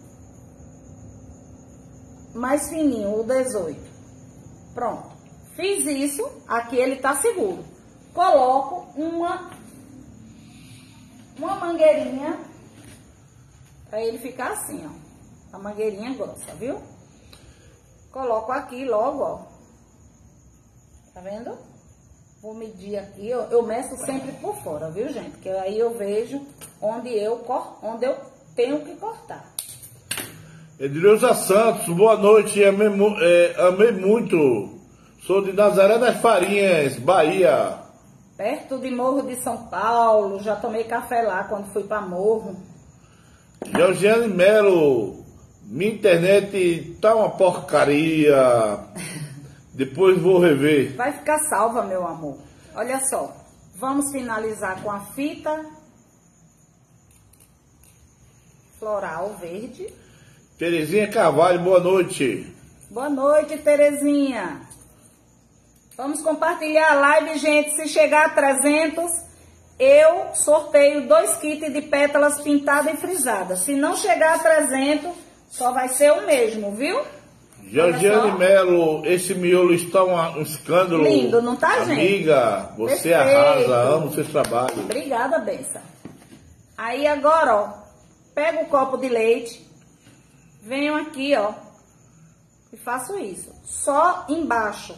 mais fininho, o dezoito. Pronto. Fiz isso, aqui ele tá seguro. Coloco uma uma mangueirinha para ele ficar assim, ó. A mangueirinha grossa, viu? Coloco aqui logo, ó. Tá vendo? Vou medir aqui, eu, eu meço sempre por fora, viu, gente? Porque aí eu vejo onde eu, onde eu tenho que cortar. Edileuza Santos, boa noite, amei, é, amei muito. Sou de Nazaré das Farinhas, Bahia. Perto de Morro de São Paulo, já tomei café lá quando fui para Morro. Georgiane Melo, minha internet tá uma porcaria. Depois vou rever. Vai ficar salva, meu amor. Olha só, vamos finalizar com a fita floral verde. Terezinha Carvalho, boa noite. Boa noite, Terezinha. Vamos compartilhar a live, gente. Se chegar a trezentos, eu sorteio dois kits de pétalas pintadas e frisadas. Se não chegar a trezentos, Só vai ser o mesmo, viu? Georgiane Melo, esse miolo está um, um escândalo. Lindo, não tá, gente? Amiga, você Perfeito. arrasa, amo o seu trabalho. Obrigada, benção. Aí agora, ó, pego o copo de leite, venho aqui, ó, e faço isso. Só embaixo.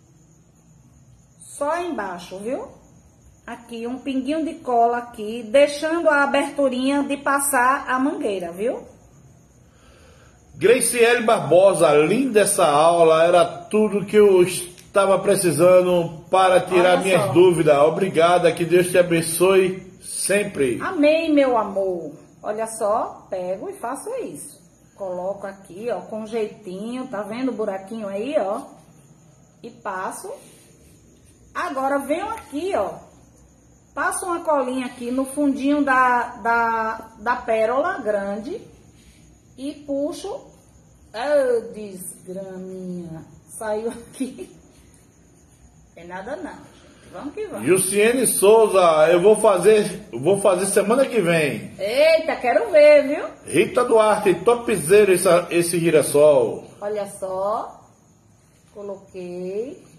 Só embaixo, viu? Aqui, um pinguinho de cola aqui, deixando a aberturinha de passar a mangueira, viu? Graciele Barbosa, linda essa aula, era tudo que eu estava precisando para tirar Olha minhas só. dúvidas. Obrigada, que Deus te abençoe sempre. Amém, meu amor. Olha só, pego e faço isso. Coloco aqui, ó, com jeitinho, tá vendo o buraquinho aí, ó? E passo. Agora venho aqui, ó. Passo uma colinha aqui no fundinho da, da, da pérola grande e puxo. Oh, desgraminha. Saiu aqui. Tem nada não, gente. Vamos que vamos. Jussiene Souza, eu vou fazer, vou fazer semana que vem. Eita, quero ver, viu? Rita Duarte, topzera essa, esse girassol. Olha só. Coloquei.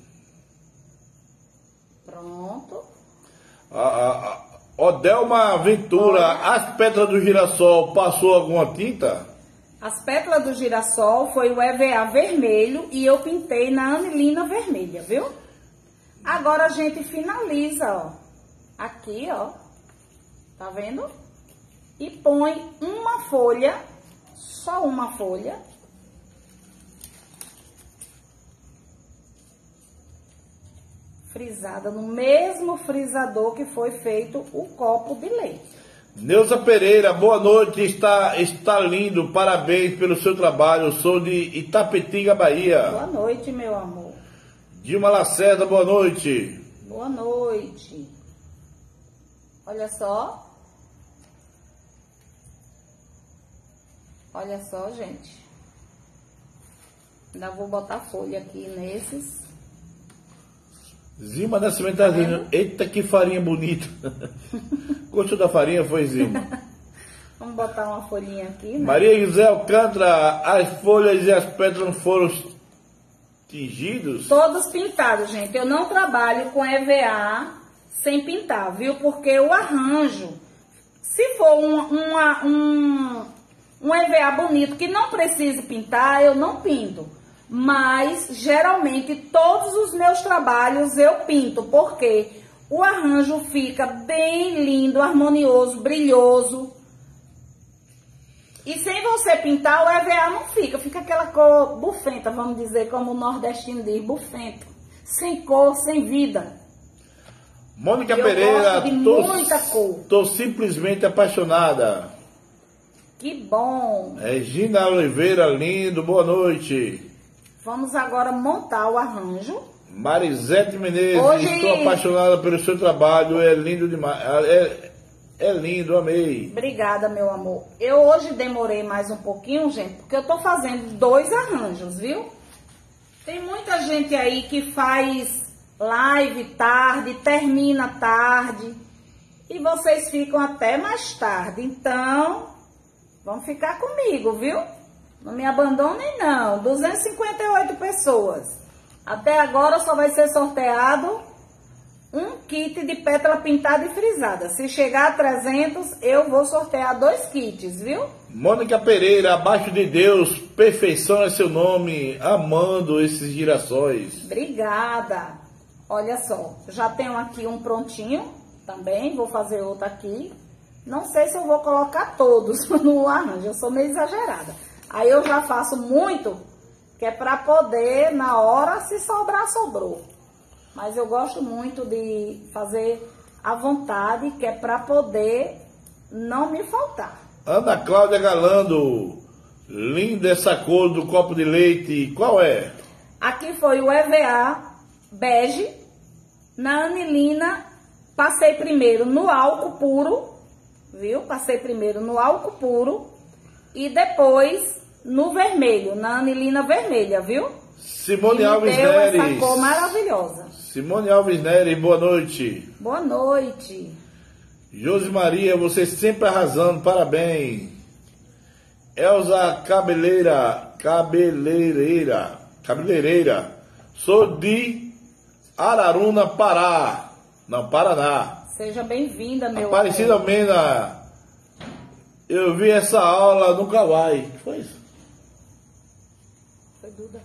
Pronto. A, a, a Odelma Ventura, Olha. as pedras do girassol passou alguma tinta? As pétalas do girassol foi o E V A vermelho e eu pintei na anilina vermelha, viu? Agora a gente finaliza, ó. Aqui, ó. Tá vendo? E põe uma folha, só uma folha. Frisada no mesmo frisador que foi feito o copo de leite. Neuza Pereira, boa noite, está, está lindo, parabéns pelo seu trabalho, sou de Itapetinga, Bahia. Boa noite, meu amor. Dilma Lacerda, boa noite. Boa noite. Olha só. Olha só, gente. Ainda vou botar folha aqui nesses. Zima Nascimento tá dizendo, eita que farinha bonita. Gostou da farinha, foi Zima? Vamos botar uma folhinha aqui, né? Maria José Alcântara, as folhas e as pedras foram tingidos? Todos pintados, gente. Eu não trabalho com E V A sem pintar, viu? Porque o arranjo, se for um, uma, um, um E V A bonito que não precise pintar, eu não pinto. Mas, geralmente, todos os meus trabalhos eu pinto, porque o arranjo fica bem lindo, harmonioso, brilhoso. E sem você pintar, o E V A não fica. Fica aquela cor bufenta, vamos dizer, como o nordestino diz, bufenta. Sem cor, sem vida. Mônica Eu Pereira, gosto de tô, muita cor. tô simplesmente apaixonada. Que bom. Regina Oliveira, lindo, boa noite. Vamos agora montar o arranjo. Marisete Menezes, Hoje... estou apaixonada pelo seu trabalho, é lindo demais. É, é lindo, amei. Obrigada, meu amor. Eu hoje demorei mais um pouquinho, gente, porque eu tô fazendo dois arranjos, viu? Tem muita gente aí que faz live tarde, termina tarde, e vocês ficam até mais tarde. Então, vamos ficar comigo, viu? Não me abandonem, não. duzentas e cinquenta e oito pessoas. Até agora só vai ser sorteado um kit de pétala pintada e frisada. Se chegar a trezentos, eu vou sortear dois kits, viu? Mônica Pereira, abaixo de Deus, perfeição é seu nome, amando esses girassóis. Obrigada. Olha só, já tenho aqui um prontinho também, vou fazer outro aqui. Não sei se eu vou colocar todos no arranjo, eu sou meio exagerada. Aí eu já faço muito, que é para poder, na hora, se sobrar, sobrou. Mas eu gosto muito de fazer à vontade, que é para poder não me faltar. Ana Cláudia Galando, linda essa cor do copo de leite, qual é? Aqui foi o E V A bege. Na anilina, passei primeiro no álcool puro, viu? Passei primeiro no álcool puro e depois no vermelho, na anilina vermelha, viu? Simone e Alves deu Neres. essa cor maravilhosa. Simone Alves Neres, boa noite. Boa noite. Josi Maria, você sempre arrasando, parabéns. Elza Cabeleira, Cabeleireira, Cabeleireira. Sou de Araruna, Pará. Não, Paraná. Seja bem-vinda, meu Aparecida amor. Mena, eu vi essa aula no Kawaii. Que foi isso? Foi Duda.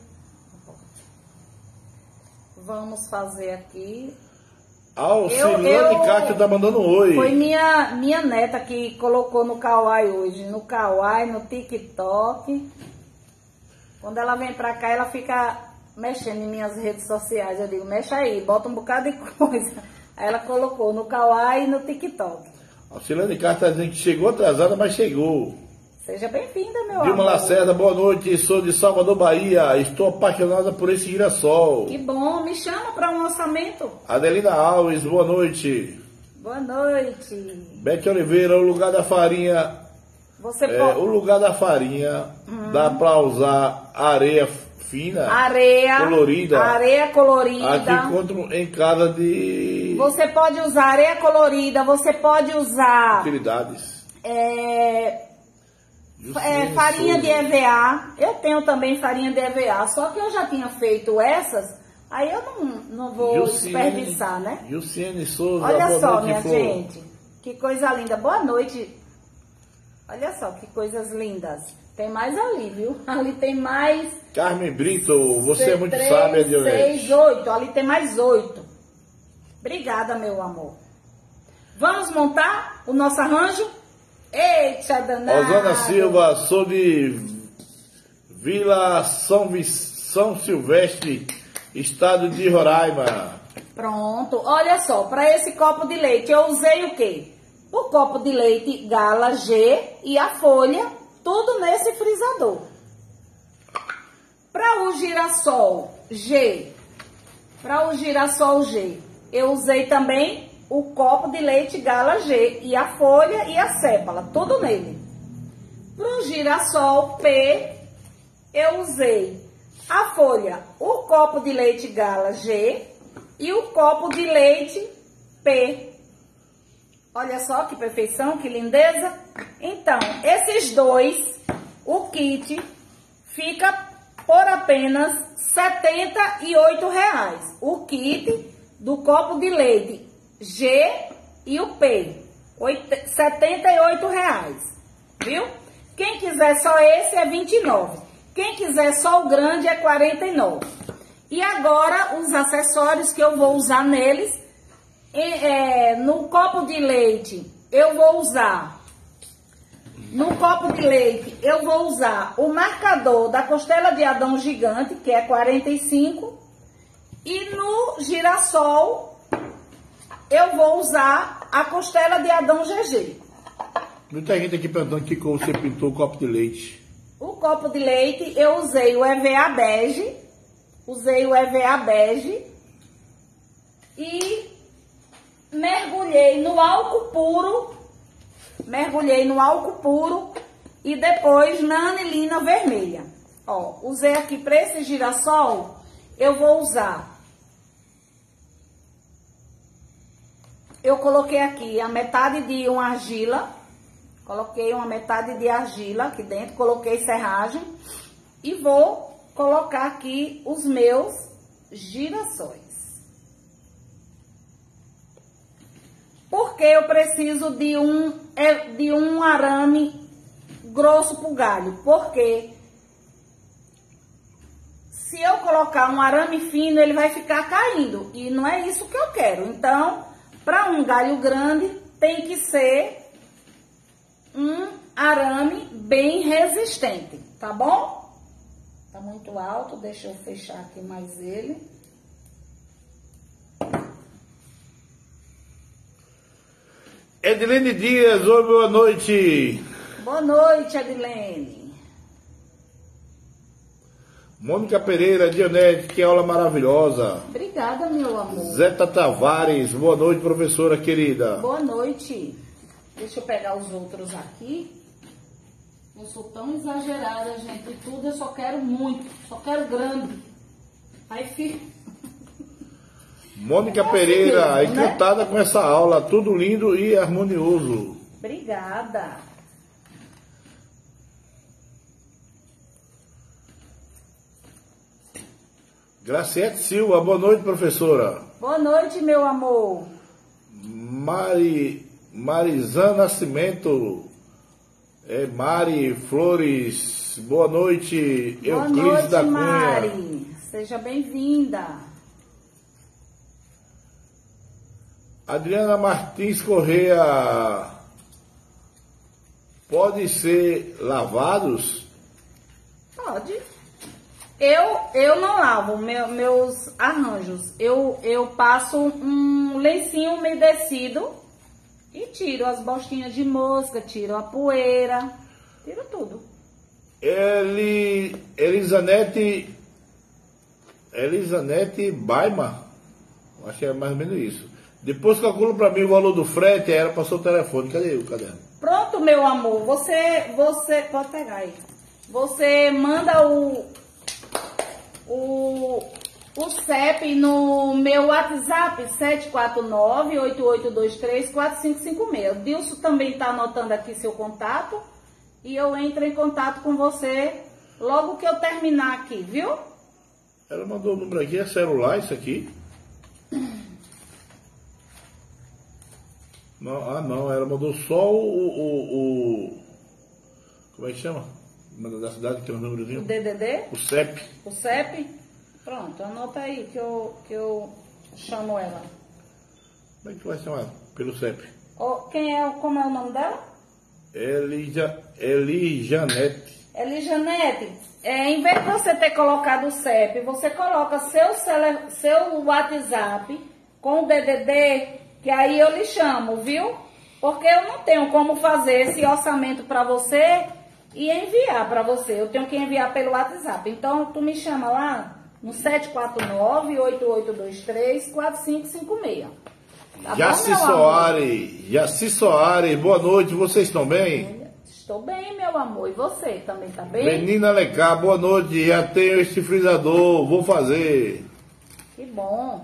Vamos fazer aqui. Alcilane Eu- eu- Castro tá mandando um oi. Foi minha, minha neta que colocou no Kawaii hoje. No Kawaii, no TikTok. Quando ela vem pra cá, ela fica mexendo em minhas redes sociais. Eu digo, mexe aí, bota um bocado de coisa. Aí ela colocou no Kawaii e no TikTok. Alcilane Castro tá dizendo que chegou atrasada, mas chegou. Seja bem-vinda, meu Dilma amor. Lacerda, boa noite. Sou de Salvador, Bahia. Estou apaixonada por esse girassol. Que bom, me chama para um orçamento. Adelina Alves, boa noite. Boa noite. Bete Oliveira, o lugar da farinha. Você É, pode... o lugar da farinha dá para usar areia fina, Areia colorida. Areia colorida. Aqui encontro em casa de Você pode usar areia colorida, você pode usar utilidades. é, Justiça é, farinha Souza. de E V A. Eu tenho também farinha de E V A, só que eu já tinha feito essas, aí eu não, não vou Juciene- desperdiçar, né? Juciene Souza, Olha boa só, noite, minha Flor. gente, que coisa linda. Boa noite. Olha só que coisas lindas. Tem mais ali, viu? Ali tem mais... Carmen Brito, você é muito três, sábia, Dionete. seis, oito. Ali tem mais oito. Obrigada, meu amor. Vamos montar o nosso arranjo? Eita, danada. Rosana Silva, sou de Vila São, Vi- São Silvestre, estado de Roraima. Pronto. Olha só, para esse copo de leite eu usei o quê? O copo de leite Gala G e a folha, tudo nesse frisador. Para o girassol G, para o girassol G, eu usei também o copo de leite Gala G e a folha e a sépala, tudo nele. Para o girassol P, eu usei a folha, o copo de leite Gala G e o copo de leite P. Olha só que perfeição, que lindeza. Então, esses dois, o kit, fica por apenas setenta e oito reais. O kit do copo de leite G e o P, setenta e oito reais, viu? Quem quiser só esse é vinte e nove. Quem quiser só o grande é quarenta e nove. E agora os acessórios que eu vou usar neles. É, no copo de leite eu vou usar no copo de leite eu vou usar o marcador da costela de Adão gigante, que é quarenta e cinco, e no girassol eu vou usar a costela de Adão G G. Muita gente aqui perguntando que cor você pintou o copo de leite. O copo de leite eu usei o E V A bege, usei o E V A bege e mergulhei no álcool puro, mergulhei no álcool puro e depois na anilina vermelha. Ó, usei aqui para esse girassol, eu vou usar. Eu coloquei aqui a metade de uma argila, coloquei uma metade de argila aqui dentro, coloquei serragem e vou colocar aqui os meus girassóis. Porque eu preciso de um, de um arame grosso pro galho. Porque se eu colocar um arame fino, ele vai ficar caindo. E não é isso que eu quero. Então, para um galho grande, tem que ser um arame bem resistente. Tá bom? Tá muito alto, deixa eu fechar aqui mais ele. Edilene Dias, oi, boa noite. Boa noite, Adilene. Mônica Pereira, Dionete, que aula maravilhosa. Obrigada, meu amor. Zeta Tavares, boa noite, professora querida. Boa noite. Deixa eu pegar os outros aqui. Eu sou tão exagerada, gente. Tudo eu só quero muito. Só quero grande. Aí fica... Mônica É assim Pereira, mesmo, né? encantada com essa aula, tudo lindo e harmonioso. Obrigada. Graciete Silva, boa noite, professora. Boa noite, meu amor. Mari, Marizan Nascimento, é Mari Flores, boa noite. Boa Euclides noite, da Cunha. Mari. Seja bem-vinda. Adriana Martins Correia, pode ser lavados? Pode. Eu, eu não lavo meu, meus arranjos. Eu, eu passo um lencinho umedecido e tiro as bostinhas de mosca, tiro a poeira, tiro tudo. Eli, Elisanete, Elisanete Baima, acho que é mais ou menos isso. Depois calcula para mim o valor do frete, era para o seu telefone. Cadê o caderno? Pronto, meu amor. Você, você pode pegar aí. Você manda o o, o C E P no meu WhatsApp sete quatro nove, oito oito dois três, quatro cinco cinco seis. O Dilson também está anotando aqui seu contato e eu entro em contato com você logo que eu terminar aqui, viu? Ela mandou o número aqui, é celular isso aqui? Não, ah não, ela mandou só o, o, o como é que chama? Da cidade que é o númerozinho? O D D D? O C E P. O C E P? Pronto, anota aí que eu, que eu chamo ela. Como é que vai chamar? Pelo C E P. Oh, quem é, como é o nome dela? Elija, Elijanete. Elijanete, é, em vez de você ter colocado o C E P, você coloca seu, cele, seu WhatsApp com o D D D, que aí eu lhe chamo, viu? Porque eu não tenho como fazer esse orçamento para você e enviar para você. Eu tenho que enviar pelo WhatsApp. Então, tu me chama lá no sete quatro nove, oito oito dois três, quatro cinco cinco seis. Tá Jaci bom, Soares, Jaci Soares, boa noite, vocês estão bem? Estou bem, meu amor. E você também tá bem? Menina Alencar, boa noite, já tenho este frisador, vou fazer. Que bom.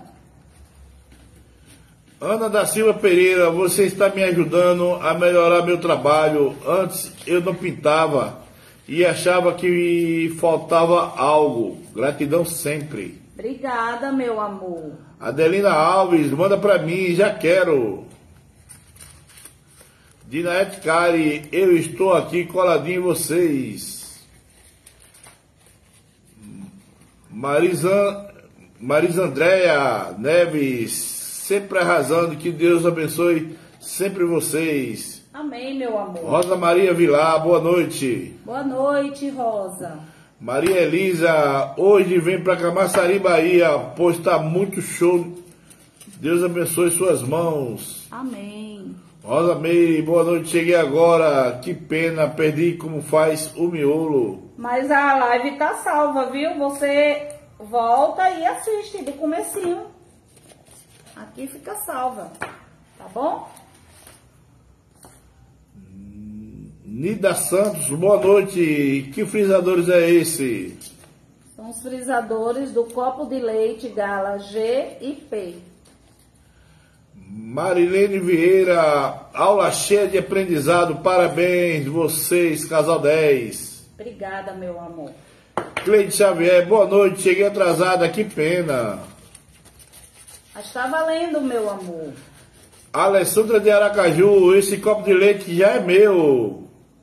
Ana da Silva Pereira, você está me ajudando a melhorar meu trabalho. Antes eu não pintava e achava que faltava algo. Gratidão sempre. Obrigada, meu amor. Adelina Alves, manda pra mim, já quero. Dinaete Cari, eu estou aqui coladinho em vocês. Marisa, Marisa Andréia Neves, sempre arrasando, que Deus abençoe sempre vocês. Amém, meu amor. Rosa Maria Vilar, boa noite. Boa noite, Rosa. Maria Elisa, hoje vem para Camaçari, Bahia, pois está muito show. Deus abençoe suas mãos. Amém. Rosa Meire, boa noite, cheguei agora. Que pena, perdi como faz o miolo. Mas a live tá salva, viu? Você volta e assiste do comecinho. Aqui fica salva, tá bom? Nida Santos, boa noite. Que frisadores é esse? São os frisadores do copo de leite Gala G e P. Marilene Vieira, aula cheia de aprendizado. Parabéns, vocês, casal dez. Obrigada, meu amor. Cleide Xavier, boa noite. Cheguei atrasada, que pena. Mas tá valendo, meu amor. Alessandra de Aracaju, esse copo de leite já é meu.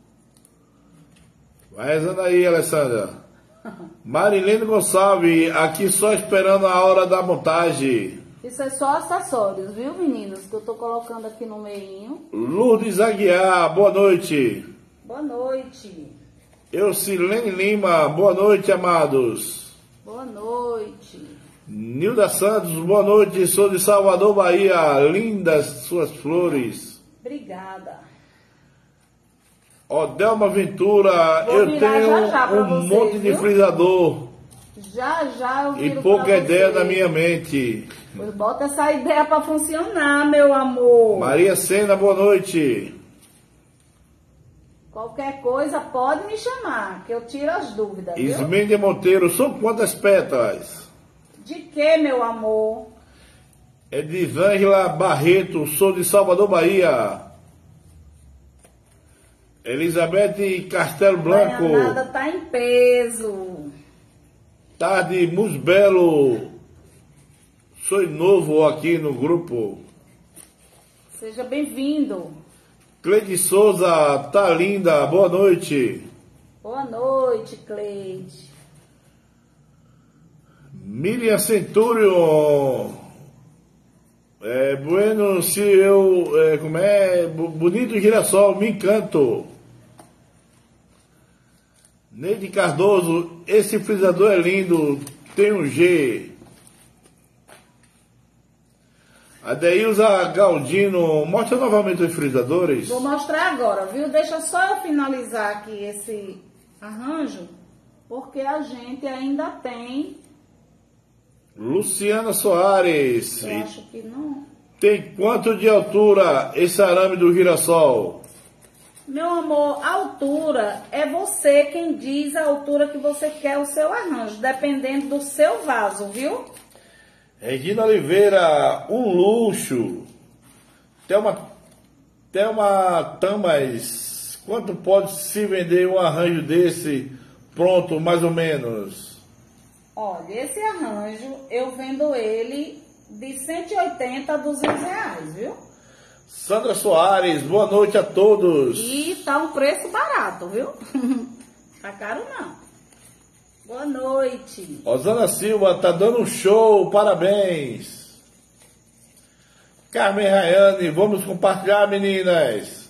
Vai rezando aí, Alessandra. Marilene Gonçalves, aqui só esperando a hora da montagem. Isso é só acessórios, viu, meninos? Que eu tô colocando aqui no meinho. Lourdes Aguiar, boa noite. Boa noite. Eucilene Lima, boa noite, amados. Boa noite. Nilda Santos, boa noite. Sou de Salvador, Bahia. Lindas suas flores. Obrigada. Odelma Ventura, Vou eu virar tenho já já pra um vocês, monte de viu? frisador Já, já eu e viro pouca pra ideia você. na minha mente. Pois bota essa ideia pra funcionar, meu amor. Maria Sena, boa noite. Qualquer coisa pode me chamar, que eu tiro as dúvidas, viu? Ismênia Monteiro, são quantas pétalas? De que, meu amor? É de Vângela Barreto, sou de Salvador, Bahia. Elizabeth Castelo Blanco. Nada tá em peso. tarde, Musbelo. Sou novo aqui no grupo. Seja bem-vindo. Cleide Souza, tá linda, boa noite. Boa noite, Cleide. Miriam Centurion. É, bueno, se eu, é, como é, bonito girassol, me encanto. Neide Cardoso, esse frisador é lindo, tem um G. Adeilza Galdino, mostra novamente os frisadores. Vou mostrar agora, viu? Deixa só eu finalizar aqui esse arranjo, porque a gente ainda tem... Luciana Soares. Eu acho que não. Tem quanto de altura esse arame do girassol? Meu amor, a altura é você quem diz a altura que você quer o seu arranjo, dependendo do seu vaso, viu? Regina Oliveira, um luxo. Thelma, Thelma Tamas, quanto pode se vender um arranjo desse pronto, mais ou menos? Olha, esse arranjo eu vendo ele de cento e oitenta a duzentos reais, viu? Sandra Soares, boa noite a todos. E tá um preço barato, viu? Tá caro não. Boa noite. Rosana Silva, tá dando um show, parabéns. Carmen Rayane, vamos compartilhar, meninas.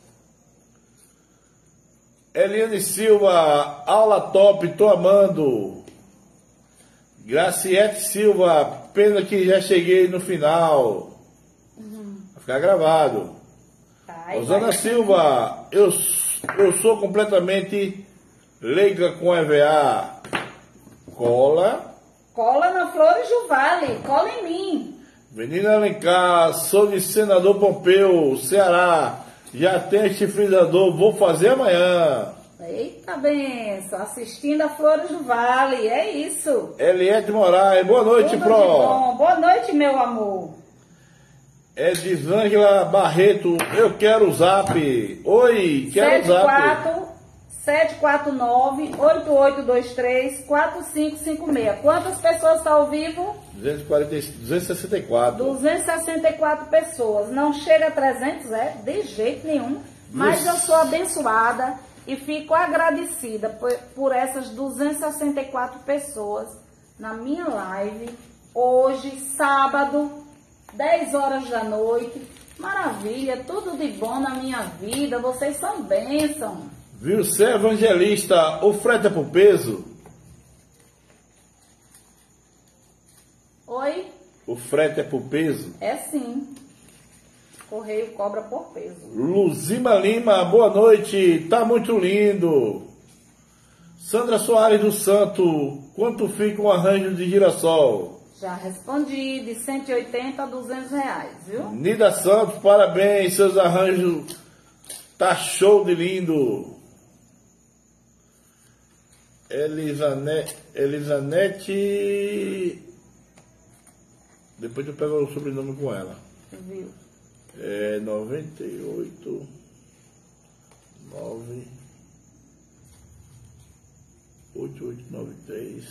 Eliane Silva, aula top, tô amando. Graciete Silva, pena que já cheguei no final. Uhum. Vai ficar gravado. Vai, Rosana vai. Silva, eu, eu sou completamente leiga com E V A. Cola. Cola na Flores do Vale, cola em mim. Menina Alencar, sou de Senador Pompeu, Ceará. Já tem este frisador, vou fazer amanhã. Eita benção, assistindo a Flores do Vale, é isso. Eliette Moraes, boa noite, Tudo Pro. de bom. Boa noite, meu amor. Edisângela Barreto, eu quero o zap. Oi, quero o zap. sete quatro nove, oito oito dois três, quatro cinco cinco seis. Quantas pessoas estão ao vivo? duzentos e quarenta, duzentos e sessenta e quatro. duzentas e sessenta e quatro pessoas. Não chega a trezentos, é? De jeito nenhum. Mas eu sou abençoada e fico agradecida por, por essas duzentas e sessenta e quatro pessoas na minha live. Hoje, sábado, dez horas da noite. Maravilha, tudo de bom na minha vida. Vocês são bênção. Viu, você é evangelista, o frete é por peso? Oi? O frete é por peso? É sim. Correio cobra por peso. Luzima Lima, boa noite, tá muito lindo. Sandra Soares do Santo, quanto fica um arranjo de girassol? Já respondi, de cento e oitenta a duzentos reais, viu? Nida Santos, parabéns, seus arranjos tá show de lindo. Elisanete, Elisanete, depois eu pego o sobrenome com ela. Viu? É noventa e oito, nove, oito oito nove três.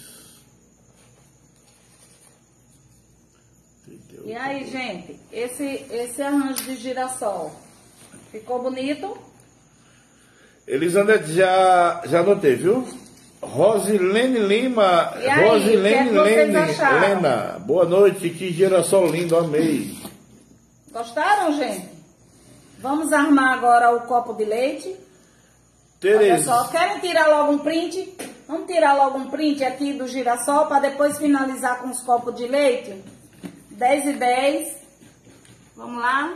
E aí, gente, esse, esse arranjo de girassol, ficou bonito? Elisandra, já, já anotei, viu? Rosilene Lima, E aí, Rosilene o que é que vocês Lene, acharam? Lena, boa noite, que girassol lindo, amei. Gostaram, gente? Vamos armar agora o copo de leite. Olha Tereza, só, querem tirar logo um print? Vamos tirar logo um print aqui do girassol para depois finalizar com os copos de leite? dez e dez. Vamos lá?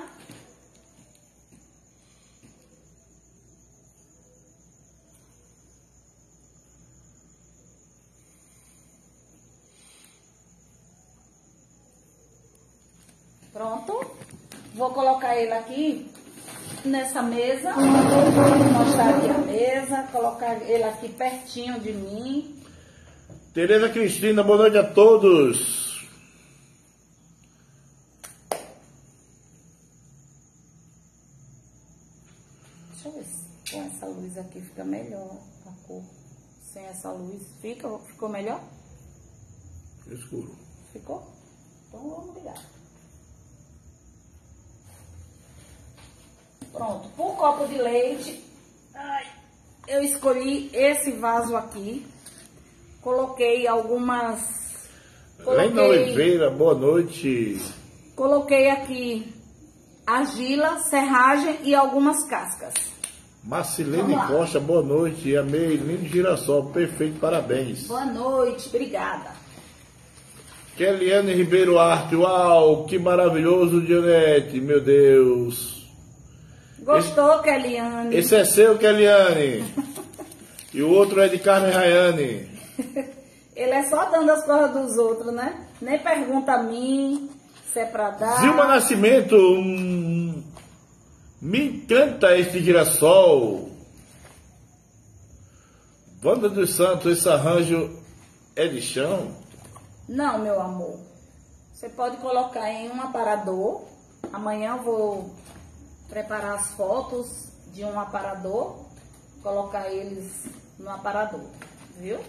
Pronto. Vou colocar ele aqui nessa mesa. Vou mostrar aqui a mesa. Colocar ele aqui pertinho de mim. Tereza Cristina, boa noite a todos. Deixa eu ver se com essa luz aqui fica melhor a cor. Sem essa luz, fica, ficou melhor? Escuro. Ficou? Então vamos ligar. Pronto, por copo de leite, ai, eu escolhi esse vaso aqui. Coloquei algumas... Coloquei, Lena Oliveira, boa noite. Coloquei aqui argila, serragem e algumas cascas. Marcilene Costa, boa noite. Amei, lindo girassol, perfeito, parabéns. Boa noite, obrigada. Keliane Ribeiro Arte, uau, que maravilhoso, Dionete, meu Deus. Gostou, esse, Keliane? Esse é seu, Keliane. E o outro é de Carmen Rayane. Ele é só dando as coisas dos outros, né? Nem pergunta a mim se é pra dar. Zilma Nascimento, hum, me encanta este girassol. Wanda dos Santos, esse arranjo é de chão? Não, meu amor. Você pode colocar em um aparador. Amanhã eu vou preparar as fotos de um aparador. Colocar eles no aparador, viu?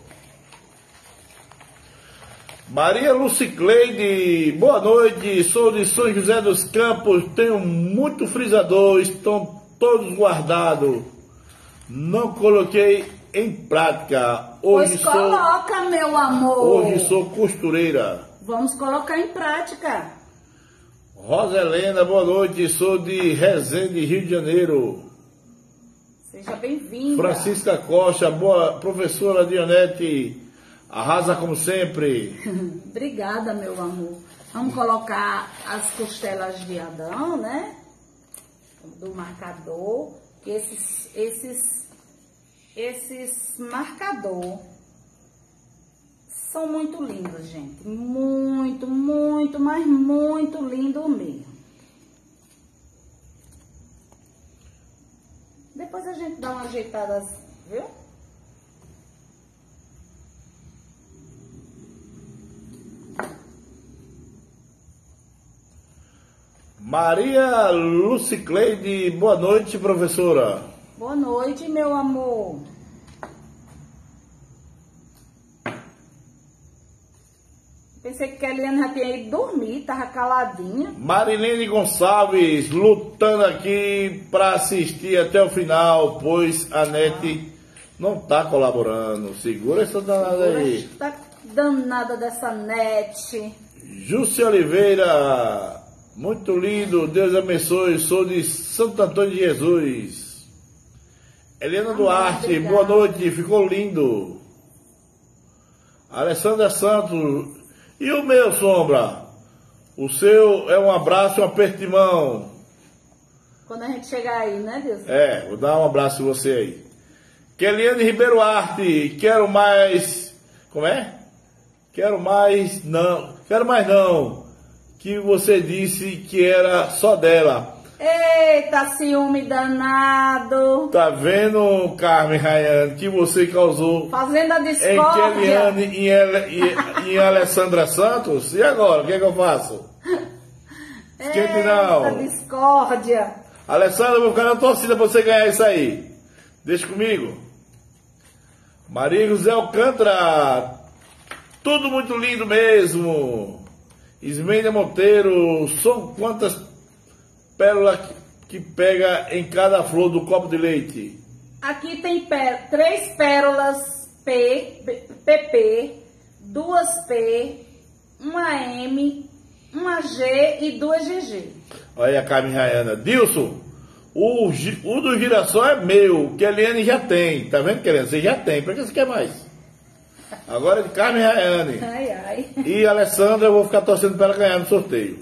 Maria Lucicleide, boa noite, sou de São José dos Campos, tenho muito frisador, estão todos guardados, não coloquei em prática. Hoje Pois coloca, sou, meu amor. Hoje sou costureira. Vamos colocar em prática. Rosa Helena, boa noite, sou de Resende, Rio de Janeiro. Seja bem-vinda. Francisca Costa, boa professora Dionete. Arrasa como sempre. Obrigada, meu amor. Vamos colocar as costelas de Adão, né? Do marcador. Esses, esses, esses marcador são muito lindos, gente. Muito, muito, mas muito lindo mesmo. Depois a gente dá uma ajeitada, viu? Maria Lucicleide, boa noite, professora. Boa noite, meu amor. Pensei que a Eliane já tinha ido dormir, tava caladinha. Marilene Gonçalves, lutando aqui para assistir até o final, pois a NET não tá colaborando. Segura essa danada aí. Tá danada dessa net. Júcia Oliveira, muito lindo, Deus abençoe, sou de Santo Antônio de Jesus. Helena Amém, Duarte, obrigada. boa noite, ficou lindo. Alessandra Santos, e o meu, Sombra? O seu é um abraço e um aperto de mão. Quando a gente chegar aí, né, Deus? É, vou dar um abraço em você aí. Keliane Ribeiro Arte, quero mais... Como é? Quero mais não. Quero mais não. Que você disse que era só dela. Eita, ciúme danado. Tá vendo, Carmen Rayane, que você causou Fazendo a em discórdia. Keliane e em, Ele- e- em Alessandra Santos? E agora, o que é que eu faço? Esquente Eita, não. discórdia. Alessandra, eu vou ficar na torcida pra você ganhar isso aí. Deixa comigo. Maria José Alcântara, tudo muito lindo mesmo. Ismênia Monteiro, são quantas pérolas que pega em cada flor do copo de leite? Aqui tem pé- três pérolas P, P P, duas P, uma M, uma G e duas G G. Olha a Carmen Rayana. Dilson, o, gi- o do girassol é meu, que a Eliane já tem. Tá vendo, Eliane? Você já tem. Pra que você quer mais? Agora é de Carmen Rayane. Ai, ai. E a Alessandra, eu vou ficar torcendo para ela ganhar no sorteio.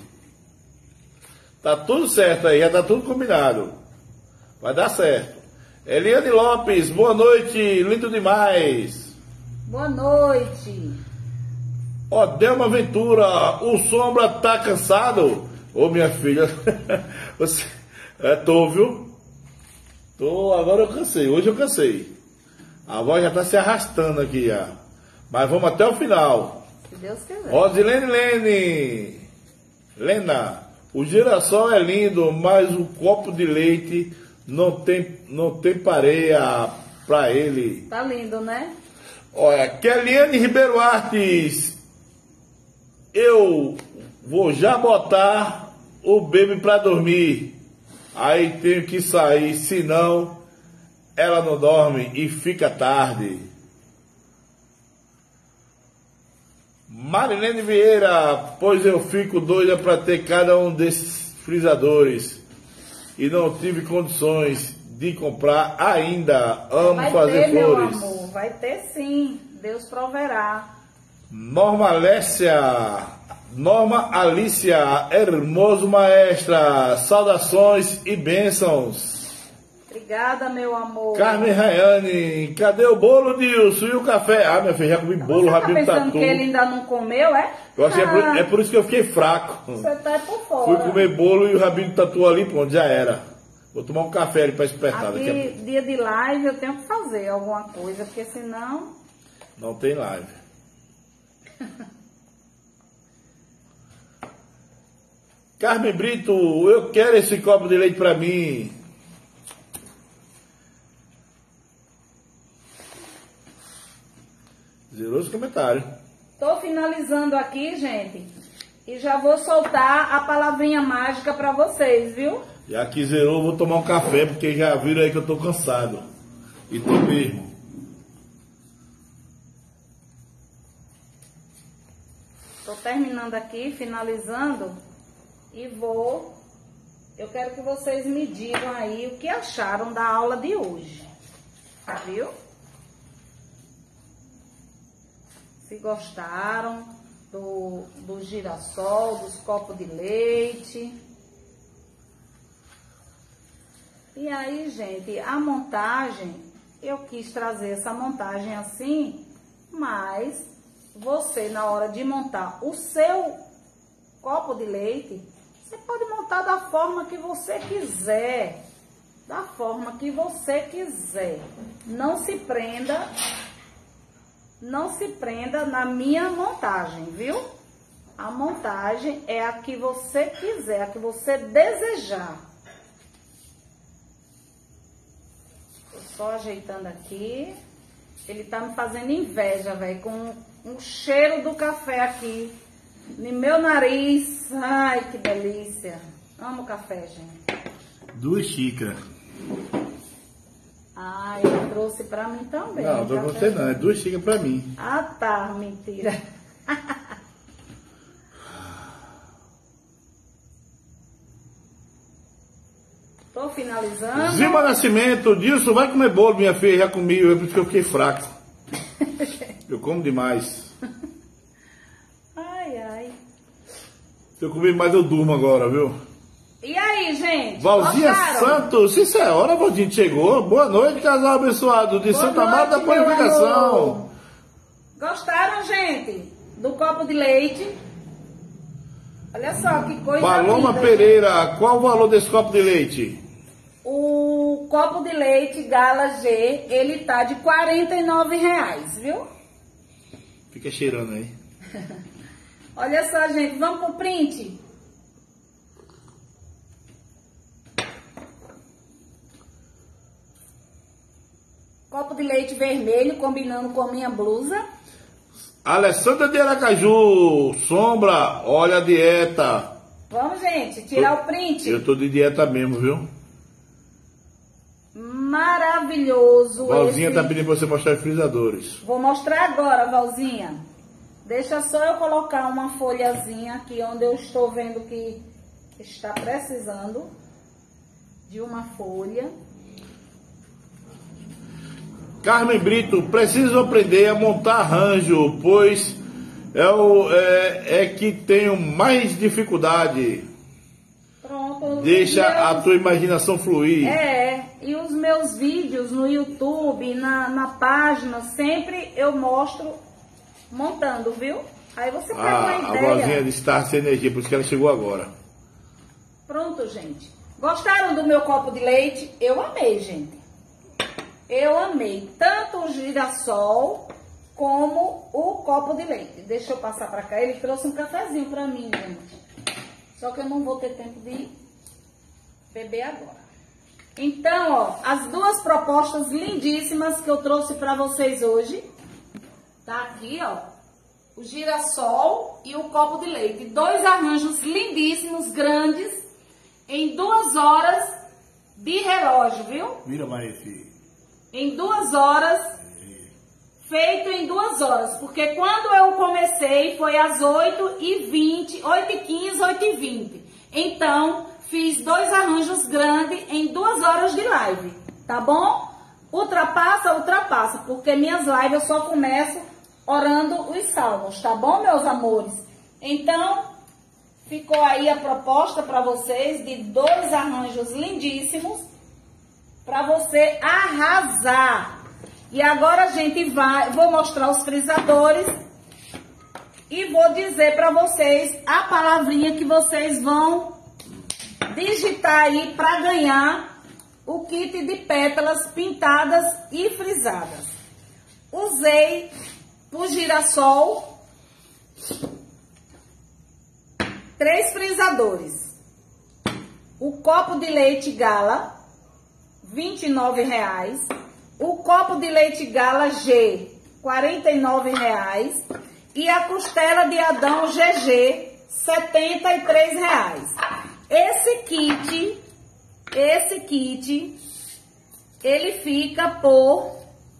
Tá tudo certo aí, já tá tudo combinado. Vai dar certo. Eliane Lopes, boa noite, lindo demais. Boa noite. Ó, Delma Ventura, o Sombra tá cansado? Ô, minha filha, você... É, tô, viu? Tô, agora eu cansei, hoje eu cansei. A voz já tá se arrastando aqui, já. Mas vamos até o final. Se Deus quiser. Rosilene Lene, Lena, o girassol é lindo, mas o copo de leite não tem, não tem pareia pra ele. Tá lindo, né? Olha, Keliane Ribeiro Artes, eu vou já botar o bebê para dormir. Aí tenho que sair, senão ela não dorme e fica tarde. Marilene Vieira, pois eu fico doida para ter cada um desses frisadores e não tive condições de comprar ainda. Amo vai fazer ter, flores. Meu amor, vai ter sim, Deus proverá. Norma Alessia, Norma Alicia, Hermoso Maestra, saudações e bênçãos. Obrigada, meu amor. Carmen Rayane, cadê o bolo, Dilson? E o café? Ah, minha filha, já comi bolo, rabinho Você tá pensando tatu. que ele ainda não comeu, é? Eu achei, ah, é, por, é por isso que eu fiquei fraco. Você tá por fora. Fui comer bolo e o rabinho tatu ali, pronto, já era. Vou tomar um café ali pra despertar Aqui, daqui a pouco. dia de live, eu tenho que fazer alguma coisa, porque senão... Não tem live. Carmen Brito, eu quero esse copo de leite pra mim. Zerou os comentários. Tô finalizando aqui, gente, e já vou soltar a palavrinha mágica pra vocês, viu? Já que zerou, vou tomar um café, porque já viram aí que eu tô cansado. E tô mesmo. Tô terminando aqui, finalizando, e vou... Eu quero que vocês me digam aí o que acharam da aula de hoje, viu? Se gostaram do, do girassol, dos copos de leite. E aí, gente, a montagem, eu quis trazer essa montagem assim, mas você, na hora de montar o seu copo de leite, você pode montar da forma que você quiser. Da forma que você quiser. Não se prenda... Não se prenda na minha montagem, viu? A montagem é a que você quiser, a que você desejar. Tô só ajeitando aqui. Ele tá me fazendo inveja, velho, com o cheiro do café aqui no meu nariz. Ai, que delícia. Amo café, gente. Duas xícaras. Ah, ele trouxe pra mim também. Não, pra você não, é duas xícaras pra mim. Ah, tá, mentira. Tô finalizando. Zilma Nascimento, Dilson, vai comer bolo, minha filha, já comi, é por isso que eu fiquei fraco. Eu como demais. Ai, ai. Se eu comer mais, eu durmo agora, viu? E aí, gente? Valzinha Gostaram? Santos, sim, senhora, Valzinha chegou. Boa noite, casal abençoado de Boa Santa Marta da noite, meu Purificação. amor. Gostaram, gente? Do copo de leite? Olha só que coisa Paloma linda, Pereira, gente. qual o valor desse copo de leite? O copo de leite Gala G, ele tá de quarenta e nove reais, viu? Fica cheirando aí. Olha só, gente, vamos pro print? Copo de leite vermelho combinando com a minha blusa. Alessandra de Aracaju, Sombra, olha a dieta. Vamos, gente, tirar o print. Eu tô de dieta mesmo, viu? Maravilhoso. Valzinha esse... tá pedindo pra você mostrar os frisadores. Vou mostrar agora, Valzinha. Deixa só eu colocar uma folhazinha aqui onde eu estou vendo que está precisando de uma folha. Carmen Brito, preciso aprender a montar arranjo, pois é, o, é, é que tenho mais dificuldade. Pronto. Deixa meus... a tua imaginação fluir. É, e os meus vídeos no YouTube, na, na página, sempre eu mostro montando, viu? Aí você pega Ah, uma a ideia. vozinha de estar sem energia, por isso que ela chegou agora. Pronto, gente. Gostaram do meu copo de leite? Eu amei, gente. Eu amei tanto o girassol como o copo de leite. Deixa eu passar pra cá. Ele trouxe um cafezinho pra mim, gente. Só que eu não vou ter tempo de beber agora. Então, ó, as duas propostas lindíssimas que eu trouxe pra vocês hoje. Tá aqui, ó. o girassol e o copo de leite. Dois arranjos lindíssimos, grandes, em duas horas de relógio, viu? Mira mais esse. Em duas horas, feito em duas horas, porque quando eu comecei foi às oito e vinte, oito e quinze, oito e vinte. Então, fiz dois arranjos grandes em duas horas de live, tá bom? Ultrapassa, ultrapassa, porque minhas lives eu só começo orando os salmos, tá bom, meus amores? Então, ficou aí a proposta para vocês de dois arranjos lindíssimos para você arrasar. E agora a gente vai, vou mostrar os frisadores e vou dizer para vocês a palavrinha que vocês vão digitar aí para ganhar o kit de pétalas pintadas e frisadas. Usei o girassol, três frisadores, o copo de leite Gala, vinte e nove reais, o copo de leite Gala G, quarenta e nove reais, e a costela de Adão G G, setenta e três reais. Esse kit, esse kit, ele fica por...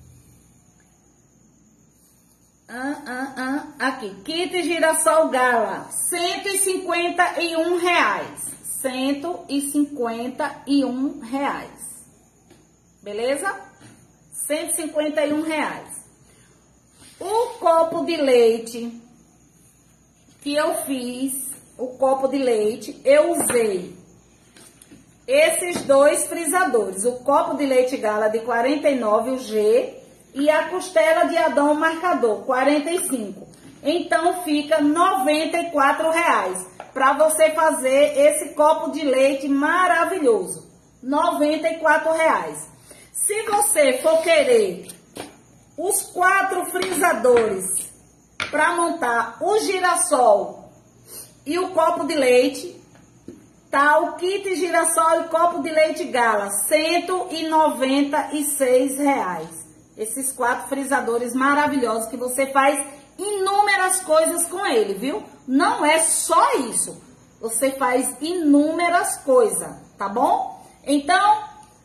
Ah, ah, ah, aqui, kit girassol Gala, cento e cinquenta e um reais. cento e cinquenta e um reais. Beleza? cento e cinquenta e um reais. O copo de leite que eu fiz, o copo de leite, eu usei esses dois frisadores. O copo de leite Gala de quarenta e nove, o G, e a costela de Adão marcador, quarenta e cinco. Então fica noventa e quatro reais para você fazer esse copo de leite maravilhoso. noventa e quatro reais. Se você for querer os quatro frisadores para montar o girassol e o copo de leite, tá o kit girassol e copo de leite Gala, cento e noventa e seis reais. Esses quatro frisadores maravilhosos que você faz inúmeras coisas com ele, viu? Não é só isso. Você faz inúmeras coisas, tá bom? Então,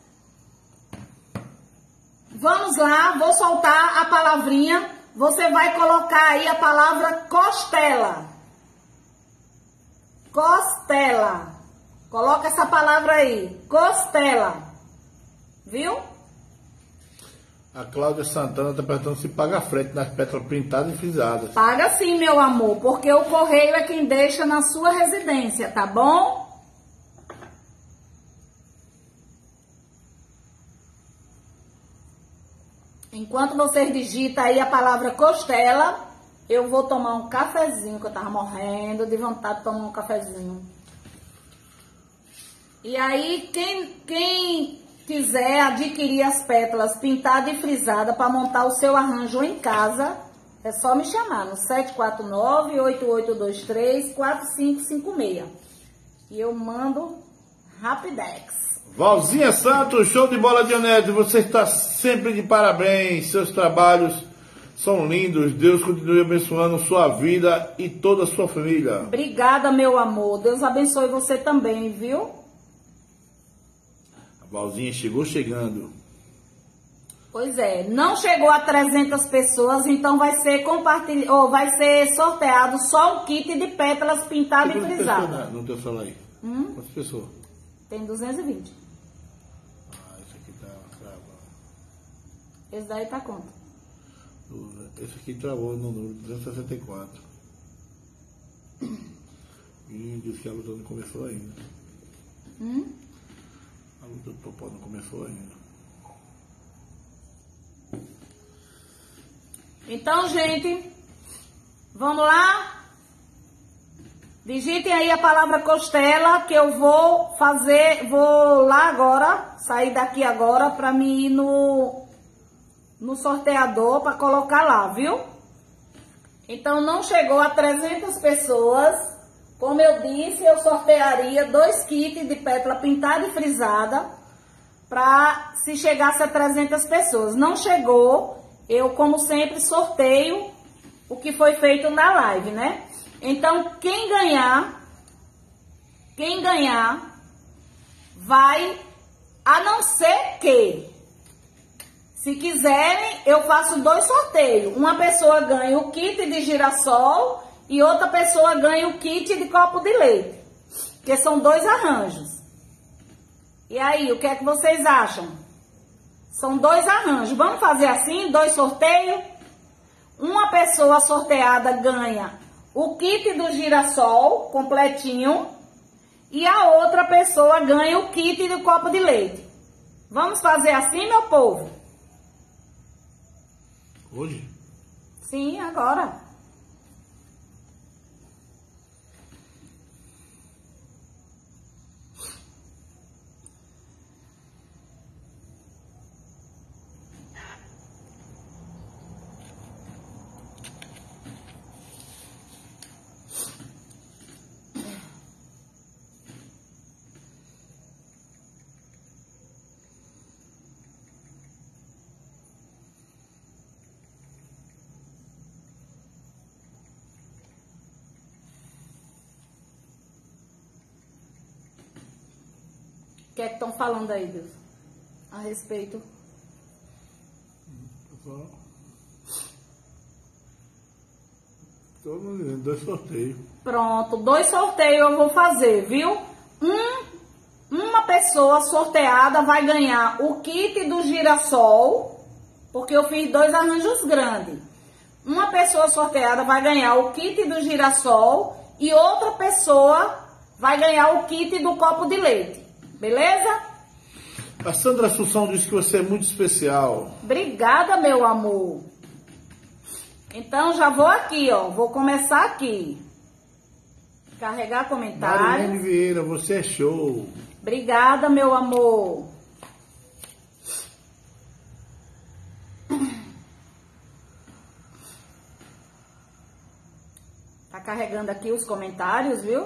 vamos lá, vou soltar a palavrinha. Você vai colocar aí a palavra costela. Costela. Coloca essa palavra aí, costela. Viu? A Cláudia Santana está perguntando se paga frete nas pétalas pintadas e frisadas. Paga sim, meu amor, porque o correio é quem deixa na sua residência, tá bom? Enquanto vocês digitam aí a palavra costela, eu vou tomar um cafezinho, que eu tava morrendo de vontade de tomar um cafezinho. E aí, quem... quem quiser adquirir as pétalas pintadas e frisadas para montar o seu arranjo em casa, é só me chamar no sete quatro nove, oito oito dois três, quatro cinco cinco seis. E eu mando rapidex. Valzinha Santos, show de bola, Dionete. Você está sempre de parabéns. Seus trabalhos são lindos. Deus continue abençoando sua vida e toda a sua família. Obrigada, meu amor. Deus abençoe você também, viu? Valzinha chegou chegando. Pois é, não chegou a trezentas pessoas, então vai ser compartilhado, ou vai ser sorteado só o kit de pétalas pintadas e frisadas. No teu celular aí? Hum? Quantas pessoas? Tem duzentos e vinte. Ah, esse aqui tá travado. Esse daí tá quanto? Esse aqui travou no número duzentos e sessenta e quatro. E disse que a luta não começou ainda. Hum? A luta do Popó não começou ainda. Então, gente, vamos lá? Digitem aí a palavra costela, que eu vou fazer, vou lá agora, sair daqui agora para me ir no, no sorteador para colocar lá, viu? Então, não chegou a trezentas pessoas. Como eu disse, eu sortearia dois kits de pétala pintada e frisada para se chegasse a trezentas pessoas. Não chegou, eu, como sempre, sorteio o que foi feito na live, né? Então, quem ganhar, quem ganhar, vai, a não ser que, se quiserem, eu faço dois sorteios. Uma pessoa ganha o kit de girassol e outra pessoa ganha o kit de copo de leite. Porque são dois arranjos. E aí, o que é que vocês acham? São dois arranjos. Vamos fazer assim, dois sorteios? Uma pessoa sorteada ganha o kit do girassol completinho e a outra pessoa ganha o kit do copo de leite. Vamos fazer assim, meu povo? Hoje? Sim, agora. O que é que estão falando aí, Deus? A respeito. Estou dizendo, dois sorteios. Pronto, dois sorteios eu vou fazer, viu? Um, uma pessoa sorteada vai ganhar o kit do girassol, porque eu fiz dois arranjos grandes. Uma pessoa sorteada vai ganhar o kit do girassol e outra pessoa vai ganhar o kit do copo de leite. Beleza? A Sandra Assunção disse que você é muito especial. Obrigada, meu amor. Então, já vou aqui, ó. Vou começar aqui. Carregar comentários. Marilene Vieira, você é show. Obrigada, meu amor. Tá carregando aqui os comentários, viu?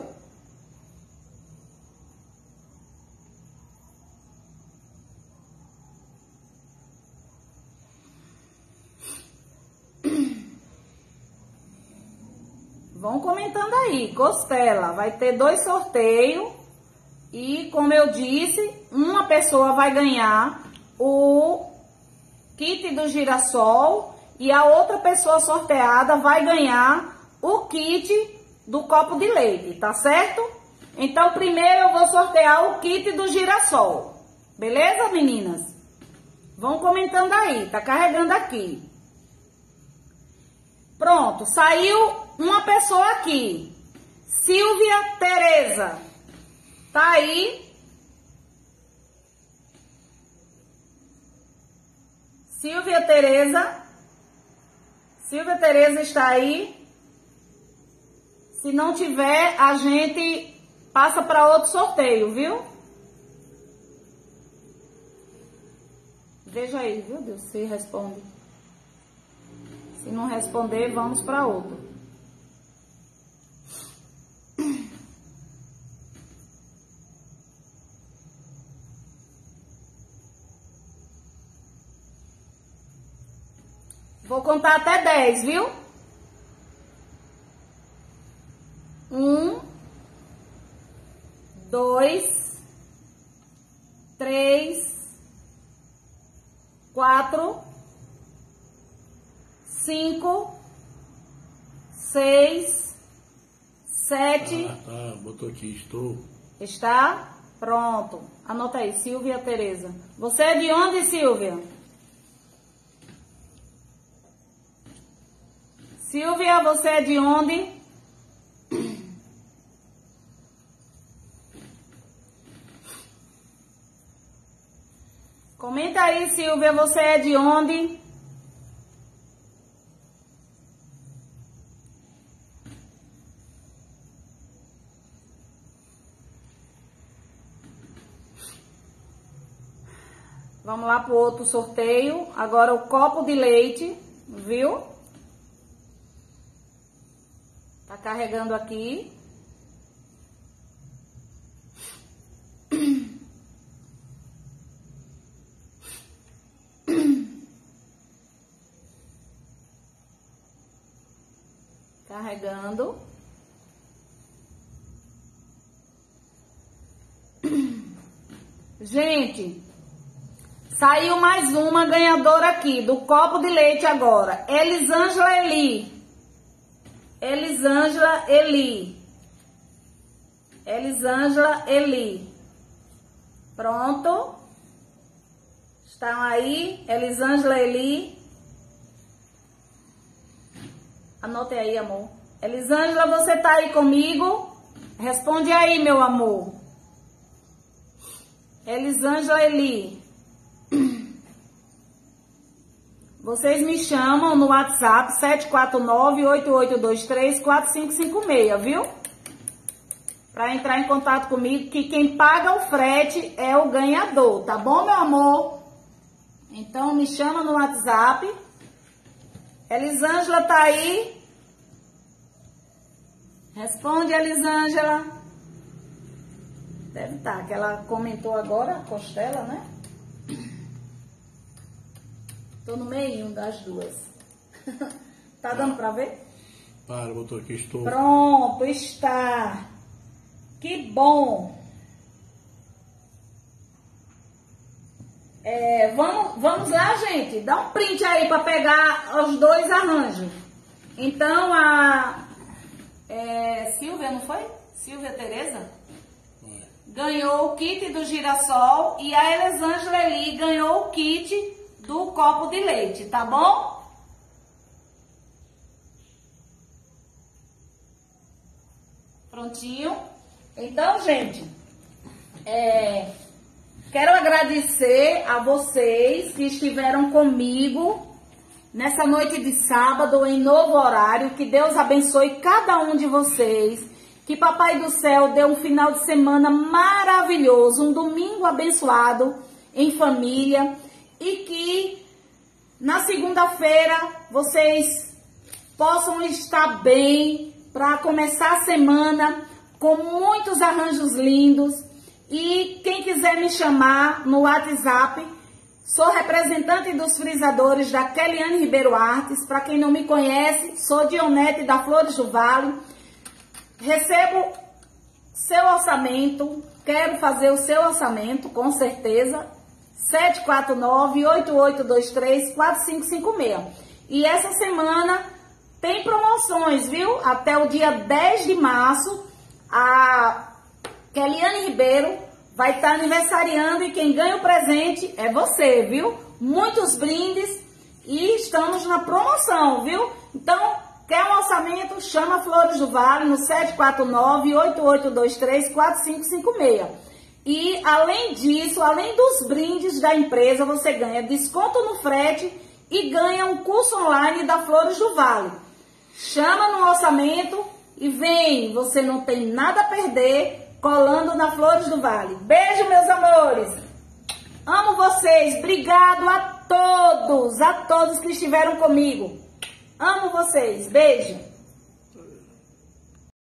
Vão comentando aí, Costela, vai ter dois sorteios e, como eu disse, uma pessoa vai ganhar o kit do girassol e a outra pessoa sorteada vai ganhar o kit do copo de leite, tá certo? Então, primeiro eu vou sortear o kit do girassol, beleza, meninas? Vão comentando aí, tá carregando aqui. Pronto, saiu uma pessoa aqui. Silvia Tereza. Tá aí. Silvia Tereza. Silvia Tereza está aí. Se não tiver, a gente passa para outro sorteio, viu? Veja aí, viu, Deus, se responde. Se não responder, vamos para outro. Vou contar até dez, viu? Um, dois, três, quatro, cinco, seis, sete. Ah, tá, botou aqui, estou. Está? Pronto. Anota aí, Silvia Tereza. Você é de onde, Silvia? Silvia, você é de onde? Comenta aí, Silvia, você é de onde? Vamos lá para o outro sorteio. Agora o copo de leite, viu? Tá carregando aqui. Carregando. Gente, saiu mais uma ganhadora aqui do copo de leite agora. Elisângela Eli. Elisângela Eli. Elisângela Eli. Pronto. Estão aí. Elisângela Eli. Anote aí, amor. Elisângela, você tá aí comigo? Responde aí, meu amor. Elisângela Eli. Vocês me chamam no WhatsApp sete quatro nove, oito oito dois três, quatro cinco cinco seis, viu? Para entrar em contato comigo, que quem paga o frete é o ganhador, tá bom, meu amor? Então me chama no WhatsApp. Elisângela tá aí? Responde, Elisângela. Deve estar, que ela comentou agora, costela, né? Tô no meio das duas. Tá dando pra ver? Para, botou aqui, estou. Pronto, está. Que bom. É, vamos, vamos lá, gente. Dá um print aí pra pegar os dois arranjos. Então, a é, Silvia, não foi? Silvia Tereza? Ganhou o kit do girassol e a Elisângela Eli ganhou o kit do copo de leite, tá bom? Prontinho? Então, gente, é, quero agradecer a vocês que estiveram comigo nessa noite de sábado em novo horário. Que Deus abençoe cada um de vocês. Que Papai do Céu dê um final de semana maravilhoso, um domingo abençoado em família. E que na segunda-feira vocês possam estar bem para começar a semana com muitos arranjos lindos. E quem quiser me chamar no WhatsApp, sou representante dos frisadores da Keliane Ribeiro Artes. Para quem não me conhece, sou Dionete da Flores do Vale. Recebo seu orçamento, quero fazer o seu orçamento, com certeza. sete quatro nove, oito oito dois três, quatro cinco cinco seis. E essa semana tem promoções, viu? Até o dia dez de março, a Keliane Ribeiro vai estar aniversariando e quem ganha o presente é você, viu? Muitos brindes e estamos na promoção, viu? Então, quer um orçamento? Chama Flores do Vale no sete quatro nove, oito oito dois três, quatro cinco cinco seis. E além disso, além dos brindes da empresa, você ganha desconto no frete e ganha um curso online da Flores do Vale. Chama no orçamento e vem, você não tem nada a perder colando na Flores do Vale. Beijo, meus amores. Amo vocês. Obrigado a todos, a todos que estiveram comigo. Amo vocês. Beijo.